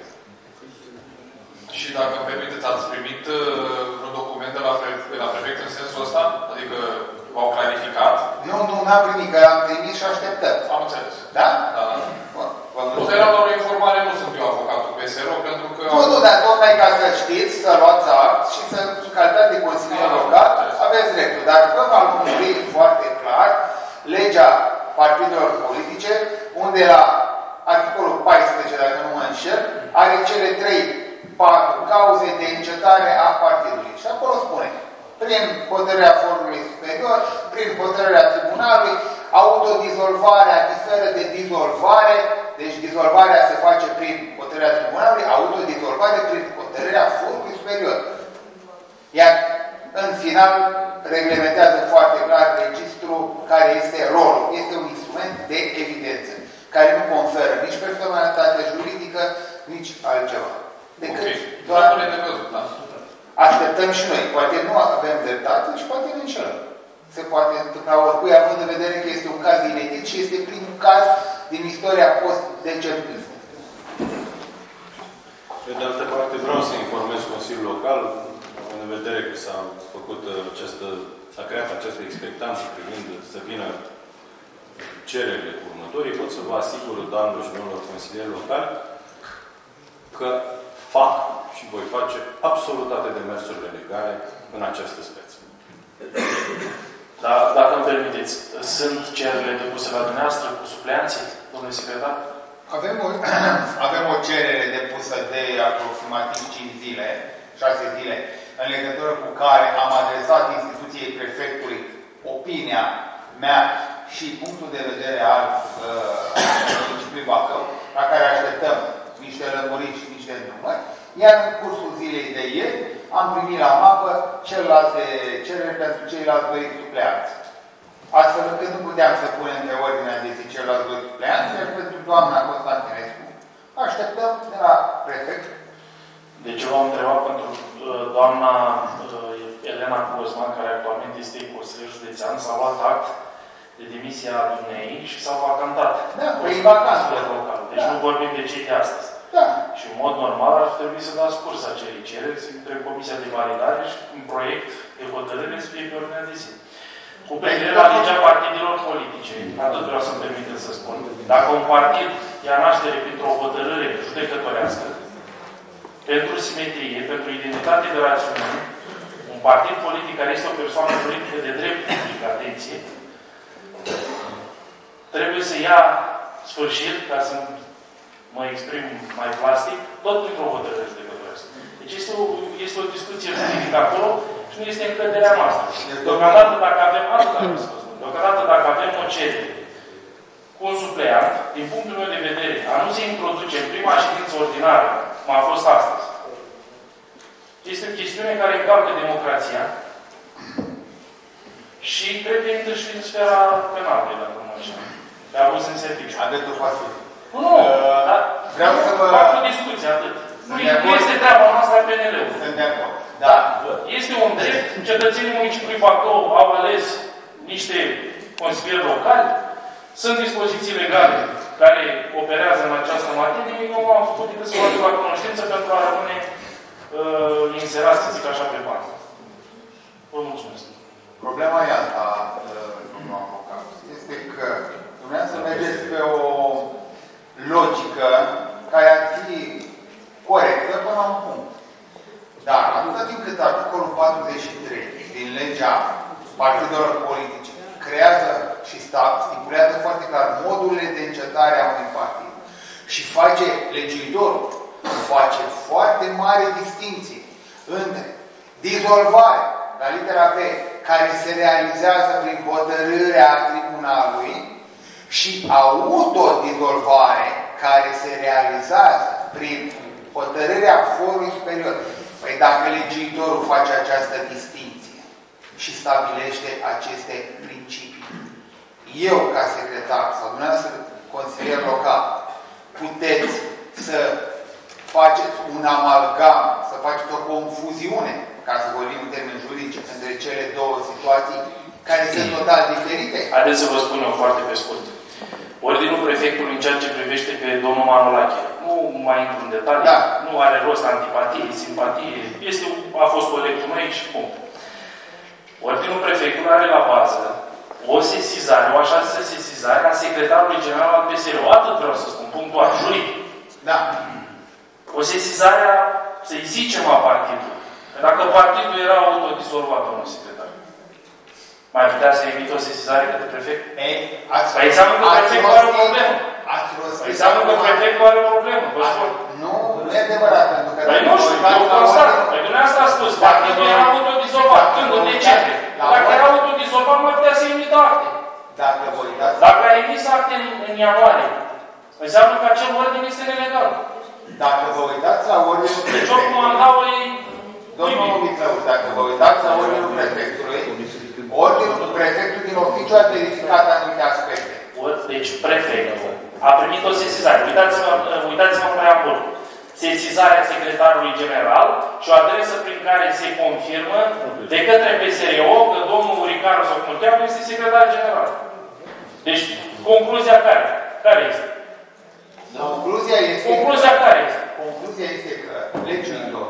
Și dacă îmi permiteți, ați primit uh, un document de la, de la prefect în sensul ăsta? Adică v-au clarificat? Nu, nu, n-am primit, că am primit și așteptăm. Am înțeles. Da? Da, da. Bun. Nu era doar o informare, nu sunt eu avocatul P S R O, pentru că... Nu, nu, dar tocmai ca să știți, să luați act și să, în calitate de consilier local, aveți dreptul. Dar v-am lămurit foarte clar legea partidelor politice, unde la articolul paisprezece, dacă nu mă înșel, are cele trei, patru cauze de încetare a partidului. Și acolo spune, prin hotărârea forului superior, prin hotărârea tribunalului, autodizolvarea diferă de dizolvare, deci dizolvarea se face prin hotărârea tribunalului, autodizolvare prin hotărârea forului superior. Iar, în final, reglementează foarte clar registrul care este rolul. Este un instrument de evidență, care nu conferă nici personalitate juridică, nici altceva. Decât okay. doar... de văzut, da. Așteptăm și noi. Poate nu avem dreptate și poate ne înșelăm. Se poate întâmpla oricui, având în vedere că este un caz inedit și este primul caz din istoria post-decentistă. Pe de altă parte, vreau să informez Consiliul Local, în în vedere că s-a făcut această, s-a creat această expectanță privind să vină cererile următorii, pot să vă asigur, doamnelor și domnilor consilieri locali, că fac și voi face absolut toate demersurile legale în această speță. Dar, dacă îmi permiteți, sunt cererile depuse la dumneavoastră cu supleanții, domnule secretar? Avem o, avem o cerere depusă de aproximativ cinci zile, șase zile, în legătură cu care am adresat instituției prefectului opinia mea și punctul de vedere al municipiului Bacău, la care așteptăm niște lămuriri și niște îndrumări, iar în cursul zilei de ieri am primit la mapă celelalte cereri pentru ceilalți doi supleanți. Astfel încât nu puteam să punem pe ordinea de zi ceilalți doi supleanți, iar pentru doamna Constantinescu așteptăm de la prefect. Deci eu v-am întrebat pentru doamna Elena Cosman, care actualmente este consilier județean, s-a luat act de demisia dumnei și s-a vacantat. Da, păi vacant. Deci da. Nu vorbim de cei de astăzi. Da. Și în mod normal ar trebui să dați curs acelei cereri, să intre Comisia de Validare și un proiect de hotărâre să fie pe ordinea de zi. Cu privire la legea partidelor politice, atât vreau să-mi permiteți să spun, dacă un partid ia naștere printr-o hotărâre judecătorească, pentru simetrie, pentru identitate de rațiune, un partid politic care este o persoană politică de drept public, atenție, trebuie să ia sfârșit, ca să mă exprim mai plastic, tot printr-o hotărâre judecătorească. Deci este o, este o discuție juridică acolo și nu este încrederea noastră. Deocamdată dacă avem, atât am spus, deocamdată dacă avem o cerere cu un supleant, din punctul meu de vedere, a nu se introduce în prima ședință ordinară, cum a fost astăzi, este o chestiune care încalcă democrația și cred că intră și în sfera penală, dacă nu așa. De abuz în serviciu. Adeptul pasiv. Nu, uh, dar vreau să vă... fac o discuție, atât. Nu este treaba noastră a P N L-ului. Sunt de acord. Da. Este un drept. Cetățenii municipiului Bacău au ales niște consilieri locali. Sunt dispoziții legale care operează în această materie. Eu am făcut decât să fac la cunoștință pentru a rămâne uh, inserat, să zic așa, pe bani. Vă mulțumesc. Problema e alta, domnul avocat. Este că dumneavoastră mergeți pe o logică care ar fi corectă până la un punct. Dar atâta timp cât articolul patruzeci și trei din legea partidelor politice creează și stipulează foarte clar modurile de încetare a unui partid și face legiuitorul, face foarte mare distinție între dizolvare, la litera B, care se realizează prin hotărârea tribunalului și autodizolvare, care se realizează prin hotărârea forului superior. Păi dacă legiuitorul face această distinție și stabilește aceste principii, eu, ca secretar, sau dumneavoastră, consilier local, puteți să faceți un amalgam, să faceți o confuziune, ca să vorbim în termeni juridice, între cele două situații, care sunt total diferite? Haideți să vă spun eu foarte pe scurt. Ordinul prefectului în ceea ce privește pe domnul Manolache. Nu mai intru în detalii, da. Nu are rost antipatie, simpatie, este, a fost colegul meu și punct. Ordinul prefectului are la bază o sesizare, o așa zisă sesizare a secretarului general al P S R. Atât vreau să spun, punctual, juridic. Da. O sesizare a, să-i zicem, a partidului. Dacă partidul era autodizolvat, domnul secretar, mai putea să emite o sesizare către prefect? Ei, păi înseamnă că prefectul are o problemă. Păi înseamnă că prefectul are o problemă, vă spun. Nu, nu e adevărat, pentru că... Păi nu știu, eu constat. Păi dumneavoastră a spus, partidul era autodizolvat. Când? În decembrie. Dacă era autodizolvat, mai putea să emită acte. Dacă vă uitați... Dacă a emis acte în, în ianuarie, înseamnă că acel ordin este nelegal. Dacă vă uitați la ordinul prefectului... Deci oricum mandatul e... Domnul Mitrăuș, dacă vă uitați la ordinul prefectului, ordinul prefectului din oficiu a verificat anumite aspecte. Deci prefectul a primit o sesizare. Uitați-vă uitați în preambul. Sesizarea secretarului general și o adresă prin care se confirmă de către P S R O că domnul Uricaru sau cum îl cheamă este secretar general. Deci, concluzia care? Care este? Concluzia este, concluzia care este? Concluzia este că legiuitorul,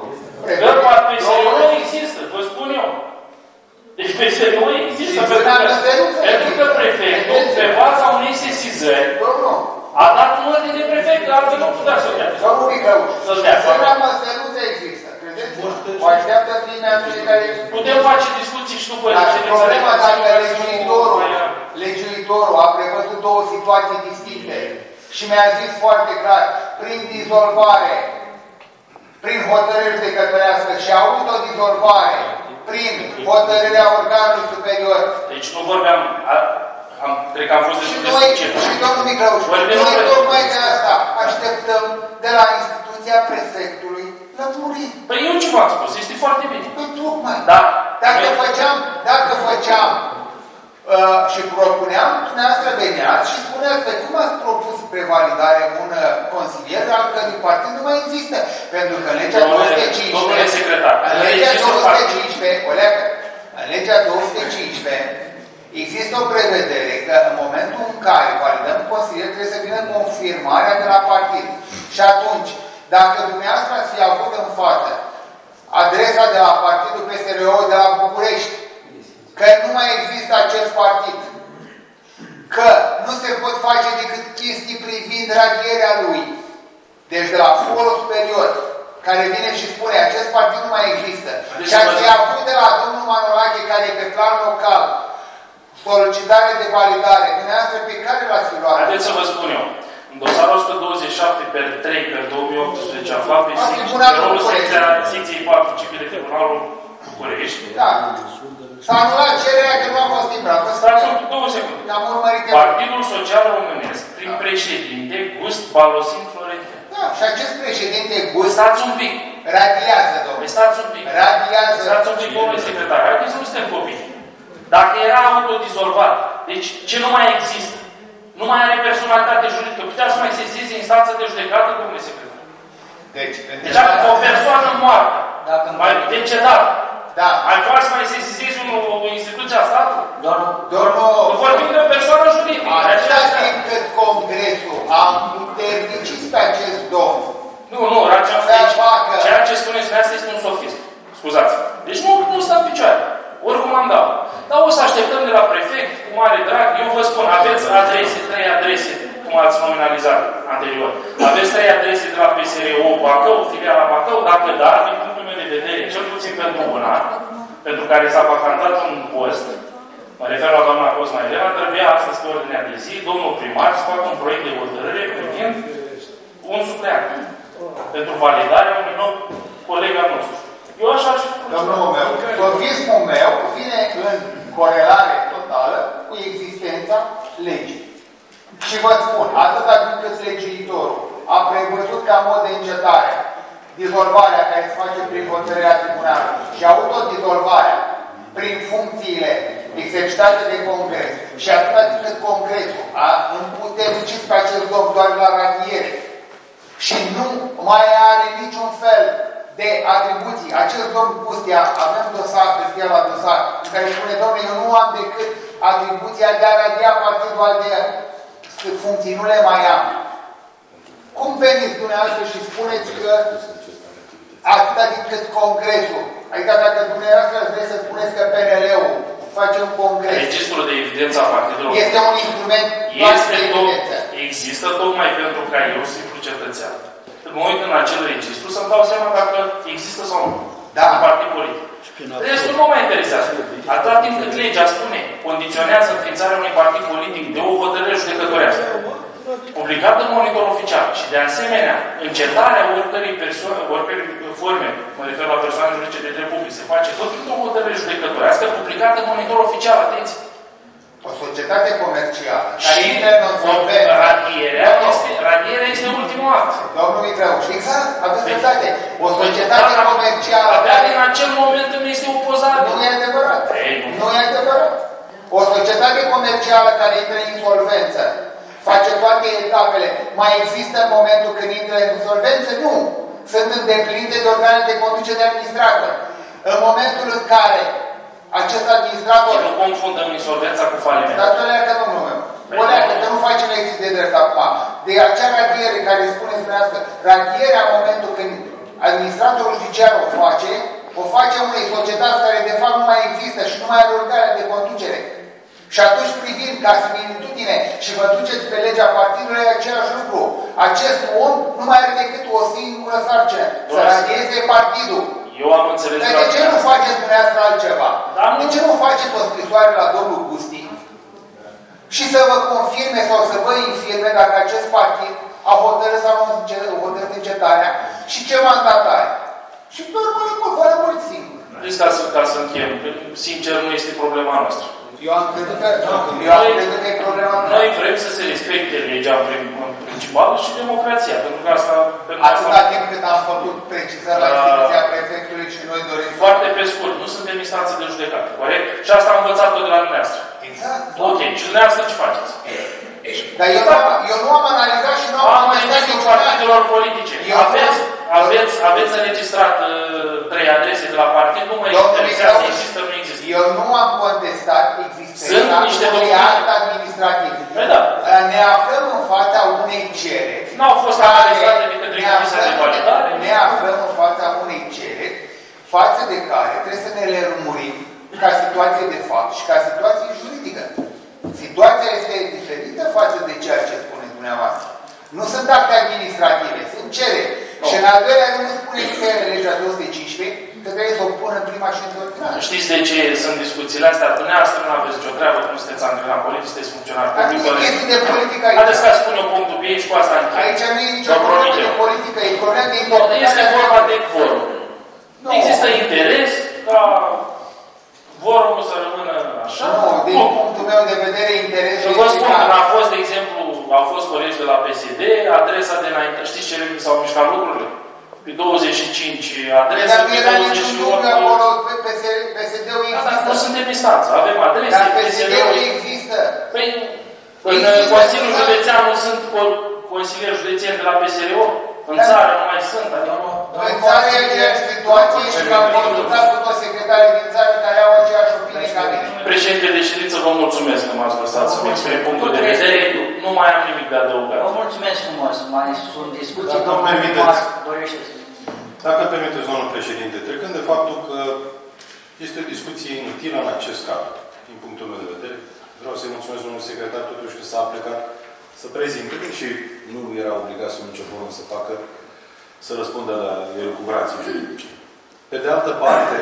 Că P S R nu există, vă spun eu. Deci P S R nu există. Pentru că prefectul, pe baza unei sesizări, a dat un ordine de prefect, altfel nu putea să-l dea. Domnul Micăuș, să-l dea. programa să nu există. Credeți-mă, o așteaptă primea fiecare... Putem face discuții și după... Dar problema dacă legiuitorul, legiuitorul a prevăzut două situații distincte și mi-a zis foarte clar, prin dizolvare, prin hotărâri judecătorească și autodizolvare, prin hotărârea organului superior. Deci nu vorbeam... Am, cred că am fost destul de succint. Și domnul Micăuș, noi tocmai de asta așteptăm de la instituția prefectului lămuriri. Păi eu ce v-am spus? Este foarte bine. Păi tocmai. Da. Dacă făceam, dacă făceam uh, și propuneam, dumneavoastră veneați și spuneați, pe cum ați propus prevalidare un uh, consilier al cărui partid nu mai există. Pentru că în legea două sute cincisprezece, domnule secretar, în legea două sute cincisprezece, o leacă, în legea două sute cincisprezece, există o prevedere că în momentul în care validăm consilier trebuie să vină confirmarea de la partid. Și atunci, dacă dumneavoastră ați fi avut în față adresa de la Partidul P S R O de la București, că nu mai există acest partid, că nu se pot face decât chestii privind radierea lui, deci de la Forul Superior, care vine și spune acest partid nu mai există, și ați fi avut de la domnul Manolache, care e pe plan local, solicitare de validare, dumneavoastră pe care l-ați fi luat? Haideți să vă spun eu. În dosarul o sută douăzeci și șapte pe trei pe două mii optsprezece aflat pe rolul secției patru C P de Tribunalul București. Da. S-a anulat cererea că nu a fost timprat. Stați două secunde. Partidul Social Românesc, prin președinte Gust Balosin Florentin. Da, și acest președinte Gust... Stați un pic. Radiază, domnule. Stați un pic. Radiază. Stați un pic, domnule secretar. Haideți să nu suntem copii. Dacă era autodizolvat, deci ce nu mai există, nu mai are personalitate juridică, putea să mai seseze instanță de judecată, domnule secretar. Deci, deci o persoană moartă, mai decedată, da. Ai vrea să mai sesizezi o instituție a statului? Domnul... Vorbim de o persoană juridică. Atâta timp cât Congresul a împuternicit pe acest domn. Nu, nu, rațional. Ceea ce spuneți de asta este un sofism. Scuzați. Deci nu, nu stă în picioare. Oricum am dat. Dar o să așteptăm de la prefect, cu mare drag. Eu vă spun, aveți adrese, trei adrese, cum ați nominalizat anterior. Aveți trei adrese de la P S R O Bacău, filiala Bacău, dacă da, din punctul meu de vedere, cel puțin pentru una, pentru care s-a vacantat un post, mă refer la doamna Cosma Elena, trebuia astăzi pe ordinea de zi, domnul primar să facă un proiect de hotărâre privind un supleant pentru validarea unui nou coleg al nostru. Eu așa aș spune. Domnul meu, sofismul meu vine în corelare totală cu existența legii. Și vă spun, atâta timp cât legiuitorul a prevăzut ca mod de încetare dizolvarea care se face prin hotărârea tribunalului și autodizolvarea prin funcțiile exercitate de Congres și atâta timp cât Congresul a împuternicit pe acest domn doar la radiere și nu mai are niciun fel de atribuții. Acest domn Gustea, avem dosar, scrie la dosar, în care spune, domnule, eu nu am decât atribuția de a radia partidul al de funcții, nu le mai am. Cum veniți dumneavoastră și spuneți că atâta timp cât Congresul, adică dacă dumneavoastră vreți să spuneți că P N L-ul face un congres. Registrul de evidență a partidelor. Este un instrument este de evidență. Există tocmai pentru ca eu, simplu cetățean, mă uit în acel registru să-mi dau seama dacă există sau nu. Da. Un partid politic. Restul nu mă interesează. Atâta timp cât legea spune, condiționează înființarea unui partid politic de o hotărâre judecătorească, publicat în monitor oficial și de asemenea, încetarea oricărei persoane, oricărei forme, mă refer la persoane juridice de drept public, se face tot într-o hotărâre judecătorească publicată în monitor oficial, atenție. O societate comercială care intră în insolvență. Radierea este, radierea este ultimul act. Domnul Micrăuș, exact, aveți dreptate. O societate comercială. Abia din acel moment îmi este opozabil. Nu e adevărat. Nu e adevărat. O societate comercială care intră în insolvență, face toate etapele, mai există în momentul când intră în insolvență? Nu. Sunt îndeplinite de organe de conducere administrată. În momentul în care acest administrator... Nu confundăm insolvența cu faliment. Dar o leacă, domnul meu. O leacă, că nu facem lecții de drept acum. De acea radiere care spuneți dumneavoastră, radierea în momentul când administratorul judiciar o face, o face unei societăți care de fapt nu mai există și nu mai are organe de conducere. Și atunci privind ca similitudine și vă duceți pe legea partidului, e același lucru. Acest om nu mai are decât o singură sarcină, să radieze partidul. Eu am înțeles. Dar de ce nu faceți dumneavoastră altceva? De ce nu faceți o scrisoare la domnul Gusti și să vă confirme sau să vă infirme dacă acest partid a hotărât sau nu a hotărât încetarea și ce mandat are? Și pe urmă le vă rămâneți singur. Deci ca să, ca să încheiem, sincer nu este problema noastră. Eu am crezut că, eu am crezut că e problema noastră. Noi vrem să se respecte legea principală și democrația, pentru că asta... Atâta timp cât am făcut precizări la instituția prefectului și noi dorim... Foarte pe scurt, nu suntem instanță de judecată, corect? Și asta am învățat-o de la dumneavoastră. Exact. Ok, și dumneavoastră ce faceți? Dar eu, eu nu am analizat și nu am analizat niciun partidelor politice. Aveți, aveți, aveți înregistrat uh, trei adrese de la partid, nu mă interesează, există, nu există. Eu nu am contestat existența unui act administrativ. Da. Ne aflăm în fața unei cereri. Nu au fost analizate de către Comisia de Validare. Ne aflăm în fața unei cereri față de care trebuie să ne le rămurim ca situație de fapt și ca situație juridică. Situația este diferită față de ceea ce spuneți dumneavoastră. Nu sunt acte administrative, sunt cereri. No. Și în al doilea rând nu spune nicăieri în legea două sute cincisprezece că trebuie să o pună în prima ședință ordinară. Știți de ce sunt discuțiile astea? Dumneavoastră nu aveți nicio treabă, nu sunteți angrenat politic, sunteți funcționar public. Dar nu e chestii de politică aici. Haideți ca spun eu punctul pe ei și cu asta încheie. Aici nu e nicio problemă de politică, e problemă de importanță. Este vorba de quorum. Nu există interes ca vorumul să rămână așa. Nu, din punctul meu de vedere, interesul și vă spun, când a fost, de exemplu, au fost colegi de la P S D, adresa de înainte. Știți ce s-au mișcat lucrurile? Pe douăzeci și cinci adrese, dar pe era douăzeci și niciun opt... lucru acolo, P S D-ul există. Dar nu suntem instanță, avem adrese, dar P S D-ul există. Păi, în Consiliul Județean nu sunt consilieri județeni de la P S R O? În țară nu mai sunt, adică... În țară e aceeași situație și am consultat cu toți secretarii din țară care au aceeași opinie ca mine. Președinte de ședință, vă mulțumesc că m-ați lăsat să-mi exprim punctul de vedere. Nu mai am nimic de adăugat. Vă mulțumesc frumos. Mai sunt discuții. Dacă îmi permiteți, dacă îmi permiteți, domnul președinte, trecând de faptul că este o discuție inutilă în acest caz, din punctul meu de vedere, vreau să-i mulțumesc domnul secretar totuși că s-a plecat să prezinte și nu era obligat să nicio formă să facă, să răspundă la elucubrații juridice. Pe de altă parte,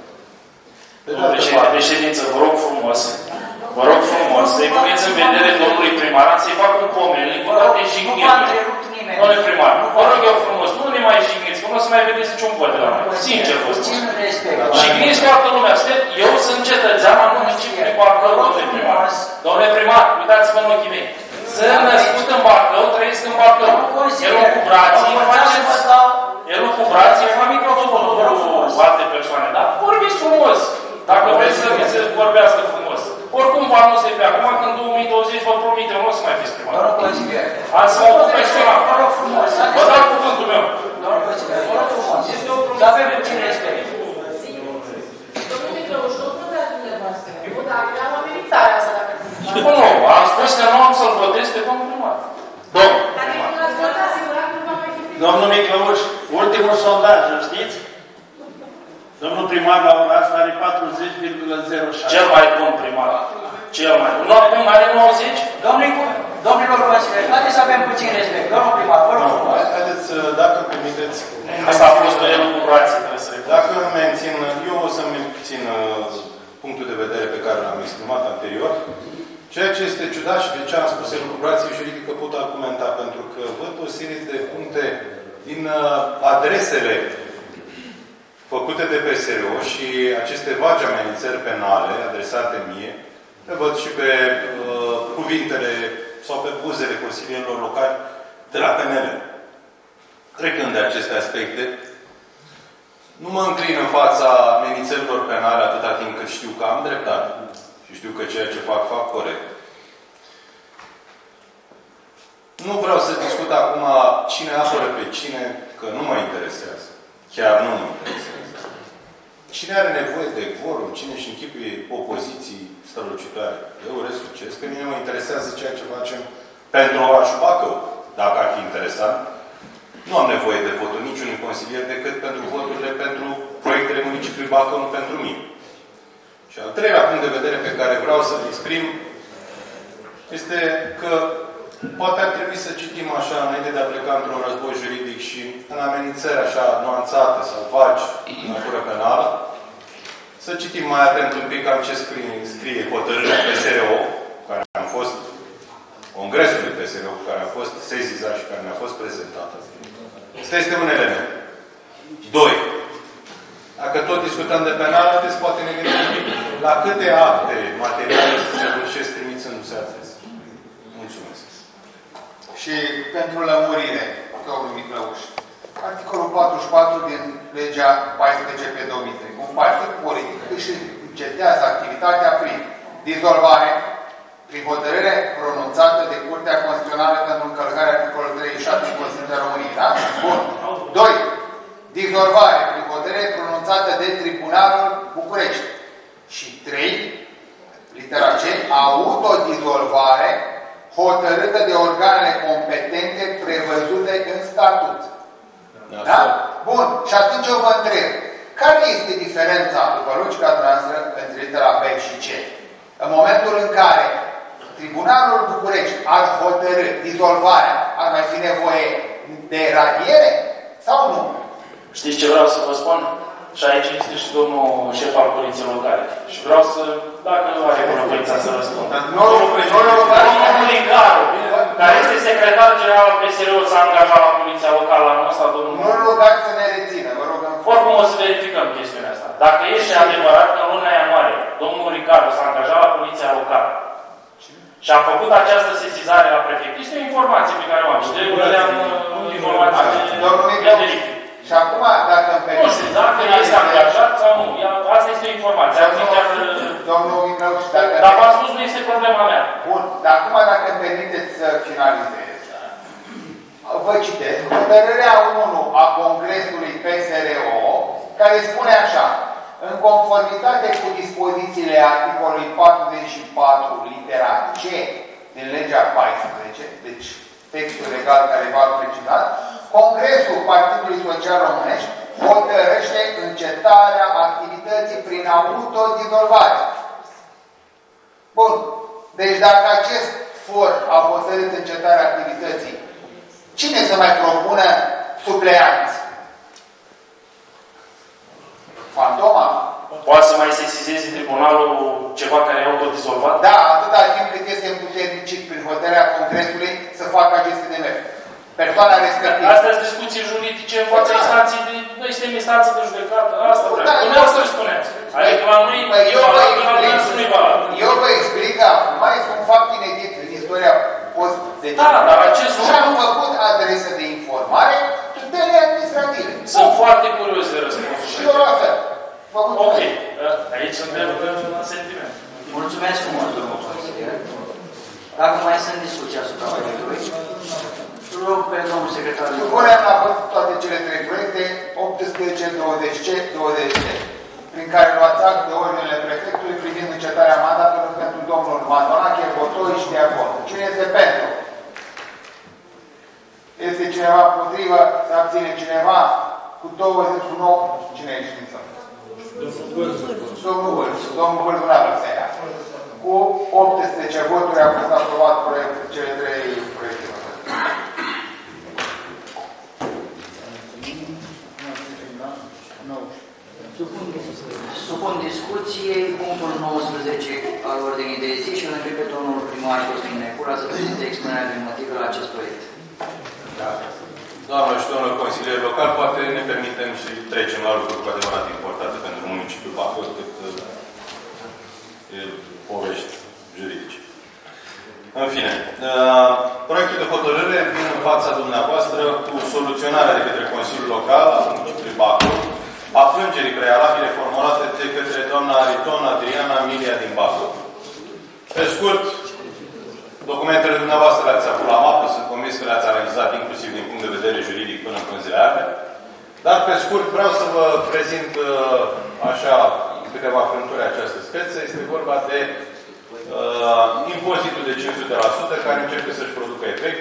pe de altă parte, de ședință, vă rog frumos, vă rog frumos, să-i puneți în vedere domnului primar, să-i fac un pomeni, vă dau de jignire. Domnule primar, vă rog eu frumos, nu ne mai jigniți, că nu o să mai vedeți niciun vot de la noi. Sincer vă spun. Jigniți toată lumea. Eu sunt cetățean al municipiului Bacău, domnule primar. Domnule primar, uitați-vă în ochii mei. Sunt născut în Bacău, trăiesc în Bacău. El cu brații, faceți... El cu brații, fac microfonul cu alte persoane, da? Vorbiți frumos. Dacă vreți să vi se vorbească frumos. Oricum vă anunț de pe acum, că în două mii douăzeci vă promit, eu nu o să mai fiți primar. Ați mă ocup personal. Vă dau cuvântul meu. Vă rog frumos. Să avem puțin respect. Domnule Mitrăuș, nu puteți dumneavoastră. Nu, dar am amenințarea asta dacă... Nu, nu, am spus că nu am să-l votez pe domnul primar. Domnul. Domnul Miclăuș, ultimul sondaj, știți? Domnul primar la ora asta are patruzeci virgulă zero șase. Cel mai bun primar. Cel mai bun. Nu acum are nouăzeci? Domnilor consilieri, haideți să avem puțin respect. Domnul primar, vă rog frumos. Haideți, dacă permiteți... Asta a fost o elucubrație, trebuie să recunosc. Dacă îmi mențin, eu o să-mi mențin punctul de vedere pe care l-am exprimat anterior. Ceea ce este ciudat și de ce am spus elucubrație juridică pot argumenta, pentru că văd o serie de puncte din adresele făcute de P S R O și aceste vagi amenințări penale adresate mie, le văd și pe uh, cuvintele sau pe buzele consilierilor locali de la P N L. Trecând de aceste aspecte, nu mă înclin în fața amenințărilor penale atâta timp cât știu că am dreptate și știu că ceea ce fac, fac corect. Nu vreau să discut acum cine apără pe cine, că nu mă interesează. Chiar nu mă interesează. Cine are nevoie de quorum, cine își închipuie opoziții strălucitoare. Eu urez succes. Pe mine mă interesează ceea ce facem pentru orașul Bacău. Dacă ar fi interesant, nu am nevoie de votul niciunui consilier decât pentru voturile pentru proiectele municipiului Bacău, nu pentru mine. Și al treilea punct de vedere pe care vreau să-l exprim este că poate ar trebui să citim așa, înainte de a pleca într-un război juridic și în amenințări așa nuanțate sau vagi în natură penală, să citim mai atent un pic cam ce scrie, scrie hotărârea P S R O, care am fost, congresul P S R O, care a fost sezizat și care mi-a fost prezentată. Asta este un element. Doi. Dacă tot discutăm de penalitate, poate ne gândim un pic la câte acte materiale să se vârșesc trimițându-se adrese. Mulțumesc. Și pentru lămurire, domnul Miclăuș, articolul patruzeci și patru din legea paisprezece pe două mii trei. Un partid politic își încetează activitatea prin dizolvare, prin hotărâre pronunțată de Curtea Constituțională pentru încălcarea articolului treizeci și șapte din Constituția României. Da? Bun. Doi. Dizolvare prin hotărâre pronunțată de Tribunalul București. Și trei. Litera C. Autodizolvare hotărâtă de organele competente prevăzute în statut. Da? Bun. Și atunci eu vă întreb. Care este diferența, după logica noastră, între litera B și C? În momentul în care Tribunalul București ar hotărâ dizolvarea, ar mai fi nevoie de radiere? Sau nu? Știți ce vreau să vă spun? Și aici este și domnul șef al poliției locale. Și vreau să, dacă nu are bună poliția să răspundă. Domnul Ligaru, care este secretar general al P S R O, s-a angajat la poliția locală anul ăsta, domnul... Nu rugați să ne rețină, vă rugăm. Oricum o să verificăm chestiunea asta. Dacă este adevărat că în luna ianuarie domnul Ricardo s-a angajat la poliția locală și a făcut această sesizare la prefect, este o informație pe care o am. Și de regulă le-am informații de verific. Și acum, dacă îmi permite... Nu știu, dacă este angajat sau nu. Asta este o informație. Domnul Miclăuș, dacă... Dar v-am spus, nu este problema mea. Bun, dar acum, dacă îmi permiteți să finalizez, vă citesc hotărârea unu a Congresului P S R O, care spune așa: în conformitate cu dispozițiile articolului patruzeci și patru, litera C din legea paisprezece, deci textul legal care v-a precizat, Congresul Partidului Social Românești hotărăște încetarea activității prin autodizolvare. Bun. Deci dacă acest for a hotărât încetarea activității, cine să mai propună supleanți? Fantoma? Poate să mai sesizeze tribunalul ceva care e autodizolvat? Da, atâta timp cât este împuternicit prin hotărârea Congresului să facă aceste demersuri. Persoana respectivă. Astea sunt discuții juridice în fața instanței de... Noi suntem instanță de judecată. Asta trebuie. Dumneavoastră își spuneți. Adică la noi e valabil, la noi nu e valabil. Eu vă explic că acum este un fapt inedit în istoria post-de... Da, dar acest lucru... Și am făcut adresă de informare tutele administrative. Sunt foarte curios de răspunsul. Și eu la fel. Ok. Aici suntem în sentiment. Mulțumesc frumos, domnul consilier. Dacă mai sunt discuții asupra proiectului, rog pe domnul secretar. Supunem la vot toate cele trei proiecte, optsprezece, douăzeci C, douăzeci D, prin care luați act de ordinele prefectului privind încetarea mandatului pentru domnul Matonache, Botoi și Diacon. Cine este pentru? Este cineva împotrivă? Se abține cineva? Cu douăzeci și nouă? Cine e știință? Domnul Vârțu. Domnul Vârțu n-a vrut să ia. Cu optsprezece voturi a fost aprobat proiect, cele trei proiecte. Supun discuției punctul nouăsprezece al ordinii de zi și îl întreb pe domnul primar Cosmin Necura să prezinte expunerea de motive la acest proiect. Da. Doamnă și domnul consilier local, poate ne permitem și trecem la lucruri cu adevărat importante pentru municipiul Bacău, cât uh, povești juridice. În fine, uh, proiectul de hotărâre vine în fața dumneavoastră cu soluționarea de către Consiliul Local al municipiului Bacău a plângerii prealabile formulate de către doamna Ariton Adriana Milia din Bacău. Pe scurt, documentele dumneavoastră le-ați avut la mapă, sunt convins că le-ați analizat inclusiv din punct de vedere juridic până în pânzile. Dar, pe scurt, vreau să vă prezint așa câteva frânturi această speță. Este vorba de uh, impozitul de cinci sute la sută care începe să-și producă efectele.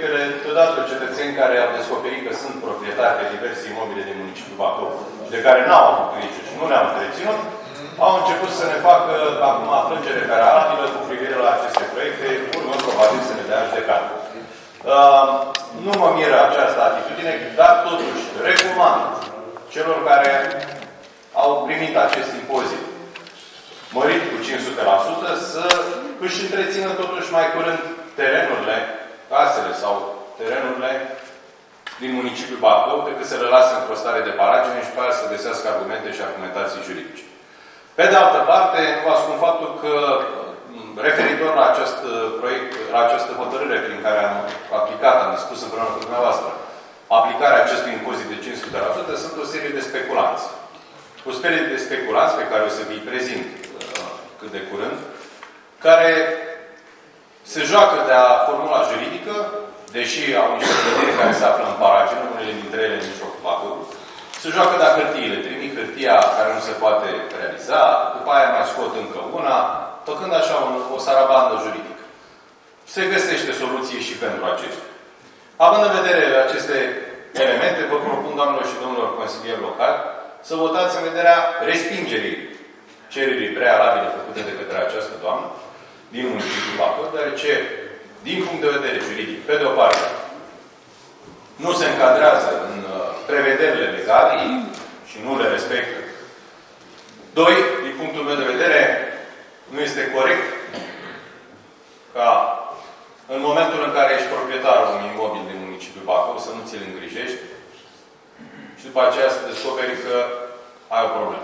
Câteodată cetățeni care au descoperit că sunt proprietari de diverse imobile din municipiul Bacău, de care n-au avut grijă și nu le-au întreținut, au început să ne facă acum plângere perarabilă cu privire la aceste proiecte, urmând probabil să ne dea judecată. Uh, nu mă miră această atitudine, dar totuși recomand celor care au primit acest impozit mărit cu cinci sute la sută să își întrețină totuși mai curând terenurile, casele sau terenurile din municipiul Bacău, decât să le lasă într-o stare de paragine și pe aia să găsească argumente și argumentații juridice. Pe de altă parte, vă ascund faptul că referitor la acest proiect, la această hotărâre prin care am aplicat, am discutat împreună cu dumneavoastră, aplicarea acestui impozit de cinci sute la sută, sunt o serie de speculanți. O serie de speculanți pe care o să vi-i prezint cât de curând, care se joacă de-a formula juridică, deși au niște clădiri care se află în paragină, unele dintre ele în mijlocul Bacăului, se joacă de-a hârtiile, trimit hârtia care nu se poate realiza, după aia mai scot încă una, făcând așa o, o sarabandă juridică. Se găsește soluție și pentru acestea. Având în vedere aceste elemente, vă propun, doamnelor și domnilor consilieri locali, să votați în vederea respingerii cererii prealabile făcute de către această doamnă din municipiul Bacău, deoarece, din punct de vedere juridic, pe de o parte, nu se încadrează în prevederile legale și nu le respectă. Doi, din punctul meu de vedere, nu este corect ca în momentul în care ești proprietarul unui imobil din municipiul Bacău să nu ți-l îngrijești și după aceea să descoperi că ai o problemă.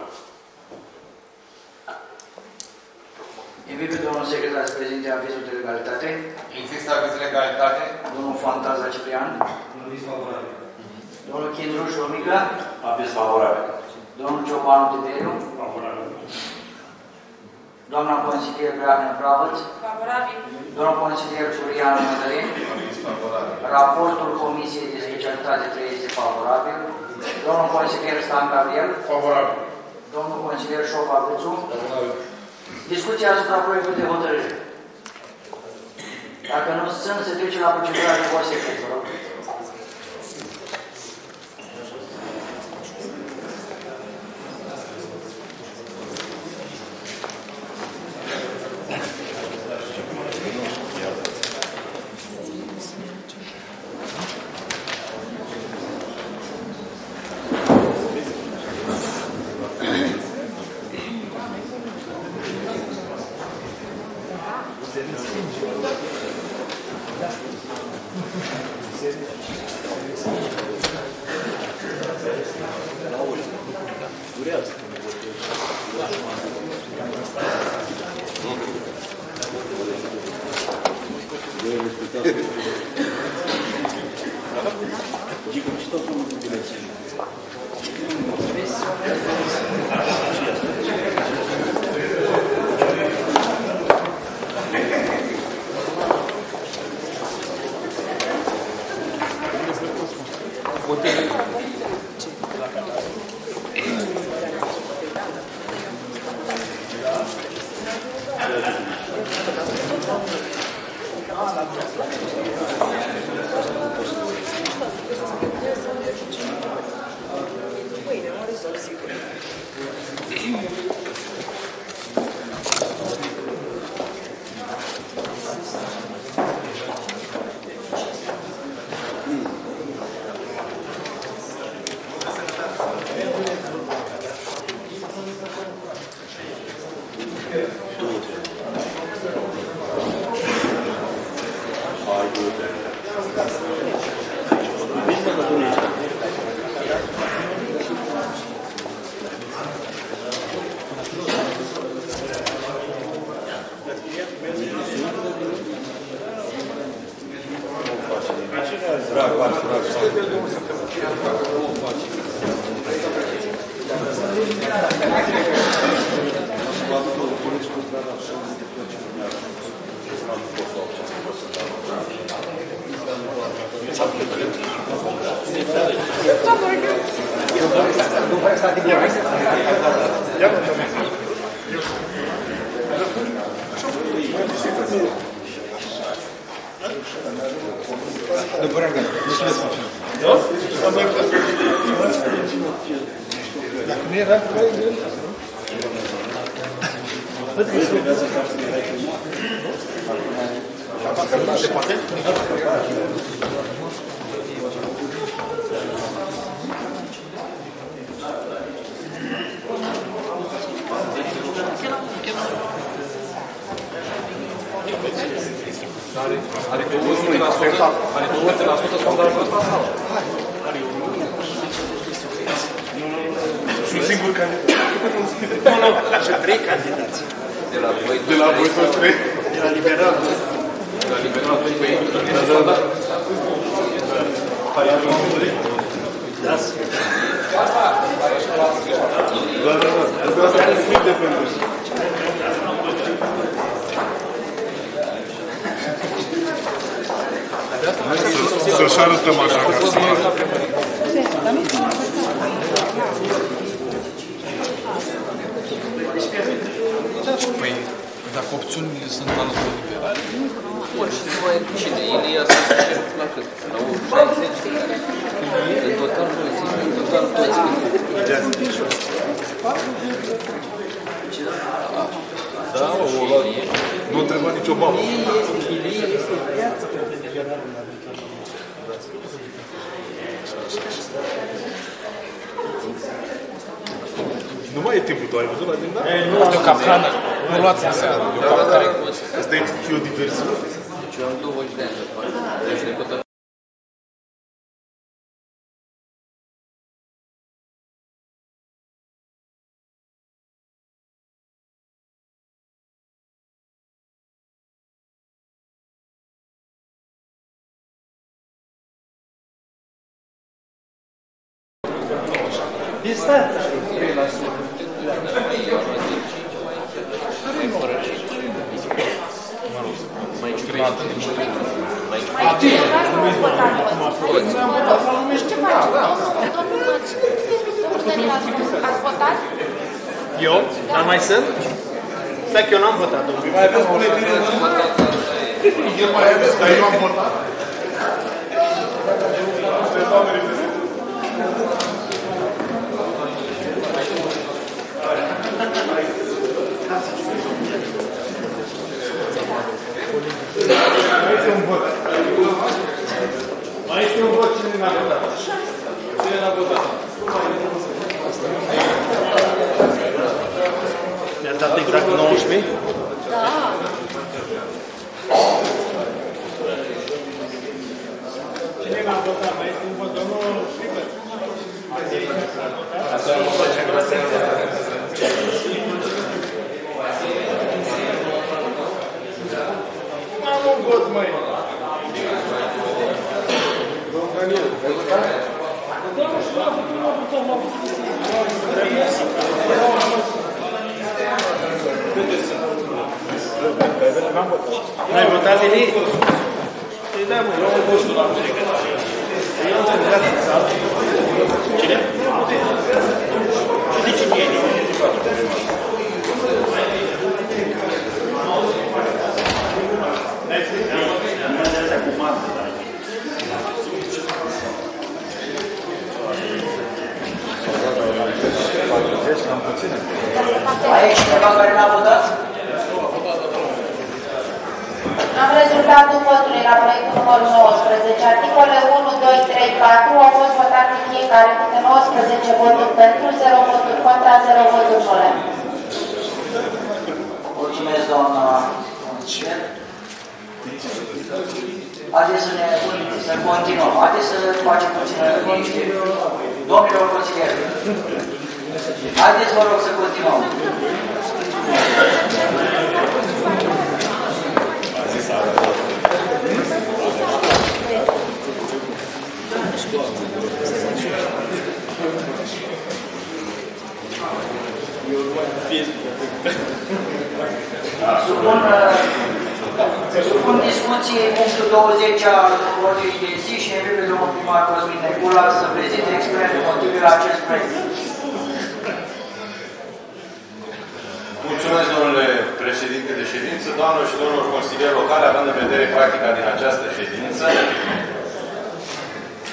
Invit pe domnul secretar să prezinte avizul de legalitate. Există aviz de legalitate? Domnul Fantaza Ciprian. Aviz favorabil. Domnul Chindruș Romică. Aviz favorabil. Domnul Ciobanu Tiberiu. Favorabil. Doamna consilier Breagnă Pravăț. Favorabil. Domnul consilier Ciurian Mădălin. Aviz favorabil. Raportul Comisiei de Specialitate trei este favorabil. Domnul consilier Stan Gabriel. Favorabil. Domnul consilier Șopa Gâțu. Favorabil. Discuția asupra proiectului de hotărâre. Dacă nu sunt, se trece la procedura de vot secret, vă rog. După reagare. Mulțumesc. Da? Dacă nu era, se poate? Are douăzeci la sută are douăzeci la sută sondajul ăsta sau? Și un singur candidat. Nu, nu, așa trei candidați. De la voi De la voi toți trei? De la liberal. De la liberal, doi pe ei. Da, da, da. Da. Da, da, da. Asta are sfânt de pentru. Să-și arătăm așa ca să... Păi, dacă opțiunile sunt alături liberale... Bun, și nu mai e cine? Ilia să duce la cât? La șaizeci de care? În total, nu zic, în total toți cât? Da, o luat. Nu întreba nicio babă. Ilie este viață pentru liberalul la viitor. Nu mai e timpul, tu ai văzut la din da? Asta e o capcană. Nu luați în seara. Asta e o diversiune. Deci eu am douăzeci de ani de parte. Deci de tot Este trei la sută. mai ciudat. Mai Și ce faci? Domnul Mărțănii, ați votat? Eu? Dar mai sunt? Stai că eu n-am votat, domnul. Mai aveți buletine? Eu mai aveți, dar eu am votat. Mai este un vot. Mai este un vot. Cine n-a votat? Cine n-a votat? Mi-a dat exact nouăsprezece? Da. Cine n-a votat? Mai este un vot, domnul Șribăr? Asta e un vot. Am un vot, măi. Domnul Daniel, ai votat? Domnul Șribăr, nu am votat, nu am votat. N-ai votat, Lili? Păi da, măi, eu am votat la America. Eu am votat în sală. Cine? Ce zice mie? N-ai spus? Nu am de-astea cu masă, da. Mai e cineva care n-a votat? Am rezultatul votului la proiectul numărul nouăsprezece. Articolele unu, doi, trei, patru au fost votate fiecare câte nouăsprezece voturi pentru, zero voturi contra, zero voturi nule. Mulțumesc, doamna Consilier. Haideți să ne să continuăm. Haideți să facem puțină liniște. Domnilor consilieri, haideți, vă rog, să continuăm. Supun, supun discuție punctul douăzeci al ordinii de zi și invit pe domnul primar Cosmin Necula să prezinte expunere motive la acest proiect. Mulțumesc, domnule președinte de ședință, doamnelor și domnilor consilieri locale, având în vedere practica din această ședință,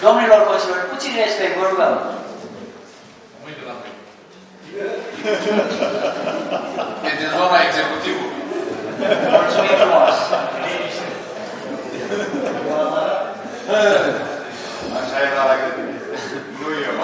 Domnilor consilieri, puțin respect, vă rugăm. Uite la noi. E din zona executivului. Mulțumim frumos. Așa era la grădiniță. Nu eu.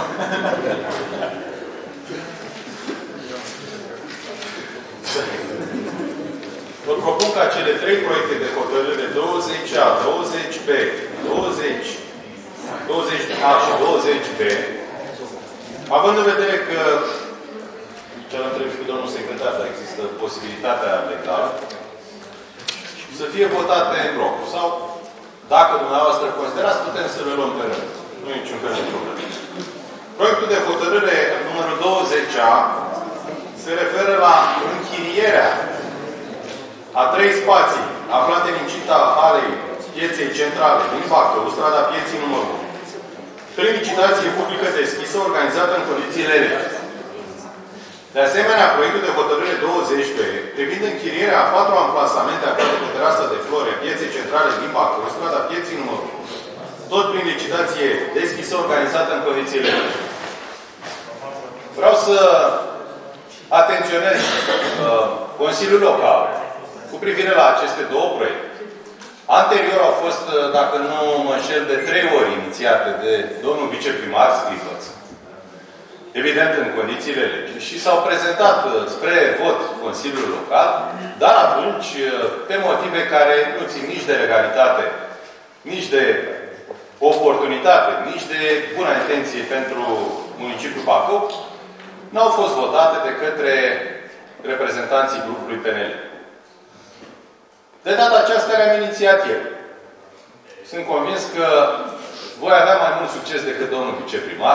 Vă propun ca cele trei proiecte de hotărâre douăzeci A, douăzeci B, douăzeci, douăzeci A și douăzeci B, având în vedere că, ce-l întreb și pe domnul secretar, dar există posibilitatea legală, să fie votate în bloc. Sau, dacă dumneavoastră considerați, putem să le luăm pe rând. Nu e niciun fel de problemă. Proiectul de hotărâre numărul douăzeci A se referă la închirierea a trei spații aflate în incinta halei pieței centrale din Bacău, strada Pieții numărul unu, prin licitație publică deschisă, organizată în condițiile legale. De asemenea, proiectul de hotărâre douăzeci B, privind închirierea a patru amplasamente aflate pe terasa de flori a pieței centrale din Bacău, strada Pieții numărul unu, tot prin licitație deschisă, organizată în condițiile legale. Vreau să atenționez uh, Consiliul Local cu privire la aceste două proiecte. Anterior au fost, dacă nu mă înșel, de trei ori inițiate de domnul viceprimar Scripăț. Evident, în condițiile legii. Și s-au prezentat spre vot Consiliul Local, dar atunci, pe motive care nu țin nici de legalitate, nici de oportunitate, nici de bună intenție pentru municipiul Bacău, n-au fost votate de către reprezentanții grupului P N L. De data aceasta le-am inițiat eu. Sunt convins că voi avea mai mult succes decât domnul viceprimar.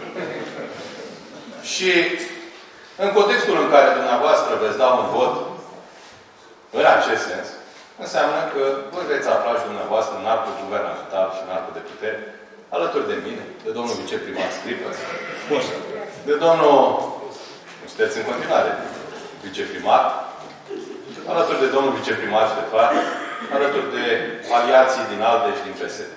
Și în contextul în care dumneavoastră veți da un vot în acest sens, înseamnă că voi veți afla și dumneavoastră în arcul guvernamental și în arcul de putere, alături de mine, de domnul viceprimar Scripăț, de domnul, nu sunteți în continuare, viceprimar, alături de domnul viceprimar Ștefan, alături de aliații din ALDE și din P S D.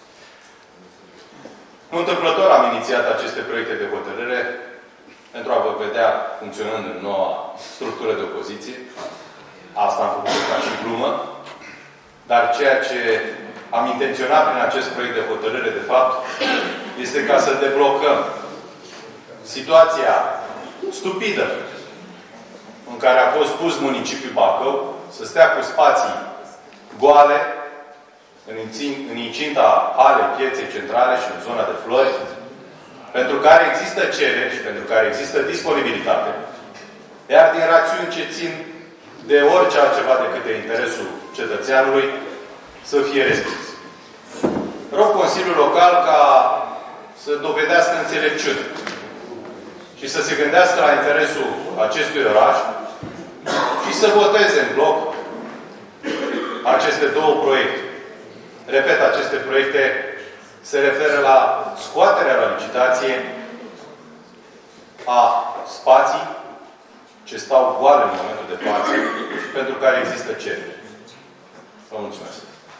Nu întâmplător am inițiat aceste proiecte de hotărâre pentru a vă vedea funcționând în noua structură de opoziție. Asta am făcut ca și glumă. Dar ceea ce am intenționat prin acest proiect de hotărâre, de fapt, este ca să deblocăm situația stupidă în care a fost pus municipiul Bacău, să stea cu spații goale în incinta halei pieței centrale și în zona de flori, pentru care există cereri și pentru care există disponibilitate, iar din rațiuni ce țin de orice altceva decât de interesul cetățeanului, să fie respins. Rog Consiliul Local ca să dovedească înțelepciune și să se gândească la interesul acestui oraș și să voteze în bloc aceste două proiecte. Repet, aceste proiecte se referă la scoaterea la licitație a spații ce stau goale în momentul de față și pentru care există cereri. Vă mulțumesc.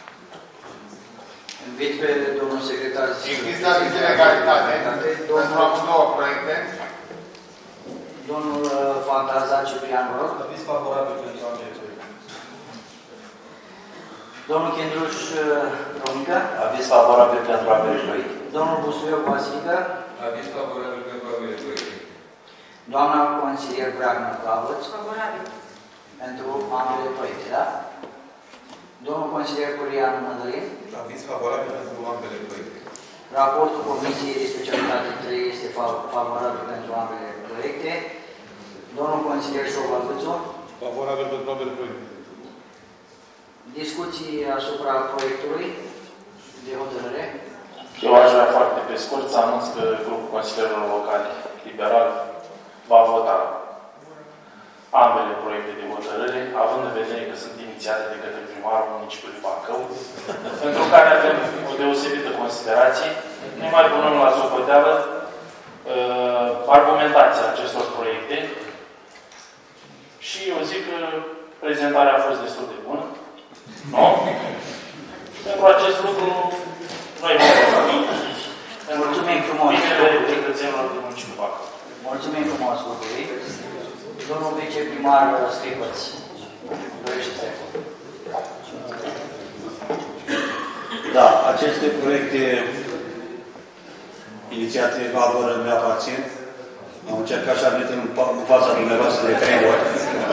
Invit pe domnul secretar. Există aviz de legalitate pentru două proiecte. Domnul Fantaza Ciprian, vă rog. Aviz favorabil pentru ambele proiecte. Domnul Chendruș Romică. Aviz favorabil pentru ambele proiecte. Domnul Busuioc Vasilică. Aviz favorabil pentru ambele proiecte. Doamna consilier Bragnă Clavăț. Favorabil. Pentru ambele proiecte, da? Domnul consilier Curian Mădălin. Aviz favorabil pentru ambele proiecte. Raportul Comisiei de Specialitate trei este favorabil pentru ambele proiecte. Domnul consilier Șovălvățu. Favorabil pentru ambele proiecte. Discuții asupra proiectului de hotărâre. Eu aș vrea foarte pe scurt să anunț că grupul consilierilor locali liberal va vota ambele proiecte de hotărâre, având în vedere că sunt inițiate de către primarul municipiului Bacău, pentru care avem o deosebită considerație. Ne mai punem la socoteală uh, argumentația acestor proiecte și eu zic că prezentarea a fost destul de bună. Nu? Pentru acest lucru noi vom vota. Domnul viceprimar Stricăți. Dorește să Da, aceste proiecte inițiate valoră mi aparțin. Am încercat și am venit în, în fața dumneavoastră de trei ori.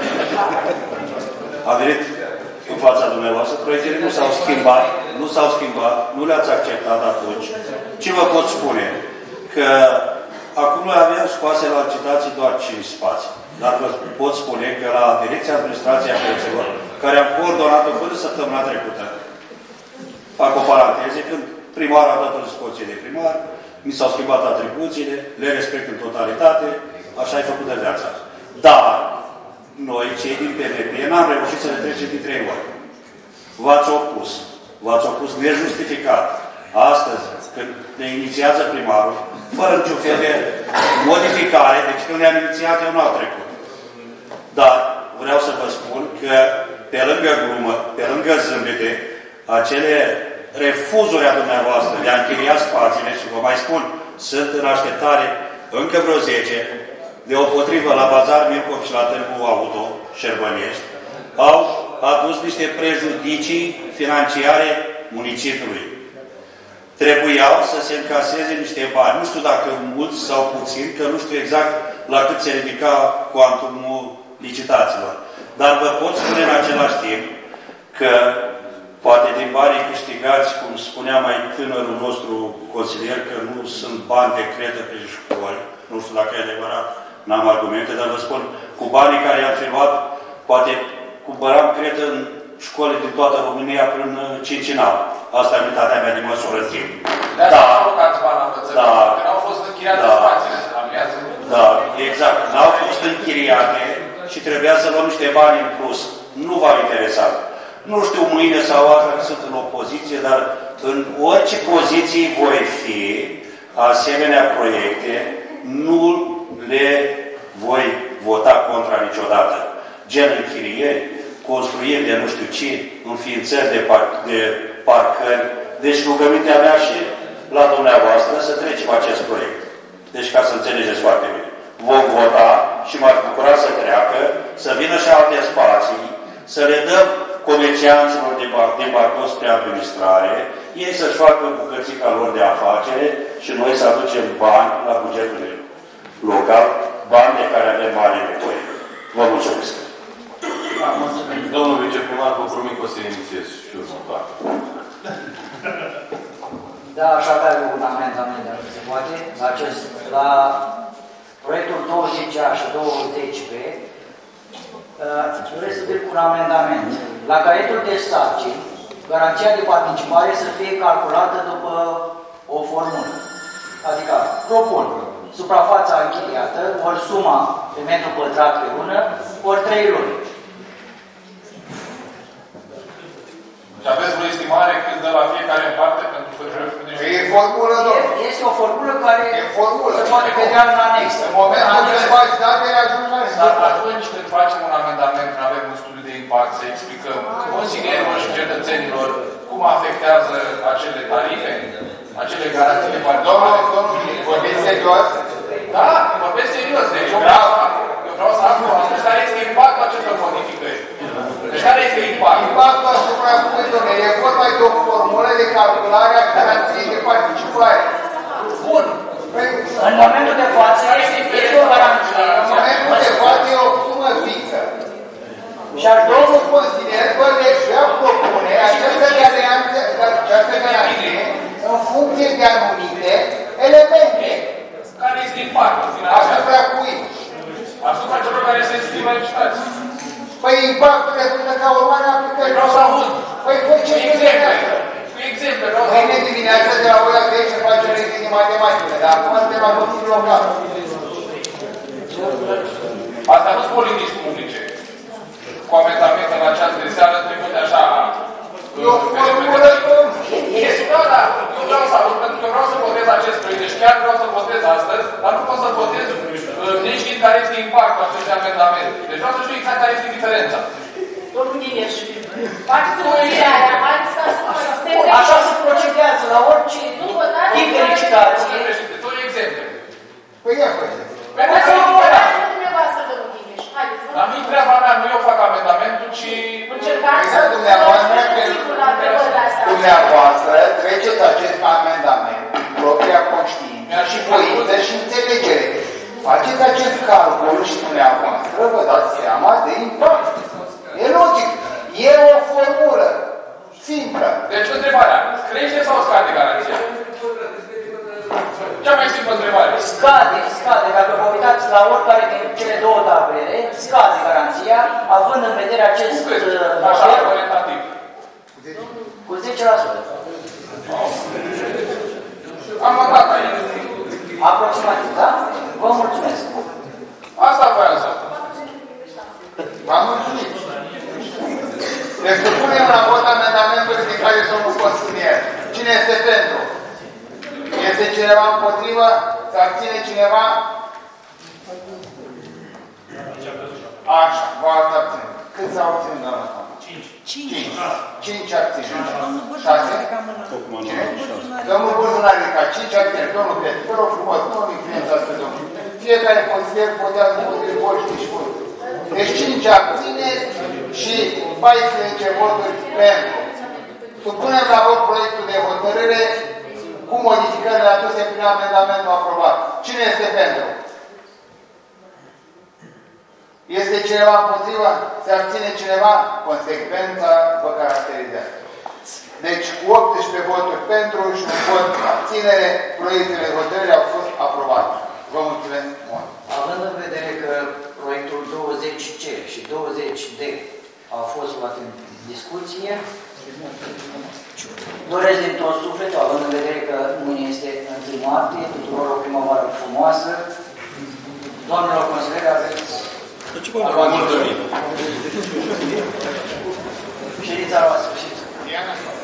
Am venit în fața dumneavoastră. Proiectele nu s-au schimbat, nu s-au schimbat, nu le-ați acceptat atunci. Ce vă pot spune? Că acum noi avem scoase la licitații doar cinci spații. Dar vă pot spune că la Direcția Administrației a Prețelor, care am coordonat-o până săptămâna trecută, fac o paranteză, când primarul a dat o dispoziție de primar, mi s-au schimbat atribuțiile, le respect în totalitate, așa e făcută viața. Dar, noi, cei din P M P, n-am reușit să le trecem din trei ori. V-ați opus. V-ați opus nejustificat. Astăzi, când ne inițiază primarul, fără niciun fel de modificare, deci când ne-am inițiat, eu n-au trecut. Dar, vreau să vă spun că, pe lângă glumă, pe lângă zâmbete, acele refuzuri a dumneavoastră de a închiria spațiile, și vă mai spun, sunt în așteptare încă vreo zece, deopotrivă la Bazar Mircov și la Târgu Auto, Șerbănești, au adus niște prejudicii financiare municipiului. Trebuiau să se încaseze niște bani. Nu știu dacă mulți sau puțin, că nu știu exact la cât se ridica cuantumul licitațiilor. Dar vă pot spune în același timp că poate din banii câștigați, cum spunea mai tânărul nostru consilier, că nu sunt bani de credă pe școli. Nu știu dacă e adevărat, n-am argumente, dar vă spun, cu banii care i-am firmat, poate cumpăram credă în școli din toată România prin cincinal. Asta e unitatea mea de măsură în timp. De asta au alocați bani la învățăminte, da, că n-au fost închiriate da, spațiile. Da, exact. N-au fost închiriate și trebuia să luăm niște bani în plus. Nu v-a interesat. Nu știu mâine sau azi, că sunt în opoziție, dar în orice poziții voi fi, asemenea proiecte, nu le voi vota contra niciodată. Gen închirieri, construiri de nu știu ce, înființări de, par de parcări. Deci rugămintea mea și la dumneavoastră să trecem acest proiect. Deci ca să înțelegeți foarte bine. Vom vota și m-aș bucura să treacă, să vină și alte spații, să le dăm comercianților din parcurs spre administrare, ei să-și facă bucățica lor de afacere și noi să aducem bani la bugetul local, bani de care avem mare nevoie. Vă mulțumesc. Domnul viceprimar, vă promit că o să inițiez și următoare. Da, aș avea un amendament, dacă se poate, la, acest, la proiectul douăzeci A și douăzeci B. Doresc să vin cu un amendament. La caietul de sarcini, garanția de participare să fie calculată după o formulă. Adică, propun suprafața închiriată, ori suma de metru pătrat pe lună, ori trei luni. Și aveți o estimare cât dă la fiecare în parte pentru că e formulă, domnul. Este o formulă care e formulă. se poate vedea în anexă. În momentul când faci datele, ajungi la Dar atunci când facem un amendament, când avem un studiu de impact, să explicăm consilierilor și cetățenilor cum afectează acele tarife, acele garanții de participare. Domnul, vorbiți serios? Da, vorbesc serios. Deci eu vreau să aflu, eu vreau să aflu atunci care este impactul acestor modificări. Deci care este impactul? Impactul asupra cui, domnule, e vorba de o formulă de calculare a garanției de participare. Bun. În momentul de față este o garanție. În momentul de față e o sumă fixă. Și aș domnul consilier vă legea propune această garanție în funcție de anumite elemente. Care este impactul? Asupra cui? Asupra celor care se înscriu în licitații. Păi impactul rezultă ca urmare a aplicării. Vreau să aud. Păi voi ce exemple? Cu exemple, vreau să aud. Mâine dimineața de la ora zece se face o lecție de matematică, dar acum suntem la Consiliul Local. Asta nu sunt politici publice. Cu amendamente în această seară trecute așa. Eu formulă, Este, da, da. Eu vreau să aud, pentru că vreau să votez acest proiect. Deci chiar vreau să votez astăzi, dar nu pot să votez neștiind care este impactul acestui amendament. Deci vreau să știu exact care este diferența. Domnul Ghineș, faceți o ierare, haideți să ascultați. Așa se procedează la orice tip de licitație. Două exemple. Păi ia, păi. Dar să vă votați dumneavoastră, domnul Ghineș. Haideți. dumneavoastră treceți acest amendament în propria conștiință și voință și înțelegere. Faceți acest calcul și dumneavoastră vă dați seama de impact. E logic. E o formulă simplă. Deci, întrebarea. Crește sau scade garanția? Cea mai simplă întrebare. Scade, scade. Dacă vă uitați la oricare din cele două tabele, scade garanția, având în vedere acest Așa, orientativ. Cu zece la sută. Am notat aici. Aproximativ, da? Vă mulțumesc. Asta voiam să. V-am mulțumit. Deci să punem la vot amendamentul de care sunt un consilier. Cine este pentru? Este cineva împotrivă? Se abține cineva? Așa, vă ați abține. Cât s-au abținut, doamna Toamă? Cinci. Cinci. Cinci abține. Șase? Domnul Buzun a ridicat. Cinci abține. Domnul Petru, vă rog frumos, nu îmi influențați pe domnul. Fiecare consilier votează împotriva voștri și voștri. Deci cinci abține și paisprezece voturi pentru. Supunem la vot proiectul de hotărâre cu modificările aduse prin amendamentul aprobat. Cine este pentru? Este cineva împotriva? Se abține cineva? Consecvența vă caracterizează. Deci cu optsprezece voturi pentru și un vot abținere, proiectele de hotărâre au fost aprobate. Vă mulțumesc mult. Având în vedere că proiectul douăzeci C și douăzeci D au fost luate în discuție, doresc din tot sufletul, având în vedere că mâine este întâi martie, tuturor o primăvară frumoasă. Doamnelor consilieri, aveți... Ședința la sfârșit.